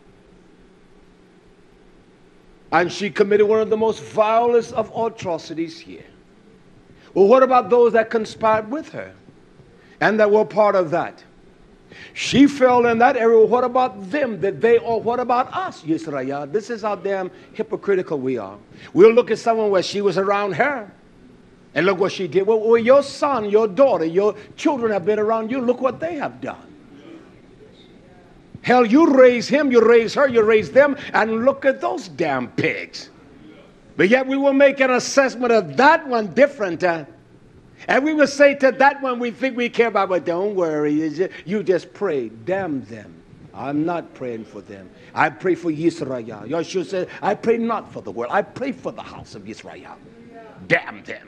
And she committed one of the most vilest of atrocities here. Well, what about those that conspired with her and that were part of that? She fell in that area. What about them? What about us, Yisrael? This is how damn hypocritical we are. We'll look at someone where she was around her. And look what she did. Well, your son, your daughter, your children have been around you. Look what they have done. Hell, you raise him, you raise her, you raise them, and look at those damn pigs. But yet we will make an assessment of that one different. And we will say to that one we think we care about, but don't worry, you just pray. Damn them. I'm not praying for them. I pray for Israel. Yeshua said, I pray not for the world. I pray for the house of Israel. Damn them.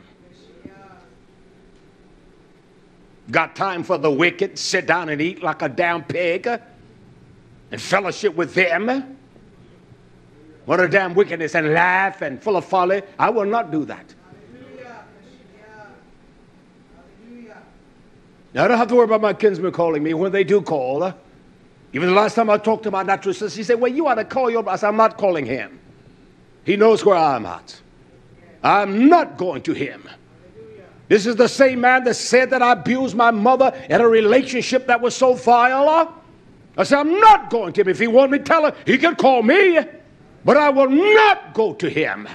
Got time for the wicked? Sit down and eat like a damn pig and fellowship with them? What a damn wickedness, and laugh and full of folly. I will not do that. Now, I don't have to worry about my kinsmen calling me when they do call. Even the last time I talked to my natural sister, she said, well, you ought to call your brother. I said, I'm not calling him. He knows where I'm at. I'm not going to him. This is the same man that said that I abused my mother in a relationship that was so vile. I said, I'm not going to him. If he wants me to tell her, he can call me, but I will not go to him.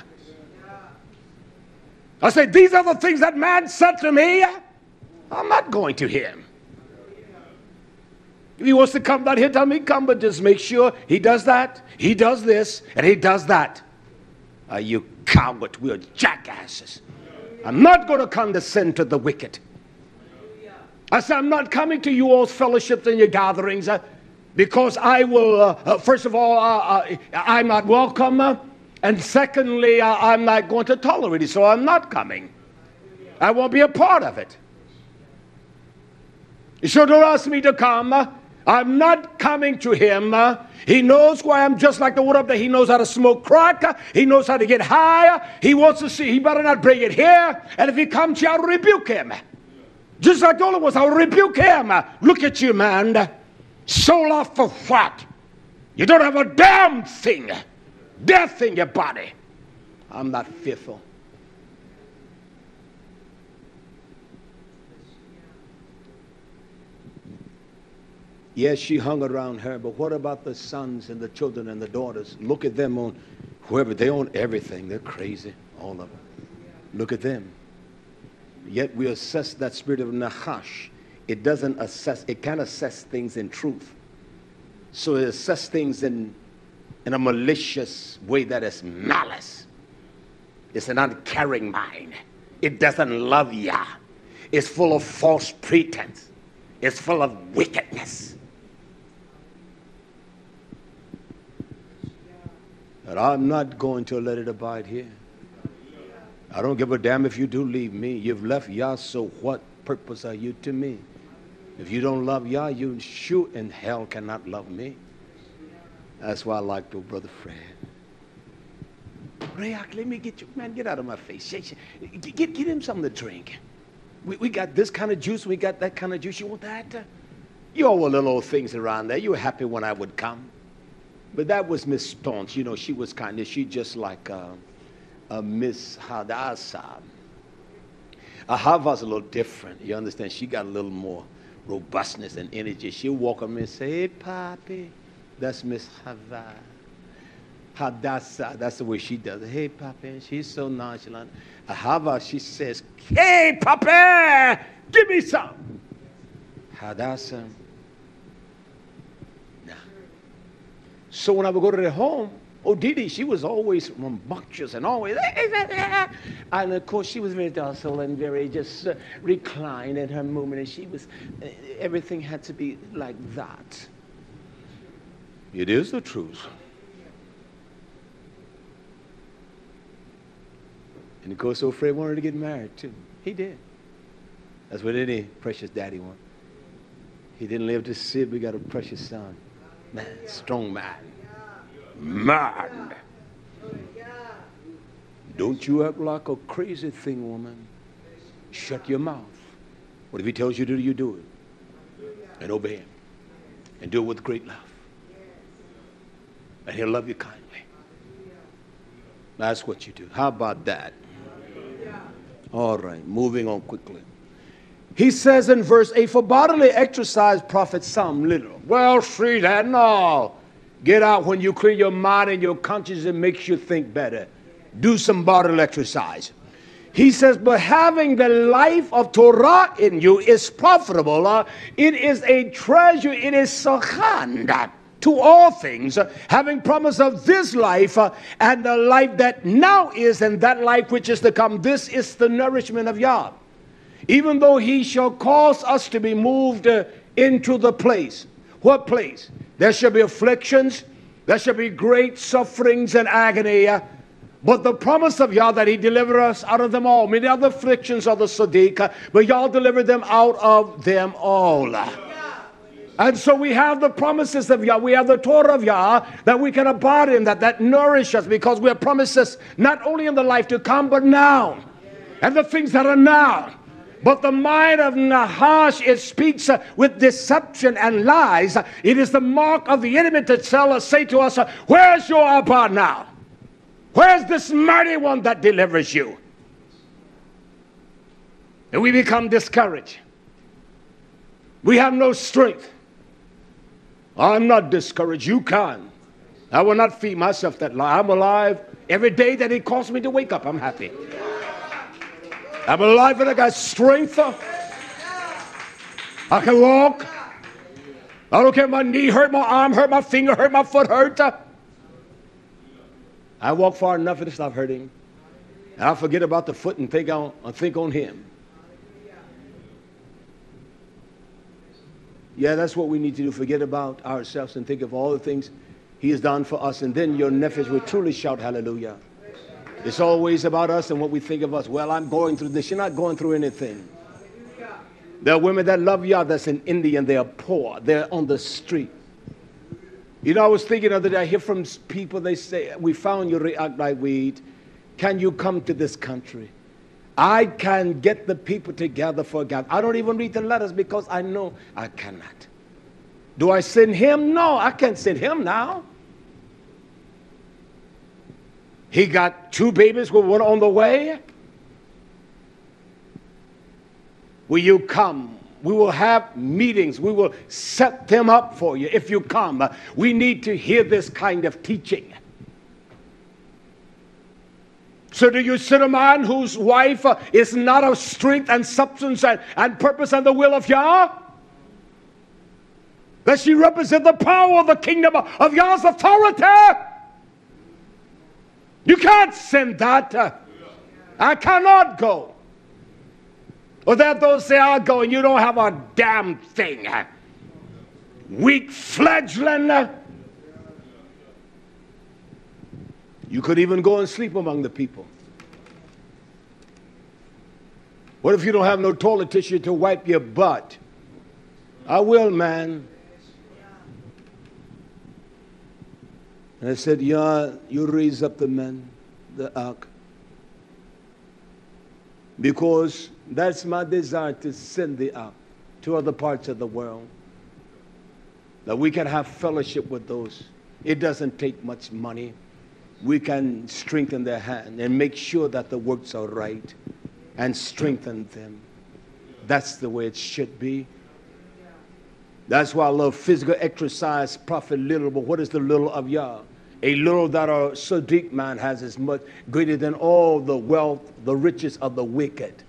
I said, these are the things that man said to me. I'm not going to him. If he wants to come down here, tell me come, but just make sure he does that, he does this, and he does that. You coward, we're jackasses. I'm not going to condescend to the wicked. I said, I'm not coming to you all's fellowships and your gatherings because I will, first of all, I'm not welcome. And secondly, I'm not going to tolerate it, so I'm not coming. I won't be a part of it. So don't ask me to come. I'm not coming to him. He knows who I am, just like the one up there. He knows how to smoke crack. He knows how to get high. He wants to see. He better not bring it here. And if he comes here, I'll rebuke him. Just like the other ones, I'll rebuke him. Look at you, man. Sold off for what? You don't have a damn thing. Death in your body. I'm not fearful. Yes, she hung around her, but what about the sons and the children and the daughters? Look at them on whoever, they own everything. They're crazy, all of them. Look at them. Yet we assess that spirit of Nahash. It doesn't assess, it can't assess things in truth. So it assesses things in a malicious way that is malice. It's an uncaring mind. It doesn't love Yah. It's full of false pretense. It's full of wickedness. But I'm not going to let it abide here. I don't give a damn if you do leave me. You've left Yah, so what purpose are you to me? If you don't love Yah, you sure in hell cannot love me. That's why I like to Brother Fred. Rayak, let me get you, man, get out of my face. Get him something to drink. We got this kind of juice, we got that kind of juice. You want that? You all were little old things around there. You were happy when I would come. But that was Miss Staunch. You know, she was kind of, she just like Miss Hadassah. Ahava's a little different. You understand? She got a little more robustness and energy. She'll walk up and say, hey, Papi. That's Miss Hava. Hadassah. That's the way she does it. Hey, Papi. And she's so nonchalant. Ahava, she says, hey, Papi, give me some. Hadassah. Nah. So when I would go to their home, Didi, she was always rambunctious and always, and of course she was very docile and very just reclined in her movement, and she was, everything had to be like that. It is the truth. And of course, old Fred wanted to get married too. He did. That's what any precious daddy wants. He didn't live to see it, but he got a precious son. Man, strong man. Man. Don't you act like a crazy thing, woman. Shut your mouth. What if he tells you to do, you do it. And obey him. And do it with great love. And he'll love you kindly. That's what you do. How about that? All right, moving on quickly. He says in verse 8, for bodily exercise profits some little. Well, see that? No. Get out when you clear your mind and your conscience, it makes you think better. Do some bodily exercise. He says, but having the life of Torah in you is profitable. It is a treasure. It is sachan to all things, having promise of this life and the life that now is and that life which is to come. This is the nourishment of Yah. even though he shall cause us to be moved into the place. What place? There shall be afflictions, there shall be great sufferings and agony, but the promise of Yah that he deliver us out of them all. Many other afflictions of the Sadiq, but Yah delivered them out of them all. And so we have the promises of Yah, we have the Torah of Yah that we can abide in, that nourish us, because we have promises not only in the life to come, but now. And the things that are now. But the mind of Nahash, it speaks with deception and lies. It is the mark of the enemy to say to us, where's your Abba now? Where's this mighty one that delivers you? And we become discouraged. We have no strength. I'm not discouraged. You can. I will not feed myself that lie. I'm alive. Every day that he calls me to wake up, I'm happy. I'm alive and I got strength. I can walk. I don't care if my knee hurt, my arm hurt, my finger hurt, my foot hurt. I walk far enough and it stop hurting. And I forget about the foot and think on him. Yeah, that's what we need to do. Forget about ourselves and think of all the things he has done for us. And then your nefesh will truly shout hallelujah. It's always about us and what we think of us. Well, I'm going through this. You're not going through anything. There are women that love Yah that's in India and they are poor. They're on the street. You know, I was thinking the other day, I hear from people, they say, we found your react weed. Can you come to this country? I can get the people together for God. I don't even read the letters because I know I cannot. Do I send him? No, I can't send him now. He got 2 babies with one on the way. Will you come? We will have meetings. We will set them up for you if you come. We need to hear this kind of teaching. So do you sit a man whose wife is not of strength and substance and purpose and the will of Yah? Does she represent the power of the kingdom of Yah's authority? You can't send that. I cannot go. Or that those say, I'll go, and you don't have a damn thing. Weak fledgling. You could even go and sleep among the people. What if you don't have no toilet tissue to wipe your butt? I will, man. And I said, yeah, you raise up the men, the ark. Because that's my desire, to send the ark to other parts of the world. That we can have fellowship with those. It doesn't take much money. We can strengthen their hand and make sure that the works are right and strengthen them. That's the way it should be. That's why I love physical exercise, profit little, but what is the little of Yah? A little that a Sadiq man has is much greater than all the wealth, the riches of the wicked.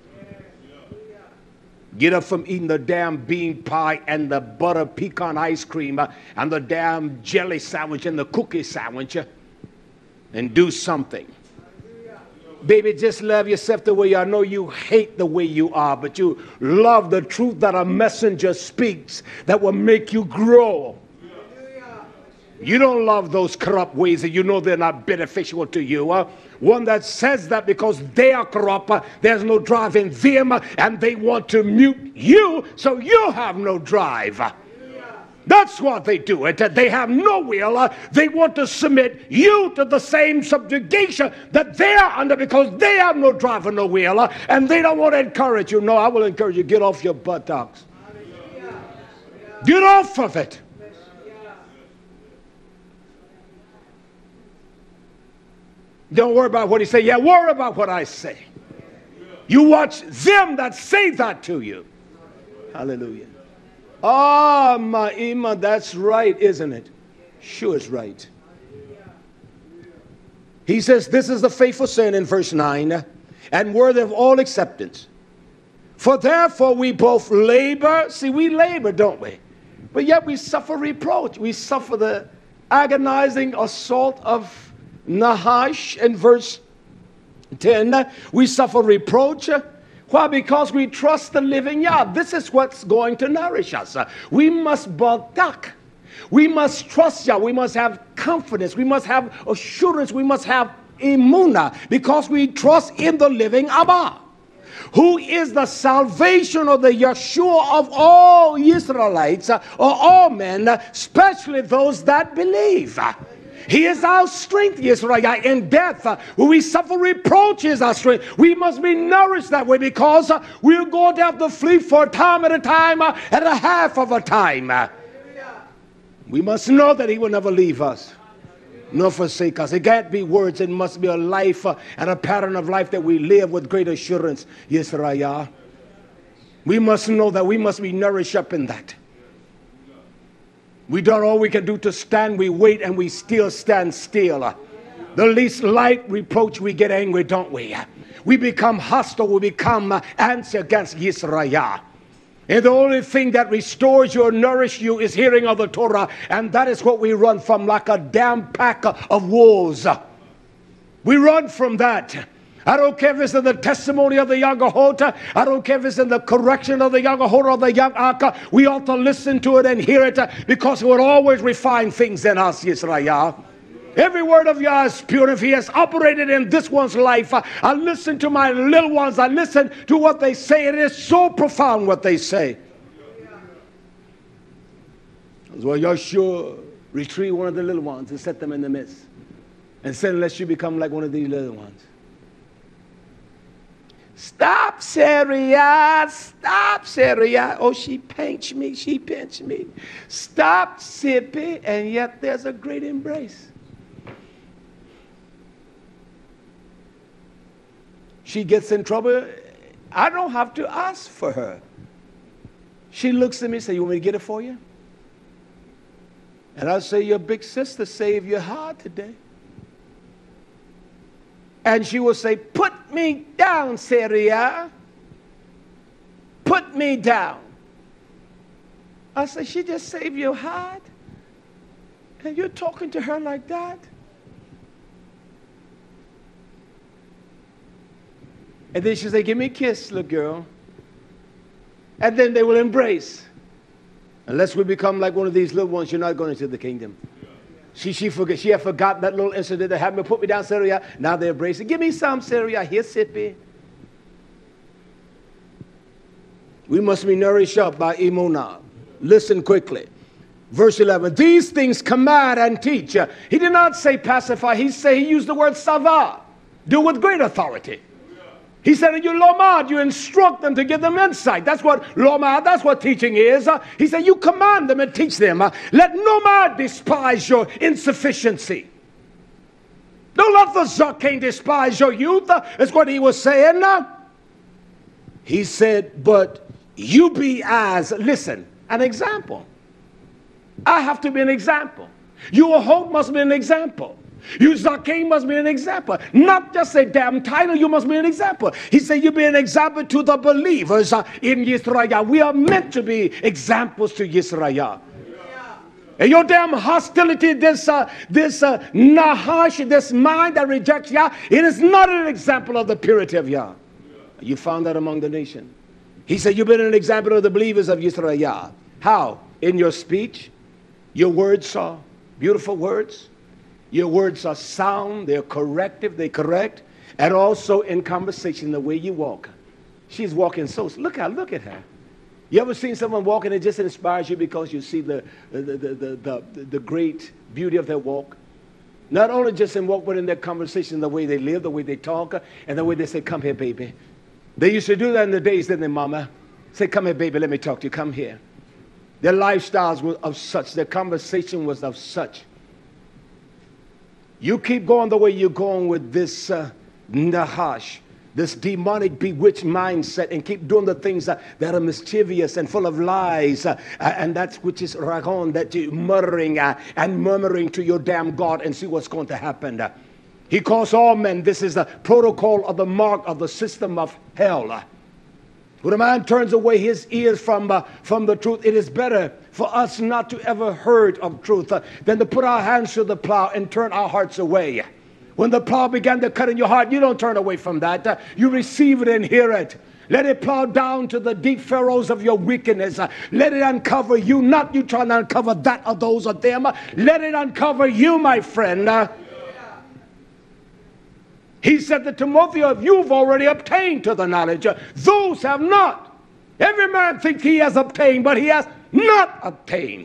Get up from eating the damn bean pie and the butter pecan ice cream and the damn jelly sandwich and the cookie sandwich and do something. Baby, just love yourself the way you are. I know you hate the way you are, but you love the truth that a messenger speaks that will make you grow. You don't love those corrupt ways and you know they're not beneficial to you. One that says that because they are corrupt, there's no drive in them, and they want to mute you so you have no drive. That's what they do. They have no will. They want to submit you to the same subjugation that they are under because they have no drive and no will, and they don't want to encourage you. No, I will encourage you. Get off your buttocks. Get off of it. Don't worry about what he say. Yeah, worry about what I say. You watch them that say that to you. Hallelujah. Ah, my Iman, that's right, isn't it? Sure it's right. He says, this is the faithful saying in verse 9, and worthy of all acceptance. For therefore we both labor. See, we labor, don't we? But yet we suffer reproach. We suffer the agonizing assault of Nahash in verse 10. We suffer reproach. Why? Because we trust the living Yah. This is what's going to nourish us. We must badak. We must trust Yah. We must have confidence. We must have assurance. We must have imuna, because we trust in the living Abba, who is the salvation of the Yeshua of all Israelites, or all men, especially those that believe. He is our strength, Yisrael, in death. When we suffer reproach is our strength. We must be nourished that way, because we're going to have to flee for a time at a time, and a half of a time. We must know that he will never leave us nor forsake us. It can't be words. It must be a life and a pattern of life that we live with great assurance, Yisrael. We must know that we must be nourished up in that. We don't all we can do to stand. We wait and we still stand still. The least light reproach, we get angry, don't we? We become hostile. We become answer against Yisrael. And the only thing that restores you or nourishes you is hearing of the Torah. And that is what we run from, like a damn pack of wolves. We run from that. I don't care if it's in the testimony of the Yagahota. I don't care if it's in the correction of the Yagahota or the Yagaka. We ought to listen to it and hear it, because it will always refine things in us, Yisrael. Every word of Yah is pure. If he has operated in this one's life, I listen to my little ones. I listen to what they say. It is so profound what they say. As well, Yeshua retrieved one of the little ones and set them in the midst, and said, unless you become like one of these little ones. Stop, Syria. Stop, Syria. Oh, she pinched me. She pinched me. Stop, Sippy. And yet there's a great embrace. She gets in trouble. I don't have to ask for her. She looks at me and says, you want me to get it for you? And I say, your big sister saved your heart today. And she will say, put me down, Syria. Put me down. I say, she just saved your heart? And you're talking to her like that? And then she say, give me a kiss, little girl. And then they will embrace. Unless we become like one of these little ones, you're not going into the kingdom. She had forgotten that little incident that happened. Put me down, Syria. Now they're embracing. Give me some, Syria. Here, Sippy. We must be nourished up by Emunah. Listen quickly. Verse 11. These things command and teach. He did not say pacify. He used the word sava. Do with great authority. He said, you lomad, you instruct them to give them insight. That's what lomad, that's what teaching is. He said, you command them and teach them. Let no man despise your insufficiency. Don't let the Zaken despise your youth. That's what he was saying. He said, but you be as, listen, an example. I have to be an example. Your hope must be an example. You Zaken must be an example. Not just a damn title, you must be an example. He said you be an example to the believers in Yisrael. We are meant to be examples to Yisrael. And your damn hostility, this nahash, this mind that rejects Yah, it is not an example of the purity of Yah. You found that among the nation. He said you've been an example of the believers of Yisrael. How? In your speech. Your words are beautiful words. Your words are sound, they're corrective, they correct. And also in conversation, the way you walk. She's walking so, look at her. You ever seen someone walking that just inspires you because you see the great beauty of their walk? Not only just in walk, but in their conversation, the way they live, the way they talk, and the way they say, come here, baby. They used to do that in the days, didn't they, mama? Say, come here, baby, let me talk to you, come here. Their lifestyles were of such, their conversation was of such. You keep going the way you're going with this nahash, this demonic bewitched mindset, and keep doing the things that are mischievous and full of lies, and that's which is ragon, that you're muttering and murmuring to your damn God, and see what's going to happen. He calls all men, this is the protocol of the mark of the system of hell. When a man turns away his ears from the truth, it is better for us not to ever heard of truth than to put our hands to the plow and turn our hearts away. When the plow began to cut in your heart, you don't turn away from that. You receive it and hear it. Let it plow down to the deep furrows of your wickedness. Let it uncover you, not you trying to uncover that or those or them. Let it uncover you, my friend. He said to Timothy, you've already obtained to the knowledge. Those have not. Every man thinks he has obtained, but he has not obtained.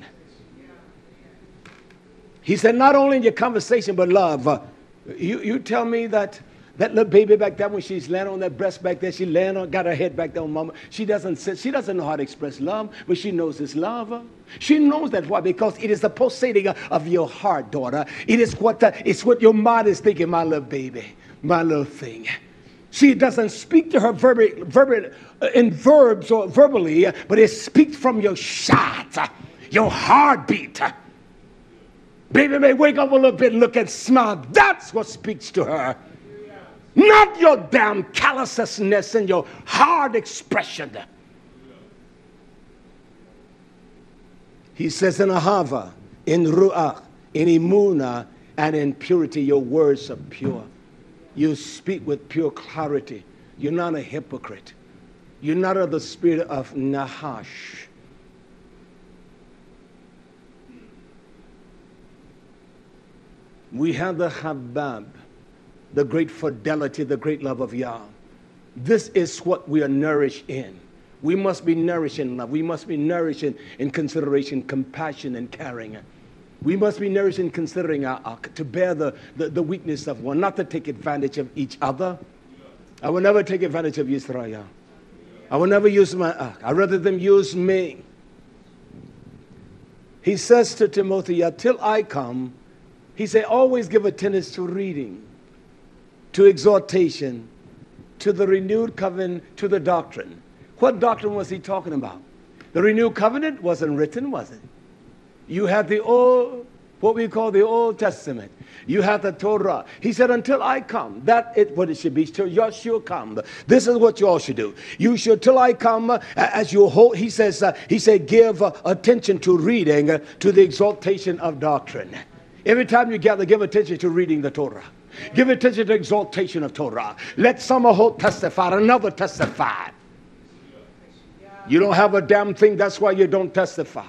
He said, not only in your conversation, but love. You tell me that little baby back there, when she's laying on that breast back there, she laying on, got her head back there on mama. She doesn't know how to express love, but she knows it's love. She knows that. Why? Because it is the pulsating of your heart, daughter. It's what your mind is thinking, my little baby, my little thing. She doesn't speak to her in verbs or verbally, but it speaks from your shot, your heartbeat. Baby may wake up a little bit, look and smile. That's what speaks to her. Not your damn callousness and your hard expression. He says in Ahava, in Ruach, in Imuna, and in purity, your words are pure. You speak with pure clarity. You're not a hypocrite. You're not of the spirit of Nahash. We have the Habab, the great fidelity, the great love of Yah. This is what we are nourished in. We must be nourished in love. We must be nourished in consideration, compassion, and caring. We must be nourished in considering to bear the weakness of one, not to take advantage of each other. I will never take advantage of Israel. I will never use my Ak. I'd rather them use me. He says to Timothy, till I come, he said, always give attendance to reading, to exhortation, to the renewed covenant, to the doctrine. What doctrine was he talking about? The renewed covenant wasn't written, was it? You had the old, what we call the Old Testament. You had the Torah. He said, until I come, that is what it should be, till Yeshua come. This is what you all should do. You should, till I come, as you hold, he said, give attention to reading, to the exaltation of doctrine. Every time you gather, give attention to reading the Torah. Give attention to exaltation of Torah. Let some testify, another testify. You don't have a damn thing, that's why you don't testify.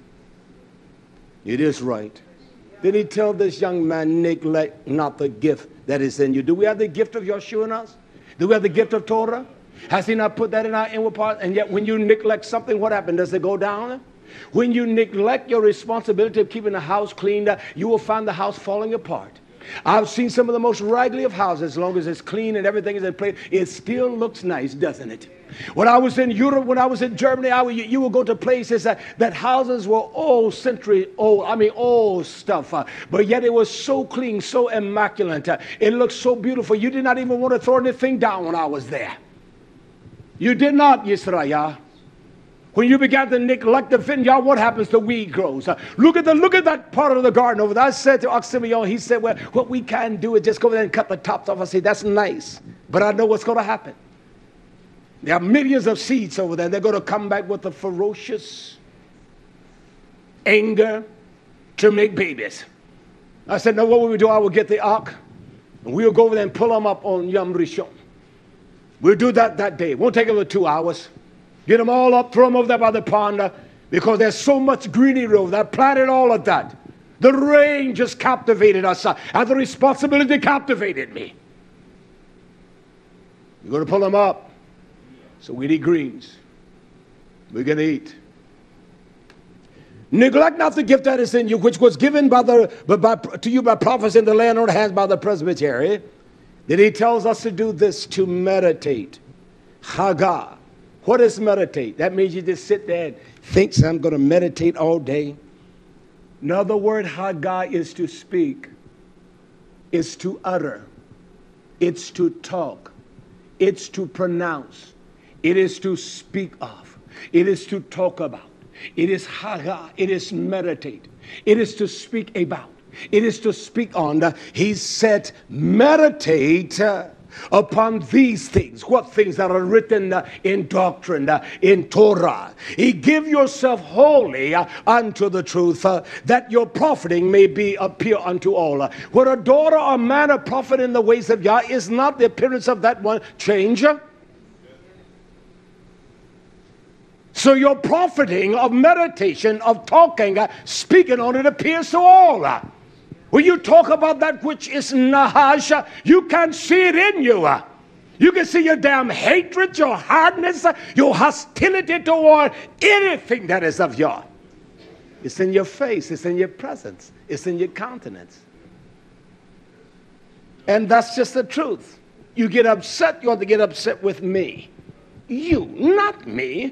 It is right. Did he tell this young man, neglect not the gift that is in you? Do we have the gift of Yeshua in us? Do we have the gift of Torah? Has he not put that in our inward part? And yet when you neglect something, what happens? Does it go down? When you neglect your responsibility of keeping the house clean, you will find the house falling apart. I've seen some of the most raggedy of houses. As long as it's clean and everything is in place, it still looks nice, doesn't it? When I was in Europe, when I was in Germany, you would go to places that houses were old stuff. But yet it was so clean, so immaculate. It looked so beautiful. You did not even want to throw anything down when I was there. You did not, Yisrael. When you began to neglect the vineyard, what happens? The weed grows. Look at that part of the garden over there. I said to Oximion, he said, well, what we can do is just go there and cut the tops off. I say, that's nice, but I know what's going to happen. There are millions of seeds over there. They're going to come back with a ferocious anger to make babies. I said, no, what will we do? I will get the ark, and we'll go over there and pull them up on Yom Rishon. We'll do that day. It won't take over 2 hours. Get them all up, throw them over there by the pond, because there's so much greenery over there. I planted all of that. The rain just captivated us, and the responsibility captivated me. We're going to pull them up, so we eat greens. We're going to eat. Neglect not the gift that is in you, which was given to you by prophets in the land on hands by the presbytery. Then he tells us to do this, to meditate. Hagah. What is meditate? That means you just sit there and think, I'm going to meditate all day. Another word, Hagah, is to speak. It's to utter. It's to talk. It's to pronounce. It is to speak of. It is to talk about. It is Hagah. It is meditate. It is to speak about. It is to speak on. He said, meditate upon these things. What things that are written in doctrine, in Torah. He give yourself wholly unto the truth, that your profiting may be appear unto all. When a daughter or man a prophet in the ways of Yah, is not the appearance of that one change? So your profiting of meditation, of talking, speaking on it appears to all. When you talk about that which is nahash, you can see it in you. You can see your damn hatred, your hardness, your hostility toward anything that is of Yah. It's in your face, it's in your presence, it's in your countenance. And that's just the truth. You get upset, you ought to get upset with me. You, not me.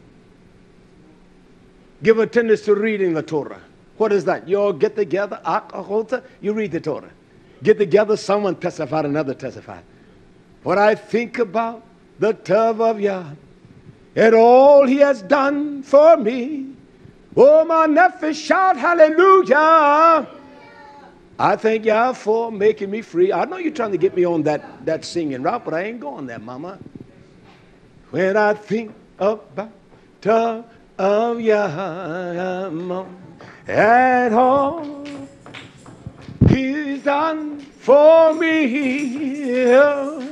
Give attendance to reading the Torah. What is that? You all get together, you read the Torah. Get together, someone testified, another testified. What I think about the Tov of Yah and all he has done for me. Oh, my nephew, shout hallelujah. I thank Yah for making me free. I know you're trying to get me on that singing route, but I ain't going there, mama. When I think about Tov of Yah and all he's done for me,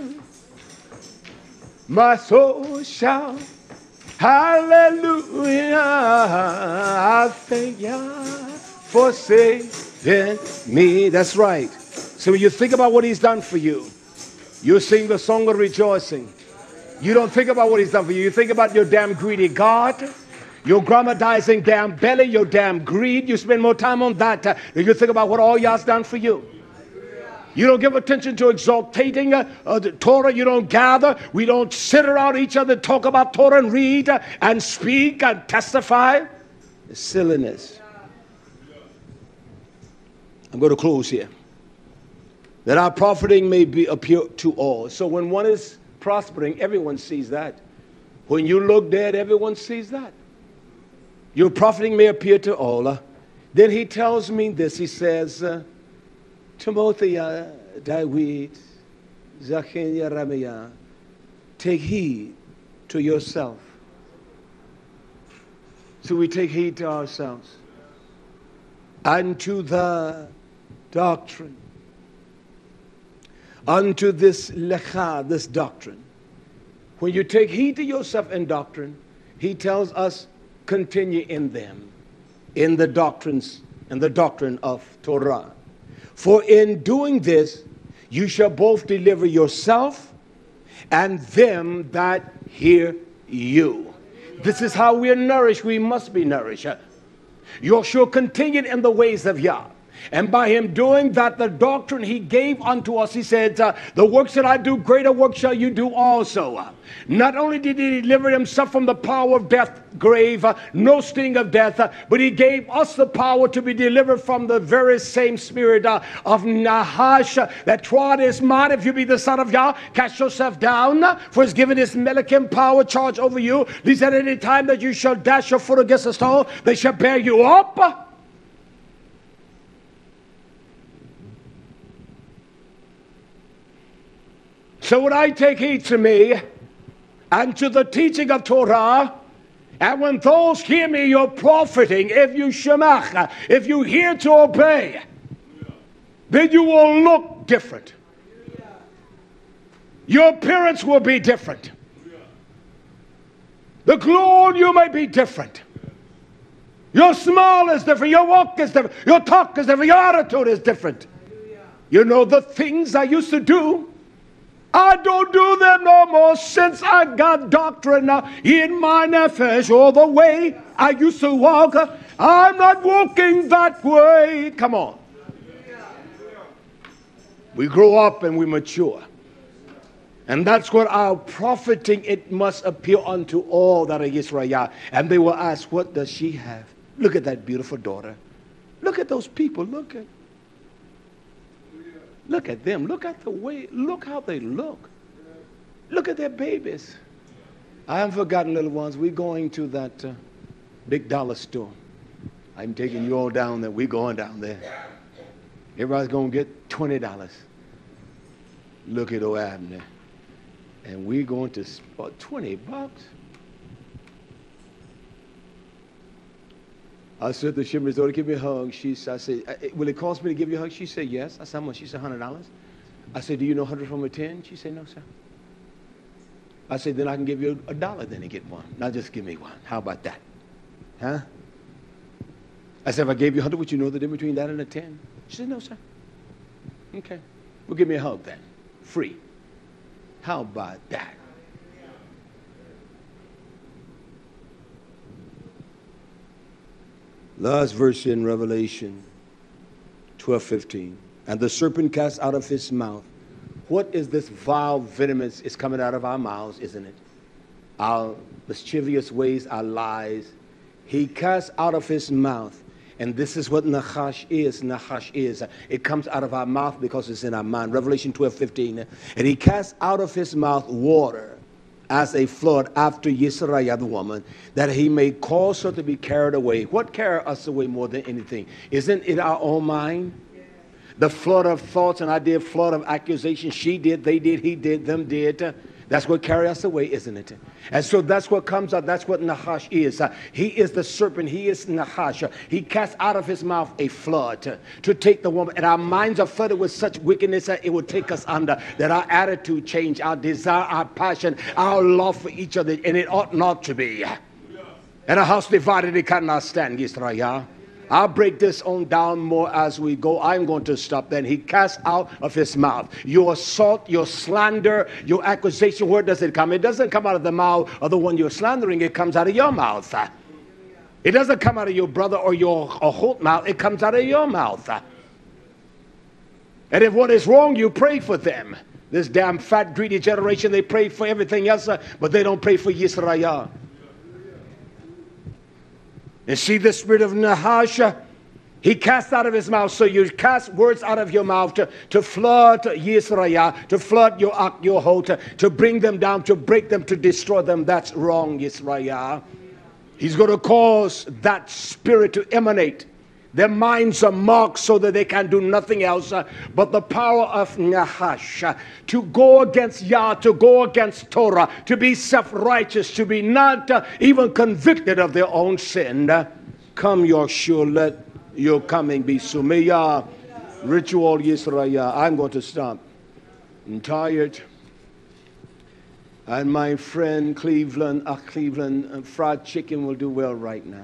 my soul shout hallelujah. I thank Yah for saving me. That's right. So when you think about what he's done for you, you sing the song of rejoicing. You don't think about what he's done for you. You think about your damn greedy God, your grammatizing damn belly, your damn greed. You spend more time on that than you think about what all Yah's done for you. You don't give attention to exaltating the Torah. You don't gather. We don't sit around each other, talk about Torah and read and speak and testify. It's silliness. I'm going to close here. That our profiting may appear to all. So when one is prospering, everyone sees that. When you look dead, everyone sees that. Your profiting may appear to all. Then he tells me this. He says, Timothy, David, Zachin, Yeremiah, take heed to yourself. So we take heed to ourselves. Unto the doctrine. Unto this lecha, this doctrine. When you take heed to yourself in doctrine, he tells us, continue in them, in the doctrines, and the doctrine of Torah. For in doing this, you shall both deliver yourself and them that hear you. This is how we are nourished. We must be nourished. You shall continue in the ways of Yah. And by him doing that, the doctrine he gave unto us, he said, the works that I do, greater works shall you do also. Not only did he deliver himself from the power of death, grave, no sting of death, but he gave us the power to be delivered from the very same spirit of Nahash that trod his mind. If you be the son of Yah, cast yourself down, for he's given his Melikim power charge over you. He said, at any time that you shall dash your foot against a stone, they shall bear you up. So when I take heed to me and to the teaching of Torah, and when those hear me, you're profiting. If you shemach, if you hear to obey, then you will look different. Your appearance will be different. The glow on you may be different. Your smile is different. Your walk is different. Your talk is different. Your attitude is different. You know, the things I used to do, I don't do them no more since I got doctrine in my nefesh, or the way I used to walk. I'm not walking that way. Come on. We grow up and we mature. And that's what our profiting, it must appear unto all that are Yisrael. And they will ask, what does she have? Look at that beautiful daughter. Look at those people. Look at them. Look at the way. Look how they look. Look at their babies. I haven't forgotten, little ones. We're going to that big dollar store. I'm taking you all down there. We're going down there. Everybody's going to get $20. Look at old Abner. And we're going to spend $20. I said to Shimmer's daughter, give me a hug. I said, will it cost me to give you a hug? She said, yes. I said, how much? She said, $100. I said, do you know 100 from a 10? She said, no, sir. I said, then I can give you $1 then and get one. Now just give me one. How about that? Huh? I said, if I gave you 100, would you know the difference between that and a 10? She said, no, sir. Okay. Well, give me a hug then. Free. How about that? Last verse in Revelation 12:15. And the serpent cast out of his mouth. What is this vile venomous is coming out of our mouths, isn't it? Our mischievous ways, our lies. He cast out of his mouth. And this is what Nachash is. Nachash is. It comes out of our mouth because it's in our mind. Revelation 12:15. And he cast out of his mouth water as a flood after Yisrael, the woman, that he may cause her to be carried away. What carries us away more than anything? Isn't it our own mind? The flood of thoughts and idea, flood of accusations. She did, they did, he did, them did. That's what carries us away, isn't it? And so that's what comes out. That's what Nahash is. He is the serpent. He is Nahash. He casts out of his mouth a flood to take the woman. And our minds are flooded with such wickedness that it will take us under. That our attitude change, our desire, our passion, our love for each other. And it ought not to be. And a house divided, it cannot stand, Yisrael. I'll break this on down more as we go. I'm going to stop then. He cast out of his mouth your assault, your slander, your accusation. Where does it come? It doesn't come out of the mouth of the one you're slandering. It comes out of your mouth. It doesn't come out of your brother or your whole mouth. It comes out of your mouth. And if what is wrong, you pray for them. This damn fat, greedy generation, they pray for everything else, but they don't pray for Yisrael. And see the spirit of Nahash, he cast out of his mouth. So you cast words out of your mouth to flood Yisrael, to flood your Ak, your Hot, to bring them down, to break them, to destroy them. That's wrong, Yisrael. He's going to cause that spirit to emanate. Their minds are marked so that they can do nothing else but the power of Nahash to go against Yah, to go against Torah, to be self-righteous, to be not even convicted of their own sin. Come, Yahshua, let your coming be soon. May Yah ritual Yisrael. I'm going to stop. I'm tired. And my friend Cleveland, fried chicken will do well right now.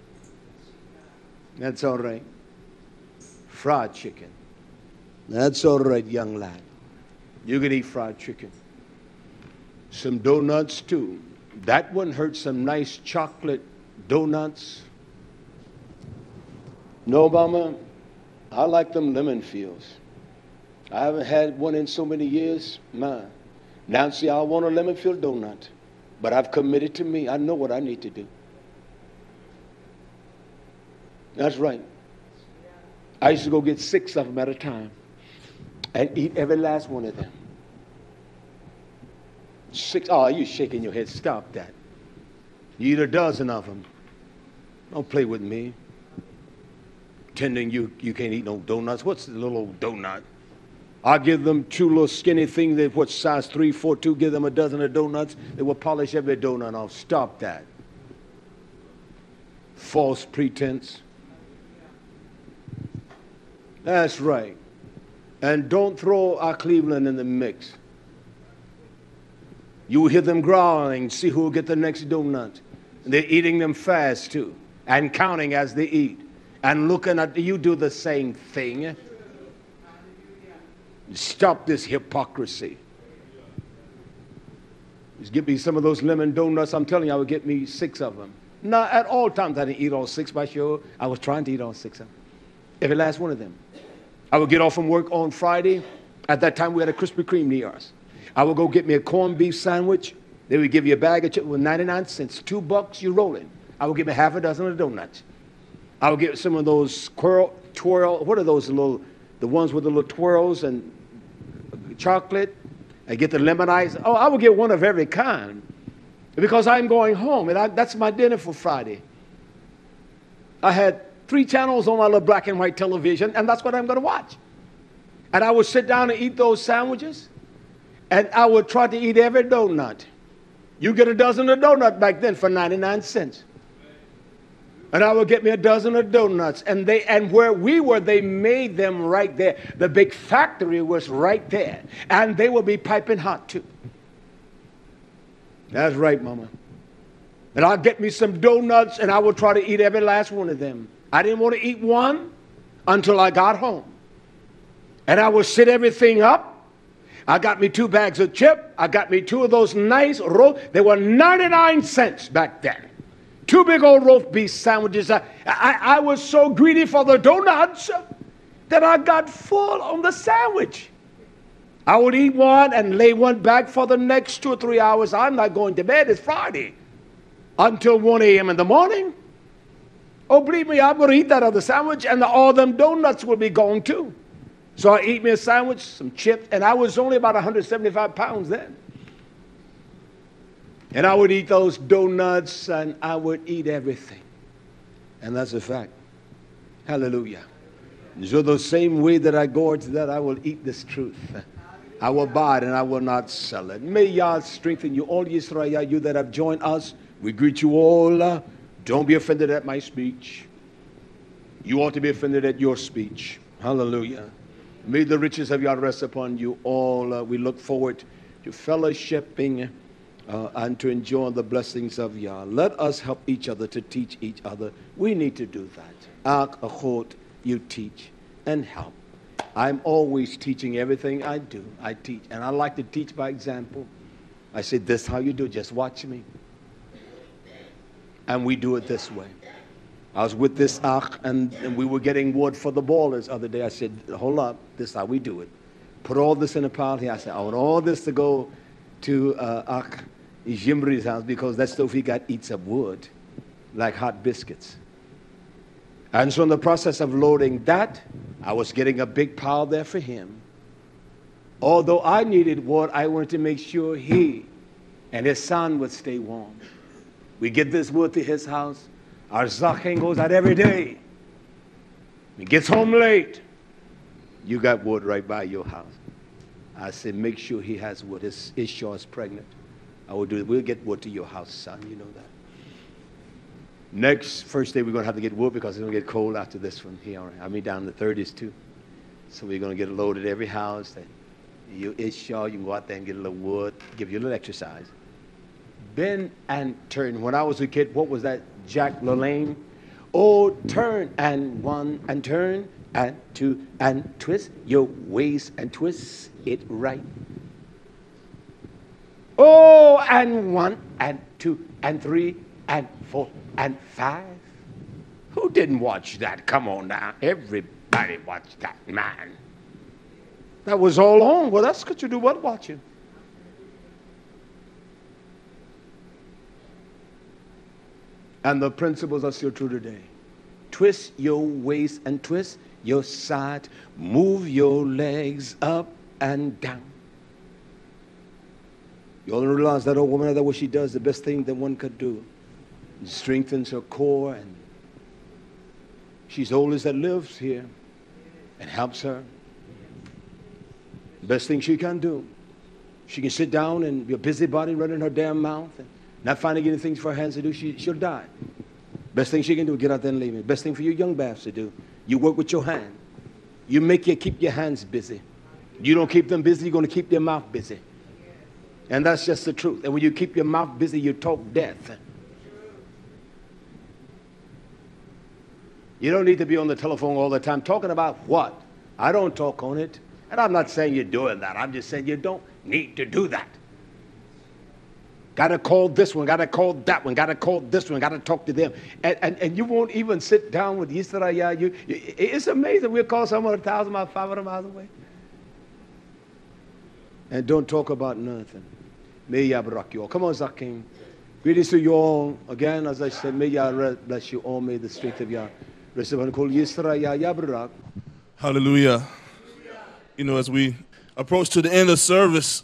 That's all right. Fried chicken. That's all right, young lad. You can eat fried chicken. Some donuts too. That one hurt. Some nice chocolate donuts. No, Mama, I like them lemon fields. I haven't had one in so many years. Nancy, I want a lemon field donut. But I've committed to me. I know what I need to do. That's right. I used to go get 6 of them at a time and eat every last one of them. 6. Oh, you're shaking your head. Stop that. You eat a dozen of them. Don't play with me. Pretending you can't eat no donuts. What's the little old donut? I'll give them 2 little skinny things. That what size 3, 4, 2. Give them a dozen of donuts. They will polish every donut off. Stop that. False pretense. That's right. And don't throw our Cleveland in the mix. You will hear them growling, see who will get the next donut. And they're eating them fast too, and counting as they eat, and looking at you do the same thing. Stop this hypocrisy. Just give me some of those lemon donuts. I'm telling you, I would get me 6 of them. Not at all times I didn't eat all 6, by sure. I was trying to eat all 6 of them. Every last one of them. I would get off from work on Friday. At that time, we had a Krispy Kreme near us. I would go get me a corned beef sandwich. They would give you a bag of chips with 99 cents. $2, you're rolling. I would get me half a dozen of donuts. I would get some of those twirl. What are those little, the ones with the little twirls and chocolate? I get the lemon ice. Oh, I would get one of every kind because I'm going home, and that's my dinner for Friday. I had 3 channels on my little black and white television, and that's what I'm going to watch. And I would sit down and eat those sandwiches, and I would try to eat every donut. You get a dozen of donuts back then for 99 cents. And I would get me a dozen of donuts. And where we were, they made them right there. The big factory was right there. And they would be piping hot too. That's right, Mama. And I'll get me some donuts, and I will try to eat every last one of them. I didn't want to eat one until I got home. And I would set everything up. I got me 2 bags of chip. I got me 2 of those nice roast. They were 99 cents back then. 2 big old roast beef sandwiches. I was so greedy for the donuts that I got full on the sandwich. I would eat one and lay one back for the next 2 or 3 hours. I'm not going to bed. It's Friday. Until 1 a.m. in the morning. Oh, believe me, I'm going to eat that other sandwich, and all them donuts will be gone too. So I eat me a sandwich, some chips, and I was only about 175 pounds then. And I would eat those donuts, and I would eat everything. And that's a fact. Hallelujah. So the same way that I gorge that, I will eat this truth. I will buy it, and I will not sell it. May Yah strengthen you, all Israel, you that have joined us. We greet you all. Don't be offended at my speech. You ought to be offended at your speech. Hallelujah. May the riches of Yah rest upon you all. We look forward to fellowshipping and to enjoy the blessings of Yah. Let us help each other to teach each other. We need to do that. Ak, achot, you teach and help. I'm always teaching everything I do. I teach. And I like to teach by example. I say, this is how you do it. Just watch me. And we do it this way. I was with this Akh, and we were getting wood for the ballers the other day. I said, hold up, this is how we do it. Put all this in a pile here. I said, I want all this to go to Akh Jimri's house, because that stove he got eats up wood like hot biscuits. And so in the process of loading that, I was getting a big pile there for him. Although I needed wood, I wanted to make sure he and his son would stay warm. We get this wood to his house. Our Zaken goes out every day. He gets home late. You got wood right by your house. I said, make sure he has wood. His Isha is pregnant. I will do it. We'll get wood to your house, son. You know that. First day, we're going to have to get wood because it's going to get cold after this one here. I mean, down in the 30s, too. So we're going to get it loaded at every house. And you Isha, you can go out there and get a little wood, give you a little exercise. Bend and turn. When I was a kid, what was that? Jack LaLanne. Oh, turn and one and turn and two and twist your waist and twist it right. Oh, and 1 and 2 and 3 and 4 and 5. Who didn't watch that? Come on now. Everybody watched that, man. That was all on. Well, that's what you do. What watching? And the principles are still true today. Twist your waist and twist your side. Move your legs up and down. You all realize that old woman, that what she does, the best thing that one could do. It strengthens her core, and she's the oldest that lives here, and helps her. Best thing she can do. She can sit down and be a busybody running her damn mouth and not finding anything for her hands to do. She'll die. Best thing she can do, get out there and leave it. Best thing for you young babs to do, you work with your hand. You keep your hands busy. You don't keep them busy, you're going to keep your mouth busy. And that's just the truth. And when you keep your mouth busy, you talk death. You don't need to be on the telephone all the time. Talking about what? I don't talk on it. And I'm not saying you're doing that. I'm just saying you don't need to do that. Got to call this one, got to call that one, got to call this one, got to talk to them. And you won't even sit down with Yisrael. It's amazing. We'll call someone 1,000 miles, 500 miles away. And don't talk about nothing. May Yah bless you all. Come on, Zakim. Greetings to you all. Again, as I said, may Yah bless you all. May the strength of Yah rest upon Yisrael. Hallelujah. You know, as we approach to the end of service,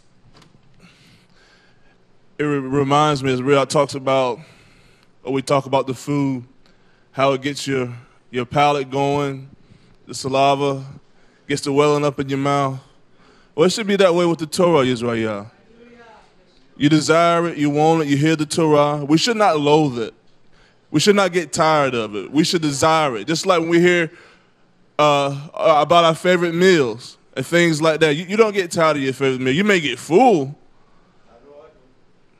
it reminds me, as Riyadh talks about, or we talk about the food, how it gets your palate going, the saliva gets to welling up in your mouth. Well, it should be that way with the Torah, Yisrael. You desire it, you want it, you hear the Torah. We should not loathe it. We should not get tired of it. We should desire it. Just like when we hear about our favorite meals and things like that. You don't get tired of your favorite meal. You may get full,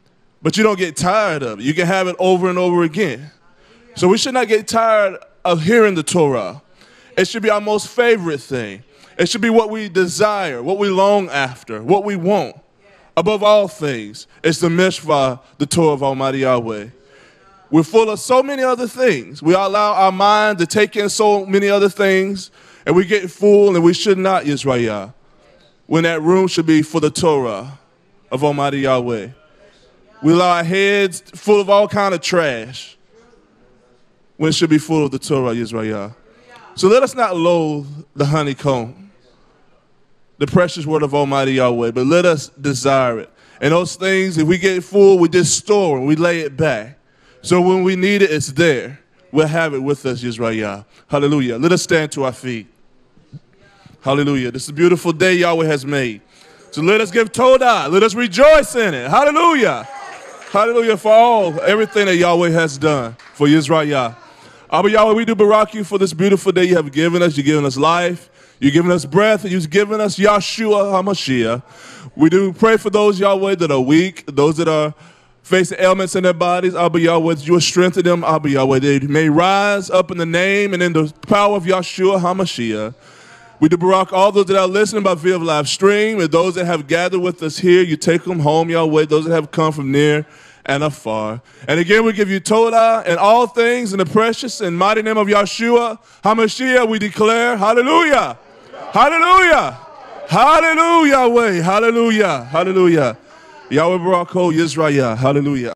but you don't get tired of it. You can have it over and over again. So we should not get tired of hearing the Torah. It should be our most favorite thing. It should be what we desire, what we long after, what we want. Above all things, it's the Mishvah, the Torah of Almighty Yahweh. We're full of so many other things. We allow our mind to take in so many other things, and we get full, and we should not, Yisrael. When that room should be for the Torah of Almighty Yahweh. We allow our heads full of all kind of trash, when it should be full of the Torah, Yisrael. So let us not loathe the honeycomb, the precious word of Almighty Yahweh, but let us desire it. And those things, if we get full, we just store and we lay it back. So when we need it, it's there. We'll have it with us, Yisrael. Hallelujah. Let us stand to our feet. Hallelujah. This is a beautiful day Yahweh has made. So let us give Todah. Let us rejoice in it. Hallelujah. Hallelujah for everything that Yahweh has done for Yisrael. Abba Yahweh, we do barak you for this beautiful day you have given us. You've given us life. You've given us breath. You've given us Yahshua HaMashiach. We do pray for those, Yahweh, that are weak, those that are facing ailments in their bodies. Abba Yahweh, that you will strengthen them. Abba Yahweh, they may rise up in the name and in the power of Yahshua HaMashiach. We do barak all those that are listening by via of live stream, and those that have gathered with us here. You take them home, Yahweh, those that have come from near and afar. And again, we give you Todah and all things in the precious and mighty name of Yahshua HaMashiach. We declare, hallelujah, hallelujah, hallelujah, Yahweh, hallelujah, hallelujah. Yahweh Barak Hu Yisrael, hallelujah.